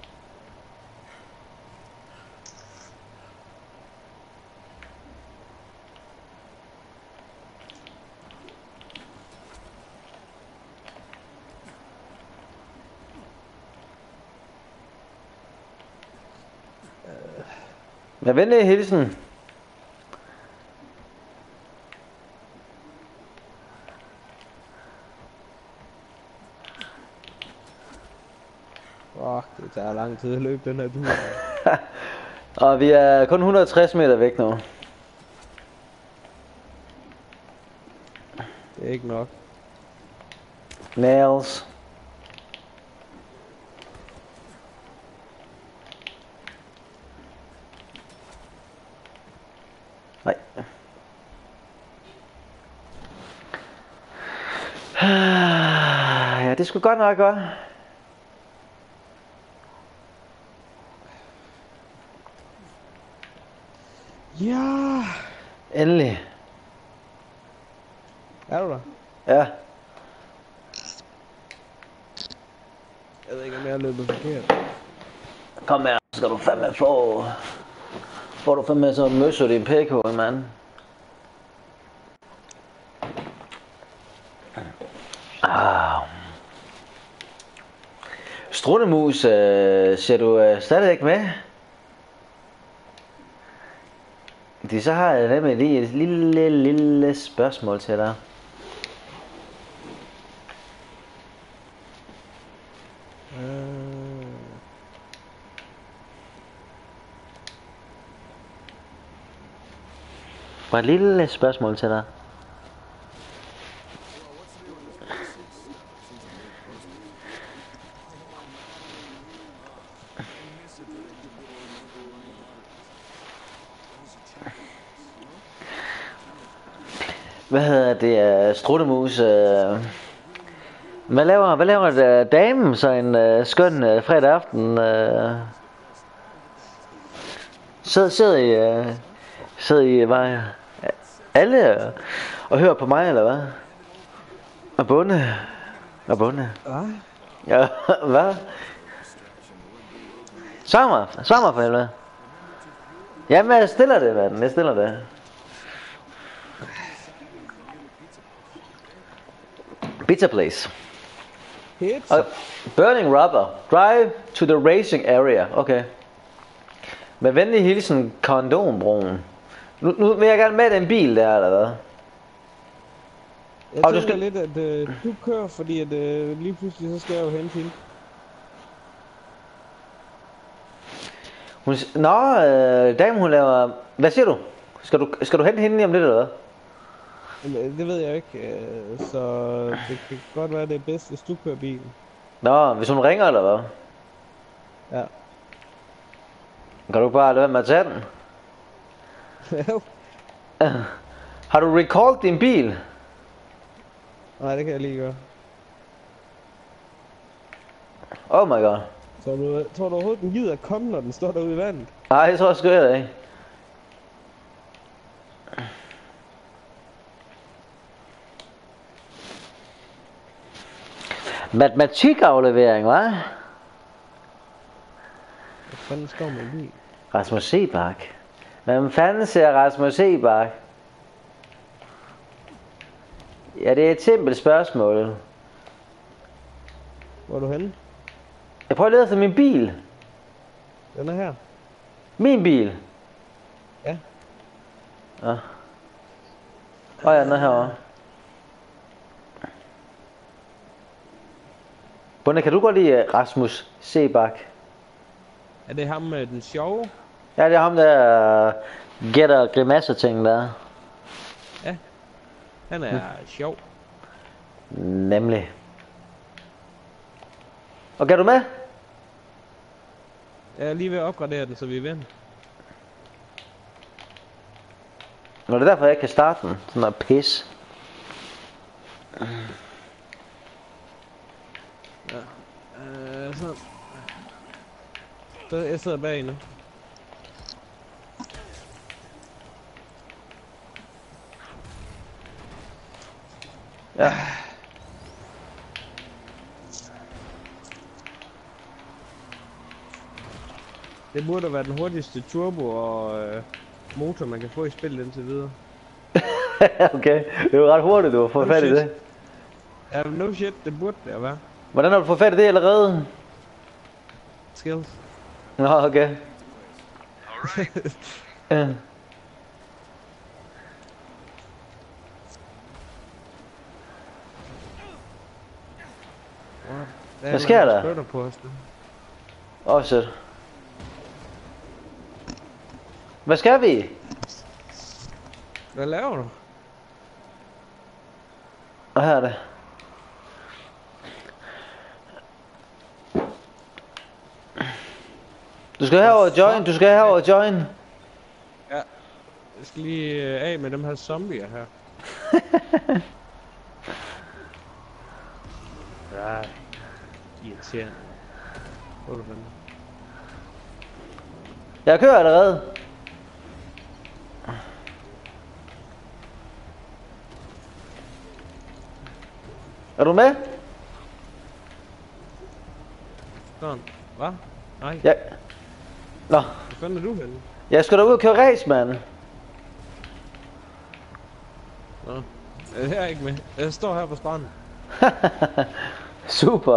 Med venlig hilsen. Åh, oh, det tager lang tid at løbe den her tur. Og vi er kun et hundrede og tres meter væk nu. Det er ikke nok. Nails. Nej. Ja, det skulle godt nok gøre. Ja. Endelig. Er du der? Ja. Jeg ved ikke om jeg er løbet forkert. Kom her, skal du fandme få. Får du fandme så møsser din pækhul, mand. Ah. Strundemus, øh, ser du øh, stadigvæk med? De så har jeg nemlig lige et lille, lille spørgsmål til dig. Uh... Bare et lille spørgsmål til dig. Hvad hedder det, uh, struttemus? Uh, hvad laver, hvad laver uh, damen så en uh, skøn uh, fredag aften? Uh, sidder, sidder I, uh, sidder I bare alle uh, og hører på mig, eller hvad? Og bunde, og bunde. Hvad? Ja, hvad? Svar mig, svar mig for helvede. Jamen, jeg stiller det, mand, jeg stiller det. Pizza place. Pizza? Uh, burning rubber. Drive to the racing area. Okay. Med venlig hilsen, kondombroen. Nu, nu vil jeg gerne med den bil der, eller hvad? Jeg Og tænker du skal... lidt, at øh, du kører, fordi at øh, lige pludselig så skal jeg jo hente hende. Hun... Nå, øh, dame hun laver... Hvad siger du? Skal du, skal du hente hende lige om lidt, eller hvad? Men, det ved jeg ikke, øh, så det kan godt være det er bedst, hvis du kører bilen. Nå, hvis hun ringer, eller hvad? Ja. Kan du bare lade være med at tage den? Jo. Har du recalled din bil? Nej, det kan jeg lige gøre. Oh my god. Så du, tror du overhovedet, den gider at komme, når den står derude i vandet? Nej, jeg tror sgu jeg ikke. Matematikaflevering, hva'? Hvad fanden står med en bil? Rasmus Sebak. Hvem fanden ser Rasmus Sebak? Ja, det er et simpelt spørgsmål. Hvor er du henne? Jeg prøver at lede efter min bil. Den er her. Min bil? Ja. Ja. Åh oh, ja, den er herovre. Bunde, kan du godt lide Rasmus Sebak? Er det ham med den sjove? Ja, det er ham der uh, gætter grimasser ting der. Ja. Han er hmm. sjov. Nemlig. Og kan du med? Jeg er lige ved at opgradere den, så vi er venner. Og det er derfor jeg ikke kan starte den. Sådan noget pis. Ja. Øh, så. Så jeg sidder bag nu. Ja. Det burde være den hurtigste turbo og øh, motor man kan få i spillet indtil videre. Okay, det er jo ret hurtigt du har fået no fat i det. Ja, no shit, det burde det være. Hvordan har du fået fat i det allerede? Skills. Nå, okay. Ja. Hvad sker der? Åh, oh, shit. Hvad skal vi? Hvad laver du? Og her er det. Du skal herover og join, du skal herover og join. Ja. Jeg skal lige øh, af med dem her zombier her. Ja. Irriterende. Hvor er du henne? Jeg kører allerede. Er du med? Sådan. Hvad? Nej. Ja. Nå. Hvor fanden er du henne? Jeg skal da ud og køre race, mand. Nå. Jeg er ikke med. Jeg står her på stranden. Super.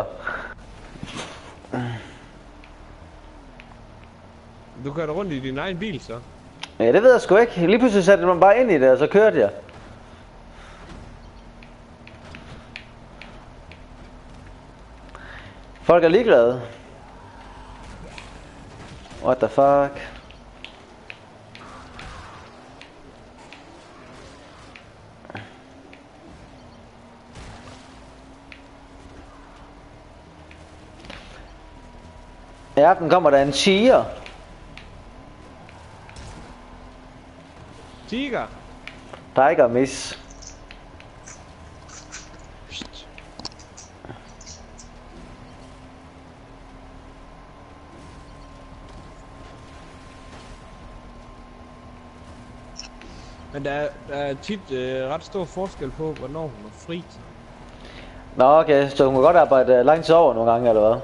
Du kører rundt i din egen bil, så? Ja, det ved jeg sgu ikke. Lige pludselig satte man bare ind i det, og så kørte jeg. Folk er ligeglade. What the fuck? I aften kommer der en tiger. Tiger? Tiger miss. Men der er, der er tit øh, ret stor forskel på, hvornår hun er fri. Nå, okay, så hun kan godt arbejde lang tid over nogle gange, eller hvad?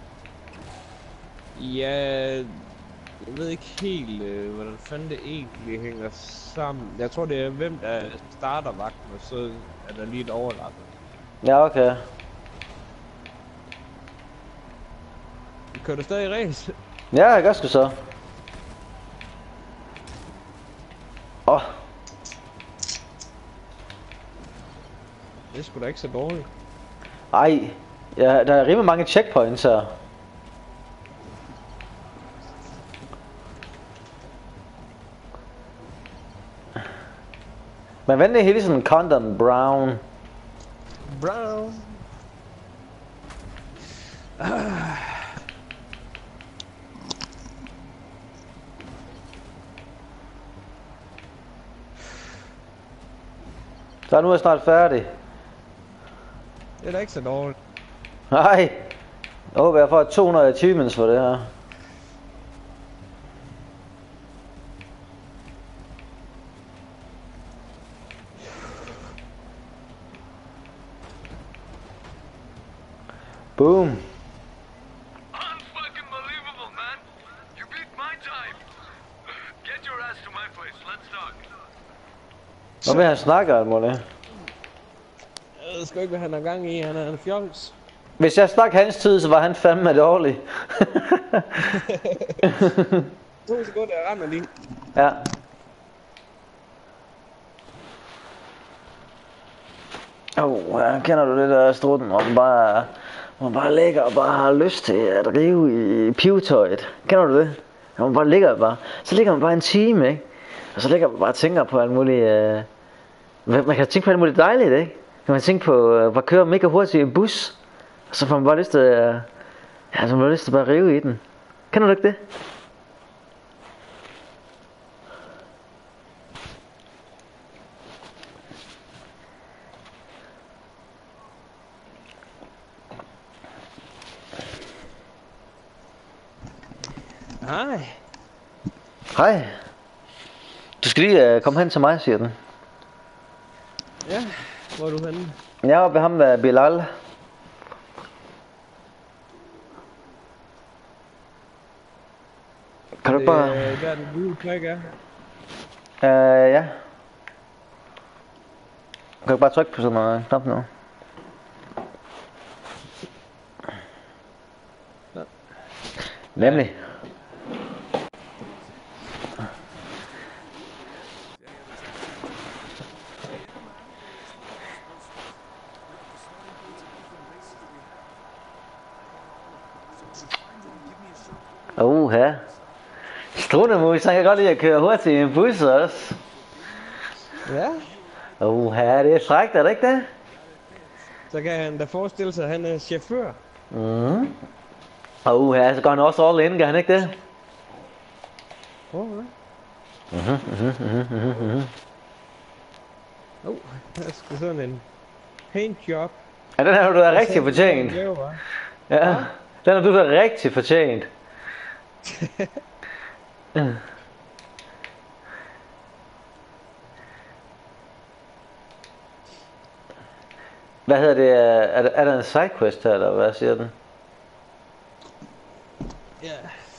Ja, jeg ved ikke helt, øh, hvordan fanden det egentlig hænger sammen. Jeg tror, det er hvem, der starter vagten, og så er der lige et overlap. Ja, okay. Kører du stadig race? Ja, jeg gør sgu så. Åh. Oh. Det er sgu da ikke så dårligt. Ej, ja, der er rimelig mange checkpoints her. Men vent, det hele sådan Condon Brown. Brown. Ah. Så nu er jeg snart færdig. Det er da ikke så dårligt. Nej. Jeg håber jeg får to hundrede achievements for det her. Boom. Unfucking believable, man. You beat my time. Get your ass to my place. Let's talk. Hvad vil han snakke om, Molle? Jeg ved sgu ikke, hvad han har gang i. Han er en fjols. Hvis jeg stak hans tid, så var han fandme dårlig. To sekunder, jeg rammer lige. Ja. Åh, oh, ja, kender du det der strutten, hvor man bare, hvor man bare ligger og bare har lyst til at rive i pivetøjet? Kender du det? Ja, man bare ligger bare. Så ligger man bare en time, ikke? Og så ligger man bare og tænker på alt muligt. Øh... Man kan tænke på alt muligt dejligt, ikke? Kan man tænke på øh, at køre mega hurtigt i en bus. Og så får man bare lyst til at... Øh... Ja, så får man bare lyst til at bare rive i den. Kender du ikke det? Hej. Hej. Du skal lige uh, komme hen til mig, siger den. Ja, hvor er du henne? Jeg er oppe ved ham, der er Bilal. Kan du Det, bare... øh, der er den gule prik er. Uh, ja. Kan du bare trykke på sådan noget knap nu? Ja. Nemlig. Uha. Strunemus, han kan godt lide at køre hurtigt i en bus også. Ja. Uha, det er frækt, er det ikke det? Så kan han da forestille sig, at han er chauffør. Mhm. Og uha, så går han også all in, gør han ikke det? Åh, oh, ja. Mhm, mhm, mhm, mhm, mhm. Oh, der skal sådan en paintjob. Ja, den har du da rigtig fortjent. Ja, den har du da rigtig fortjent. Hvad hedder det? Er der, er der en sidequest her, eller hvad siger den? Ja.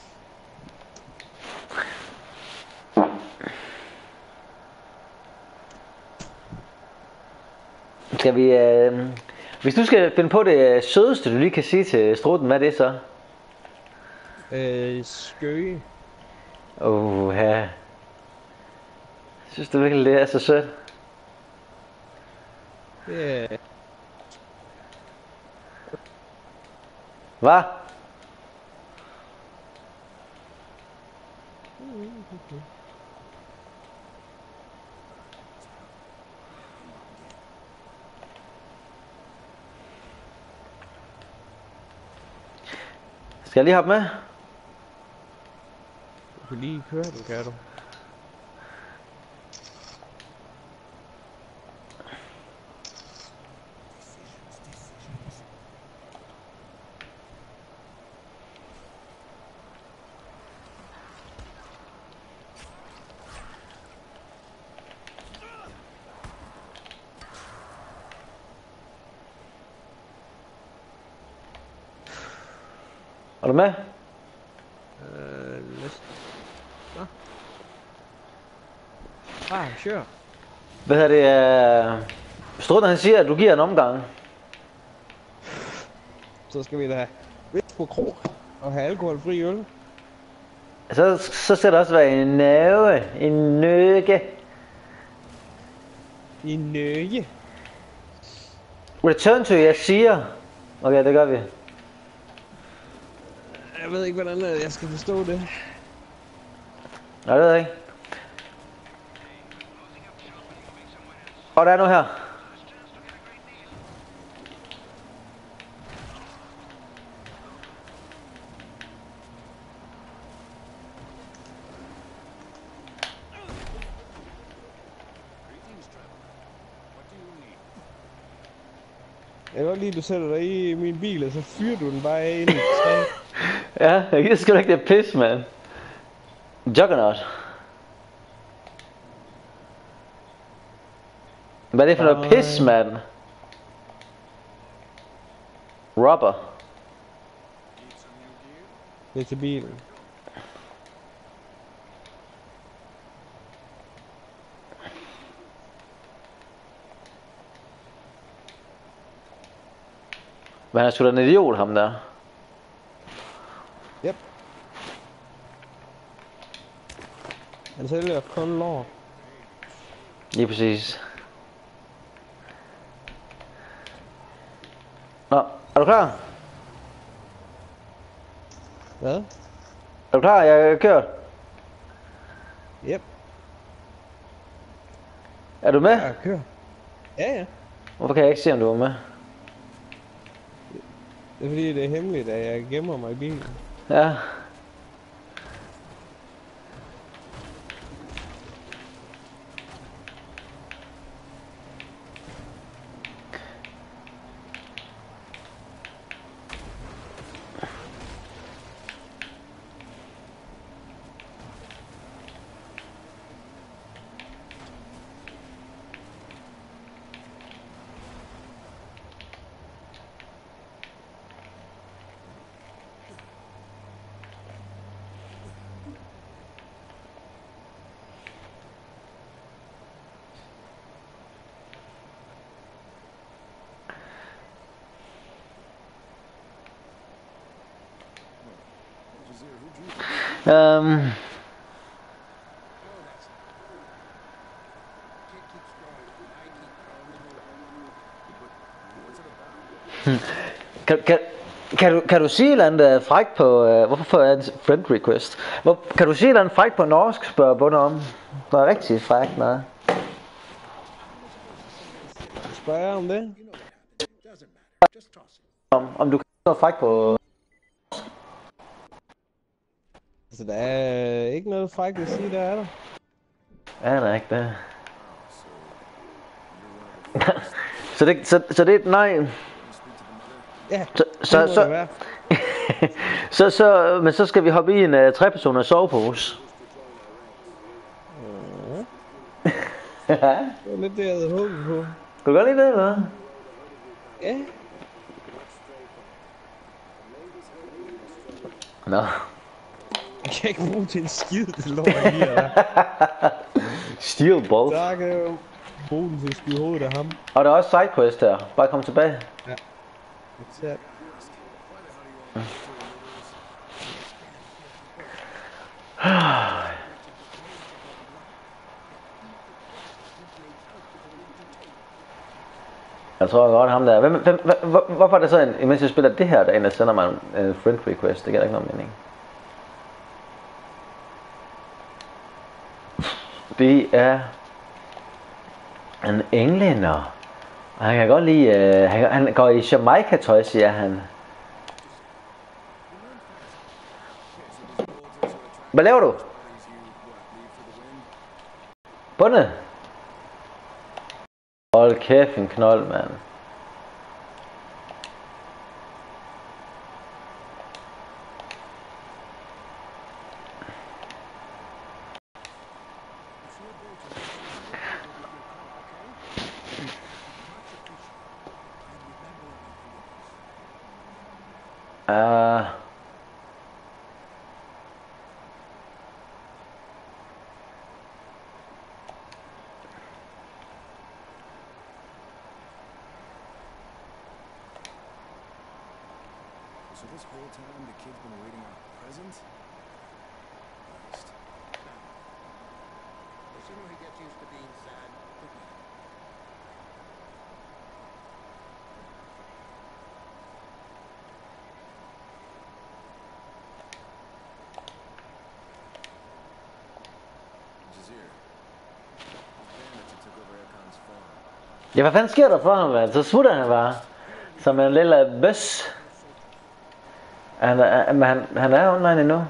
Skal vi... Øh, hvis du skal finde på det sødeste, du lige kan sige til strutten, hvad er det så? Øh, skøge. Åh, ja. Synes du virkelig, det er så sødt? Ja. Hvad? Skal jeg lige hoppe med? Du kan lige køre den, kan du? Er du med? Øh, næsten. Nå. Ah, sure. Hvad hedder det? Øh... Strutten han siger, at du giver en omgang. Så skal vi da have vist på krog og have alkoholfri øl. Så, så skal der også være en næve, en nøge. I nøje. Return to jeg siger. Okay, det gør vi. Jeg ved ikke, hvordan jeg skal forstå det. Nej, det ved jeg ikke. Og der er nu her. Jeg kan godt lide, at du sætter dig i min bil, og så fyrer du den bare ind i et træ. Ja, jeg gider sgu da ikke det pis, mand. Juggernaut. Hvad er det for noget pis, mand? Rubber. Det er til bilen. Men han er sgu da en idiot, ham der. Yep. Han sælger kun lort. Lige præcis. Nå, er du klar? Hvad? Er du klar? Jeg har kørt. Yep. Er du med? Ja, kør. Ja, ja. Hvorfor kan jeg ikke se, om du var med? Det er fordi, det er hemmeligt, at jeg gemmer mig i bilen. Ja. Um, kan, kan, kan, du, kan du sige et eller andet fræk på... Uh, hvorfor får jeg en friend request? Hvor, kan du sige et eller andet fræk på norsk, spørger Bunde om? Noget rigtig fræk, nej. Spørger jeg om det? Om, om du kan noget fræk på... Altså, der er ikke noget frækt at sige, der er der. Ja, der er ikke det. så, det så, så det er nej. Ja, så, så, det må så, det være. så, så, men så skal vi hoppe i en uh, tre-personers sovepose. Det var lidt det, jeg havde håbet på. Kan du godt lide det, eller hvad? Ja. Nå. Jeg kan ikke bruge til en skid, det lort, jeg giver dig. Steel bolt. Der kan jeg jo bruge den til at skyde hovedet af ham. Og der er også sidequest her. Bare kom tilbage. Ja. Det Jeg tror godt ham der. Hvem, hvem, hvor, hvorfor er det så, en, mens jeg spiller det her, der ender sender mig en, en friend request? Det giver ikke nogen mening. Det er en englænder. Og han kan godt lide... Uh, han, han går i Jamaica-tøj, siger han. Hvad laver du? Bunde? Hold kæft, en knold, mand. Uh, So this whole time the kid's been waiting on a present? Christ. The sooner he gets used to being sad, the better. Jazir. Those bandits that took over Ekon's farm. ja, hvad fanden sker der for ham, mand? Så smutter han bare. Som en lille bøs. Han er, men han, han er online endnu.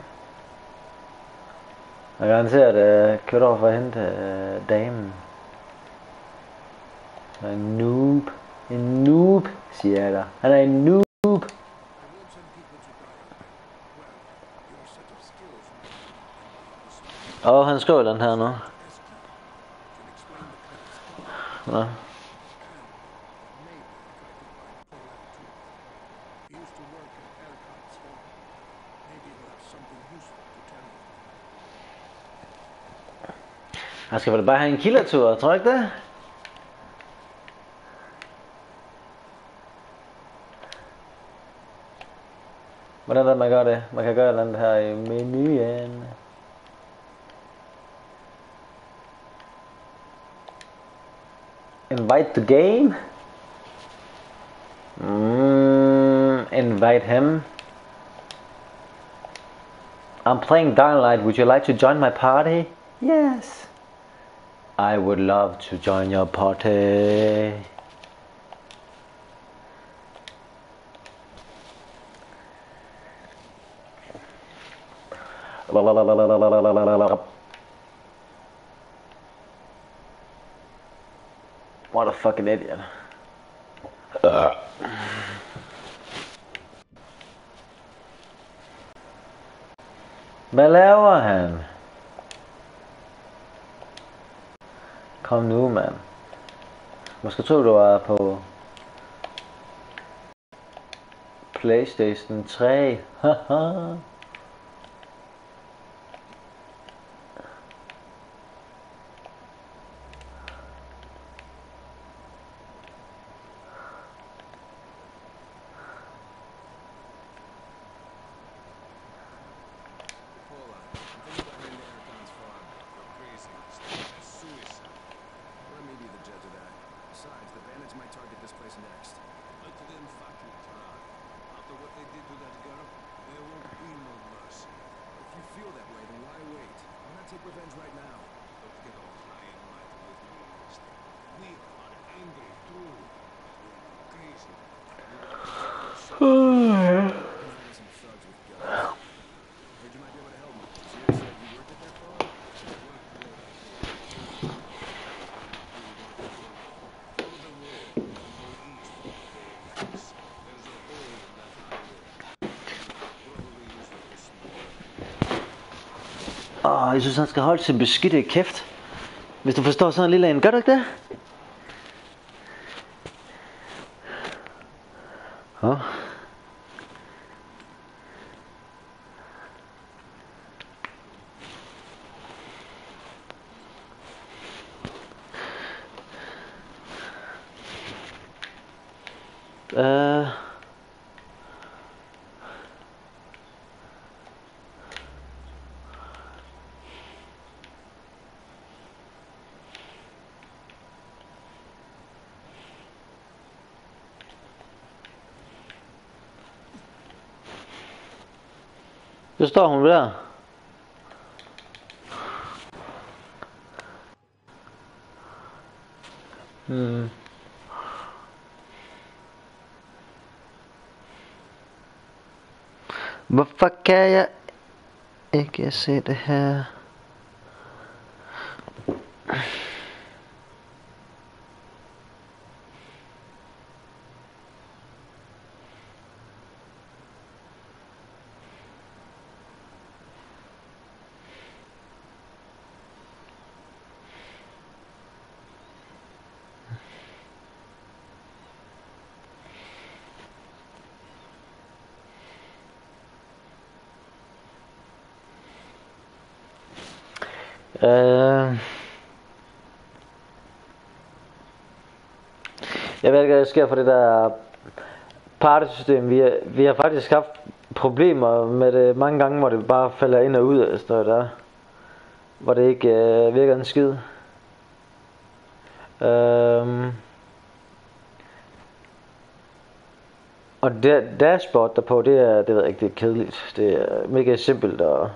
Jeg kan garanteret uh, kørt over for at hente uh, damen. Han er en noob. En noob, siger jeg der. Han er en noob. Åh, oh, han skriver den her nu. Nå. Han skal vel bare have en killertur, tror jeg ikke det? Hvordan er det, man gør det? Man kan gøre den her i menuen. Invite the game. Mm, invite him. I'm playing Dying Light. Would you like to join my party? Yes. I would love to join your party. What a fucking idiot. Uh. Hvad laver han? Kom nu, mand. Måske tror du er på PlayStation tre. Haha. take revenge right now. Don't get all high and mighty with me, mister. We are angry too. We are crazy. We want to protect our city. Come at us some thugs with guns. Heard you might be able to help me. Sears said you worked at that bar? I worked there before. Closed down. We want to go. Follow the road and go east for the gold face. There's a hole in that highway. You could probably use it to smoke. Åh, jeg synes han skal holde sin beskidte kæft. Hvis du forstår sådan en lille en, gør du ikke det? Åh. Øh. Så står hun der. Hmm. Hvorfor kan jeg ikke se det her? Øh, jeg ved ikke, hvad der sker for det der partysystem. Vi, er, vi har faktisk haft problemer med det mange gange, hvor det bare falder ind og ud af sådan noget der, hvor det ikke øh, virker en skid. Øh, og det dashboard derpå, det er, det ved jeg ikke, det er kedeligt. Det er mega simpelt og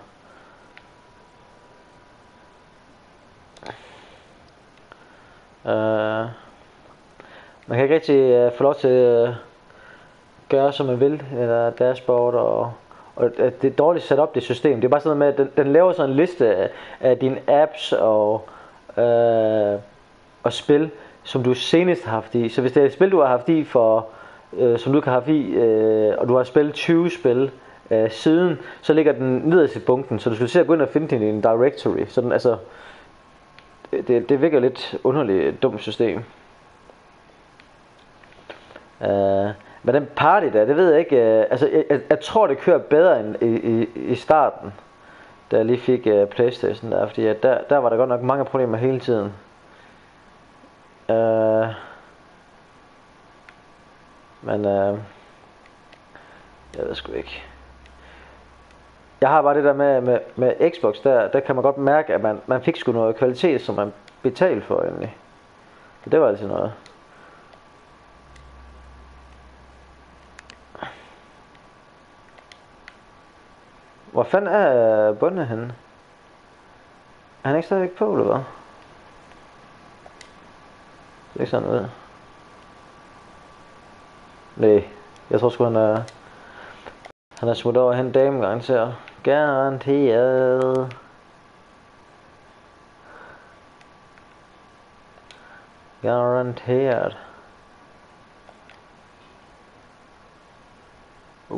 Uh, man kan ikke rigtig uh, få lov til at uh, gøre som man vil eller dashboard og, og uh, det er dårligt sat op det system. Det er bare sådan noget med at den, den laver sådan en liste af, af dine apps og, uh, og spil som du senest har haft i. Så hvis det er et spil du har haft i for uh, som du ikke har haft i uh, og du har spillet tyve spil uh, siden, så ligger den nederst i bunken, så du skal se at gå ind og finde den i en directory. Så den, altså Det, det virker lidt underligt dumt system. Uh, men den party der, det ved jeg ikke. Uh, altså, jeg, jeg, jeg tror det kører bedre end i, i, i starten, da jeg lige fik uh, PlayStation der, fordi at der, der var der godt nok mange problemer hele tiden. Uh, men uh, jeg ved sgu ikke. Jeg har bare det der med, med, med Xbox der, der kan man godt mærke, at man, man fik sgu noget kvalitet, som man betalte for egentlig. Så det var altså noget. Hvor fanden er Bunde henne? Er han ikke stadigvæk på, eller hvad? Det er ikke sådan ud. Nej, jeg tror sgu han er... Han er smuttet over hen dame garanteret. Garanteret. Garanteret. Uh.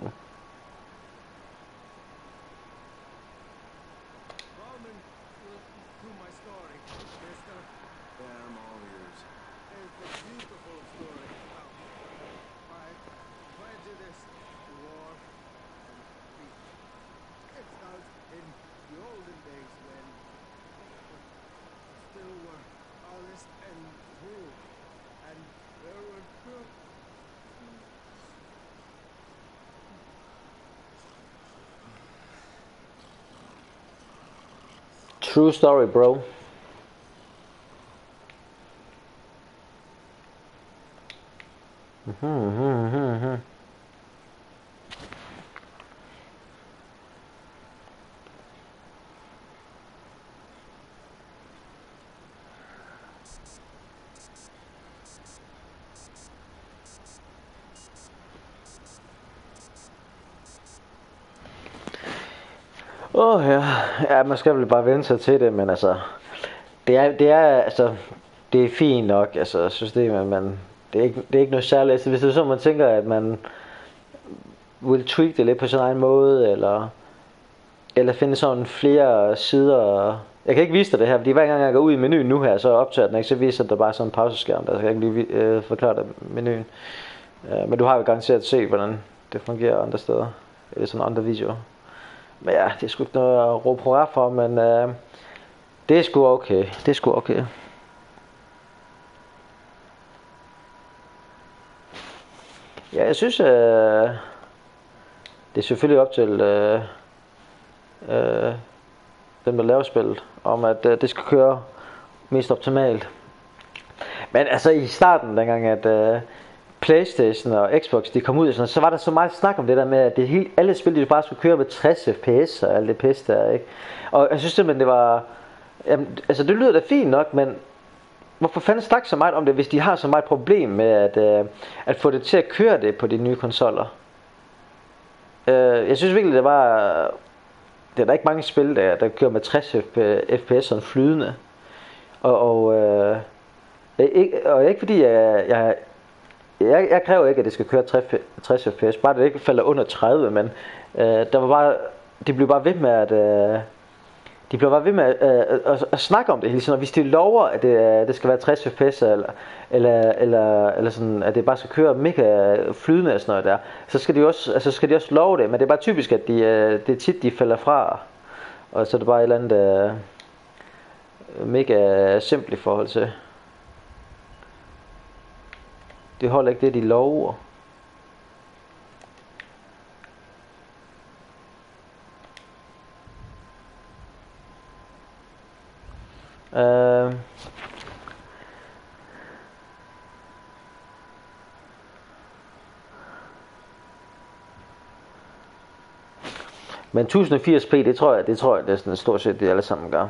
True story, bro. Mhm, mhm, mhm. Åh oh, ja. Ja, man skal vel bare vende sig til det, men altså det er det er altså det er fint nok, altså systemet, men det er ikke det er ikke noget særligt. Altså, hvis det er sådan man tænker at man vil tweak det lidt på sin egen måde, eller eller finde sådan flere sider. Jeg kan ikke vise dig det her, fordi hver gang jeg går ud i menuen nu her, så optager den ikke, så viser der bare sådan en pauseskærm, der kan ikke lige øh, forklare dig menuen. Øh, men du har jo garanteret set, hvordan det fungerer andre steder, eller sådan andre videoer. Men ja, det er sgu ikke noget at råbe hurra for, men øh, det er sgu okay, det er sgu okay. Ja, jeg synes, øh, det er selvfølgelig op til øh, øh, dem der laver spillet, om at øh, det skal køre mest optimalt. Men altså i starten, dengang at øh, PlayStation og Xbox de kom ud, sådan, så var der så meget snak om det der med at det hele, alle spil de bare skulle køre med tres F P S og alt det pisse der, ikke? Og jeg synes simpelthen det var, jamen, altså det lyder da fint nok, men hvorfor fanden snakke så meget om det, hvis de har så meget problem med at, øh, at få det til at køre det på de nye konsoller? Øh, jeg synes virkelig det var, det er der ikke mange spil der, der kører med tres F P S sådan flydende. Og, og, øh, ikke, og ikke fordi jeg, jeg Jeg, jeg kræver ikke at det skal køre tres F P S, bare det ikke falder under tredive, men øh, der var bare, de blev bare ved med at øh, de blev bare ved med at, øh, at, at snakke om det hele tiden, og hvis de lover at det, øh, det skal være tres F P S eller eller eller eller sådan at det bare skal køre mega flydende og sådan noget der, så skal de også altså skal de også love det, men det er bare typisk at de øh, det er tit de falder fra, og så er det bare et eller andet øh, mega simpelt i forhold til. Det holder ikke det de lover. Uh, men tusind og firs p, det tror jeg, det tror jeg, det er sådan stort set det alle sammen gør.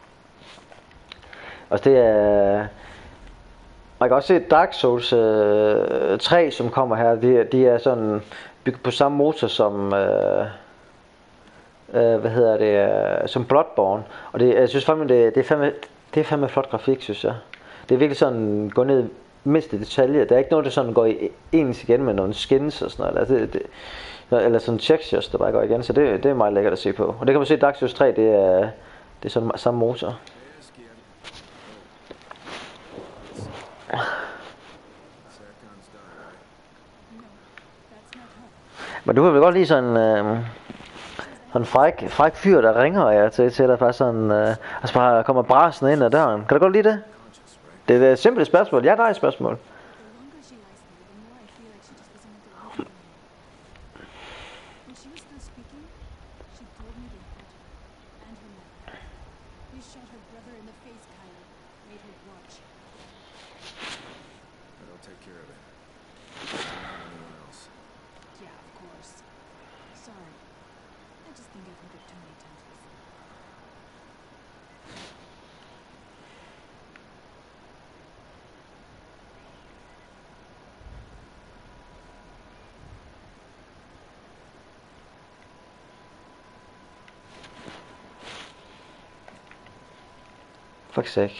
Og det er, man kan også se Dark Souls øh, tre, som kommer her. De, de er sådan bygget på samme motor som øh, øh, hvad hedder det, øh, som Bloodborne. Og det, jeg synes fandme det, det er fandme det er fandme flot grafik, synes jeg. Det er virkelig sådan gå ned mindste detaljer. Der er ikke noget der sådan går i ens igen med nogle skins og sådan noget. Det, det, eller sådan textures der bare går igen. Så det, det er meget lækkert at se på. Og det kan man se Dark Souls tre, det er det er sådan samme motor. Men du kan vel godt lide sådan øh, sådan fræk, fræk fyr der ringer jeg til til dig faktisk sådan øh, og så bare kommer brasende ind ad døren. Kan du godt lide det? Det er et simpelt spørgsmål. Ja, nej spørgsmål. Faktisk ikke.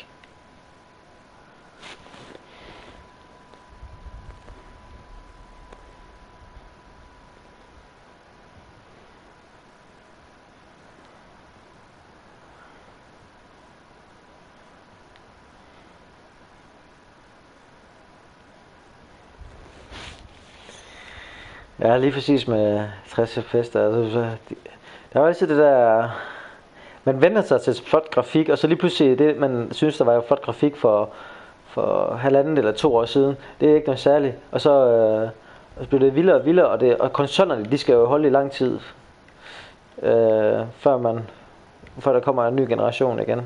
Ja, lige præcis med tres F P S der, altså, der var altid det der, man vender sig til flot grafik, og så lige pludselig det, man synes der var jo flot grafik for, for halvanden eller to år siden, det er ikke noget særligt, og så, øh, så bliver det vildere og vildere, og, det, og konsollerne, de skal jo holde i lang tid, øh, før man, før der kommer en ny generation igen.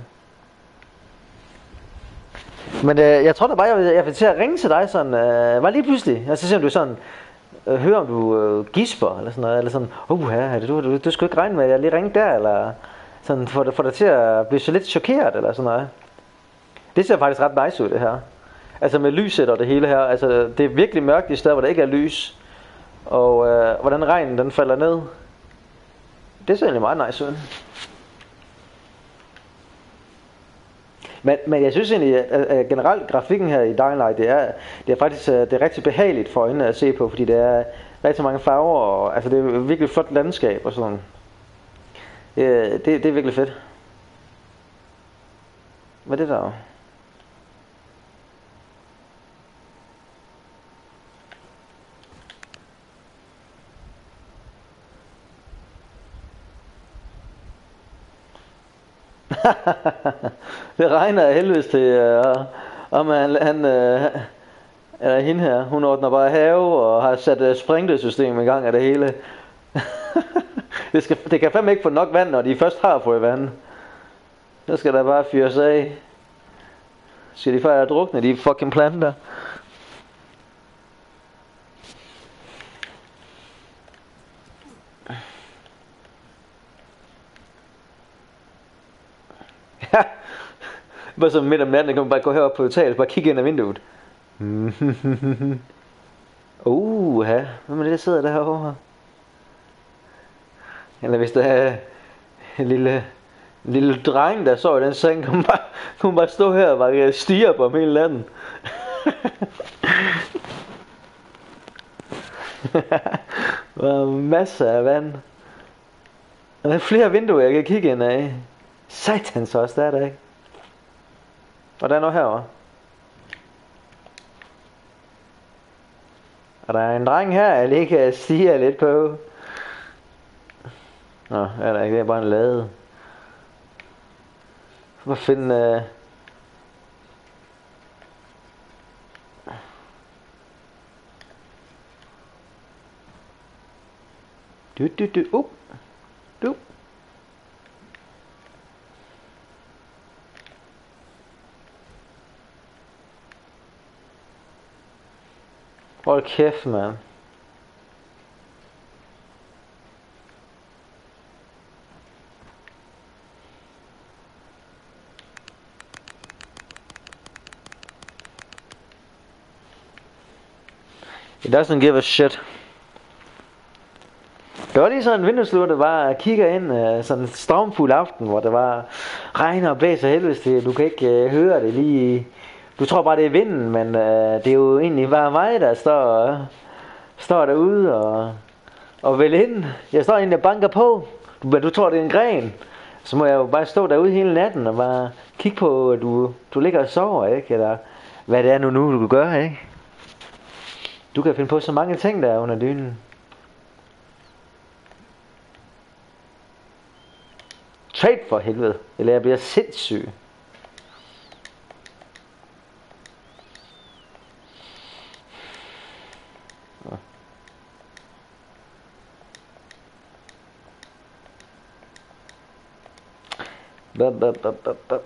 Men øh, jeg tror da bare, jeg vil, jeg vil til at ringe til dig sådan, øh, bare lige pludselig, og så ser du sådan, øh, høre om du øh, gisper, eller sådan noget, eller sådan, uh, her, du, du, du skal ikke regne med, at jeg lige ringer der, eller sådan, for, for dig til at blive så lidt chokeret, eller sådan noget. Det ser faktisk ret nice ud, det her. Altså med lyset og det hele her, altså det er virkelig mørkt i steder, hvor der ikke er lys, og øh, hvordan regnen den falder ned. Det ser egentlig meget nice ud. Men, men jeg synes egentlig, at, at generelt grafikken her i Dying Light, det er, det er faktisk det er rigtig behageligt for øjnene at se på, fordi det er rigtig mange farver, og altså det er virkelig flot landskab og sådan. Det, det, det er virkelig fedt. Hvad er det der? Det regner af helvedes til, uh, om han, han uh, eller hende her, hun ordner bare have og har sat uh, sprinklersystem i gang af det hele. det, skal, det kan fandme ikke få nok vand, når de først har fået vand. Så skal der bare fyres af. Skal de faktisk drukne, de fucking planter. Bare så midt om natten, kan man bare gå herop på hotellet, bare kigge ind ad vinduet. Uh, ja. Hvem er det, der sidder derovre? Eller hvis der er en lille, en lille dreng, der så i den seng, kunne bare, kunne bare stå her og bare stige på ham hele natten. Der er masser af vand. Og der er flere vinduer, jeg kan kigge ind af. Satans også, der er der ikke. Og der er noget herovre. Og der er en dreng her, jeg lige kan stige lidt på. Nå, er der ikke, det er bare en lade. Hvor finde... Uh... Du, du, du, uh. Du. Hold kæft, mand. It doesn't give a shit. Det var lige sådan en vindueslur, der var kigger ind uh, sådan en stormfuld aften, hvor der var regn og blæs og helvedes til. Du kan ikke uh, høre det lige. Du tror bare det er vinden, men uh, det er jo egentlig bare mig, der står, uh, står derude og, og vel ind. Jeg står egentlig og banker på, du, du tror det er en gren. Så må jeg jo bare stå derude hele natten og bare kigge på, at du, du ligger og sover, ikke? Eller hvad det er nu, nu du kan gøre, ikke? Du kan finde på så mange ting der under dynen. Trade for helvede, eller jeg bliver sindssyg. Bop, bop, bop, bop, bop.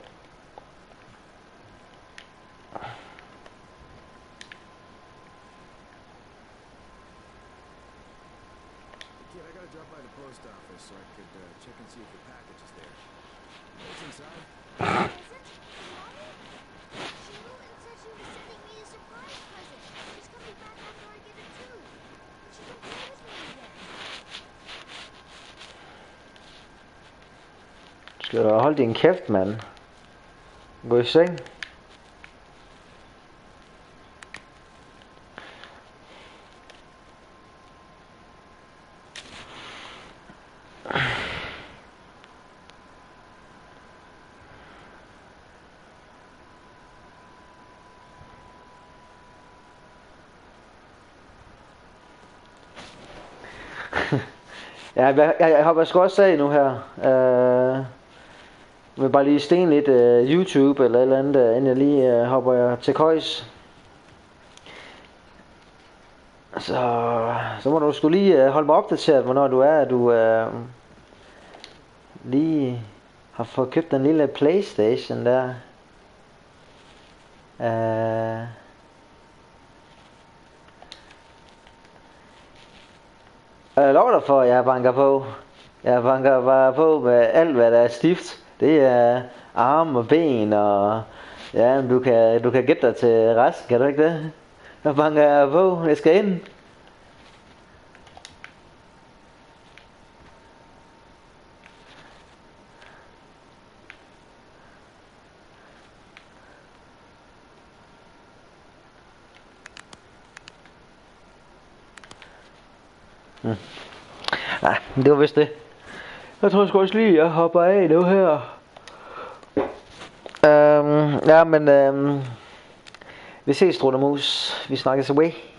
Kid, I gotta drop by the post office so I could uh, check and see if the package is there. What's inside? Skal du holde din kæft, mand? Gå i seng. Ja, jeg, jeg, jeg hopper sgu også af nu her. Uh, jeg vil bare lige stene lidt uh, YouTube eller et eller andet, uh, inden jeg lige uh, hopper jeg til køjs. Så, så må du sgu lige uh, holde mig opdateret, hvornår du er, at du uh, lige har fået købt den lille PlayStation der. Uh, Jeg lover dig for, at jeg banker på. Jeg banker bare på med alt, hvad der er stift. Det er arme og ben, og ja, du kan, du kan gætte dig til resten, kan du ikke det? Jeg banker på, jeg skal ind. Mm. Nej, men det var vist det. Jeg tror sgu også lige, jeg hopper af nu her. Øhm, ja, men øhm, vi ses, Strutte Mus. Vi snakkes away.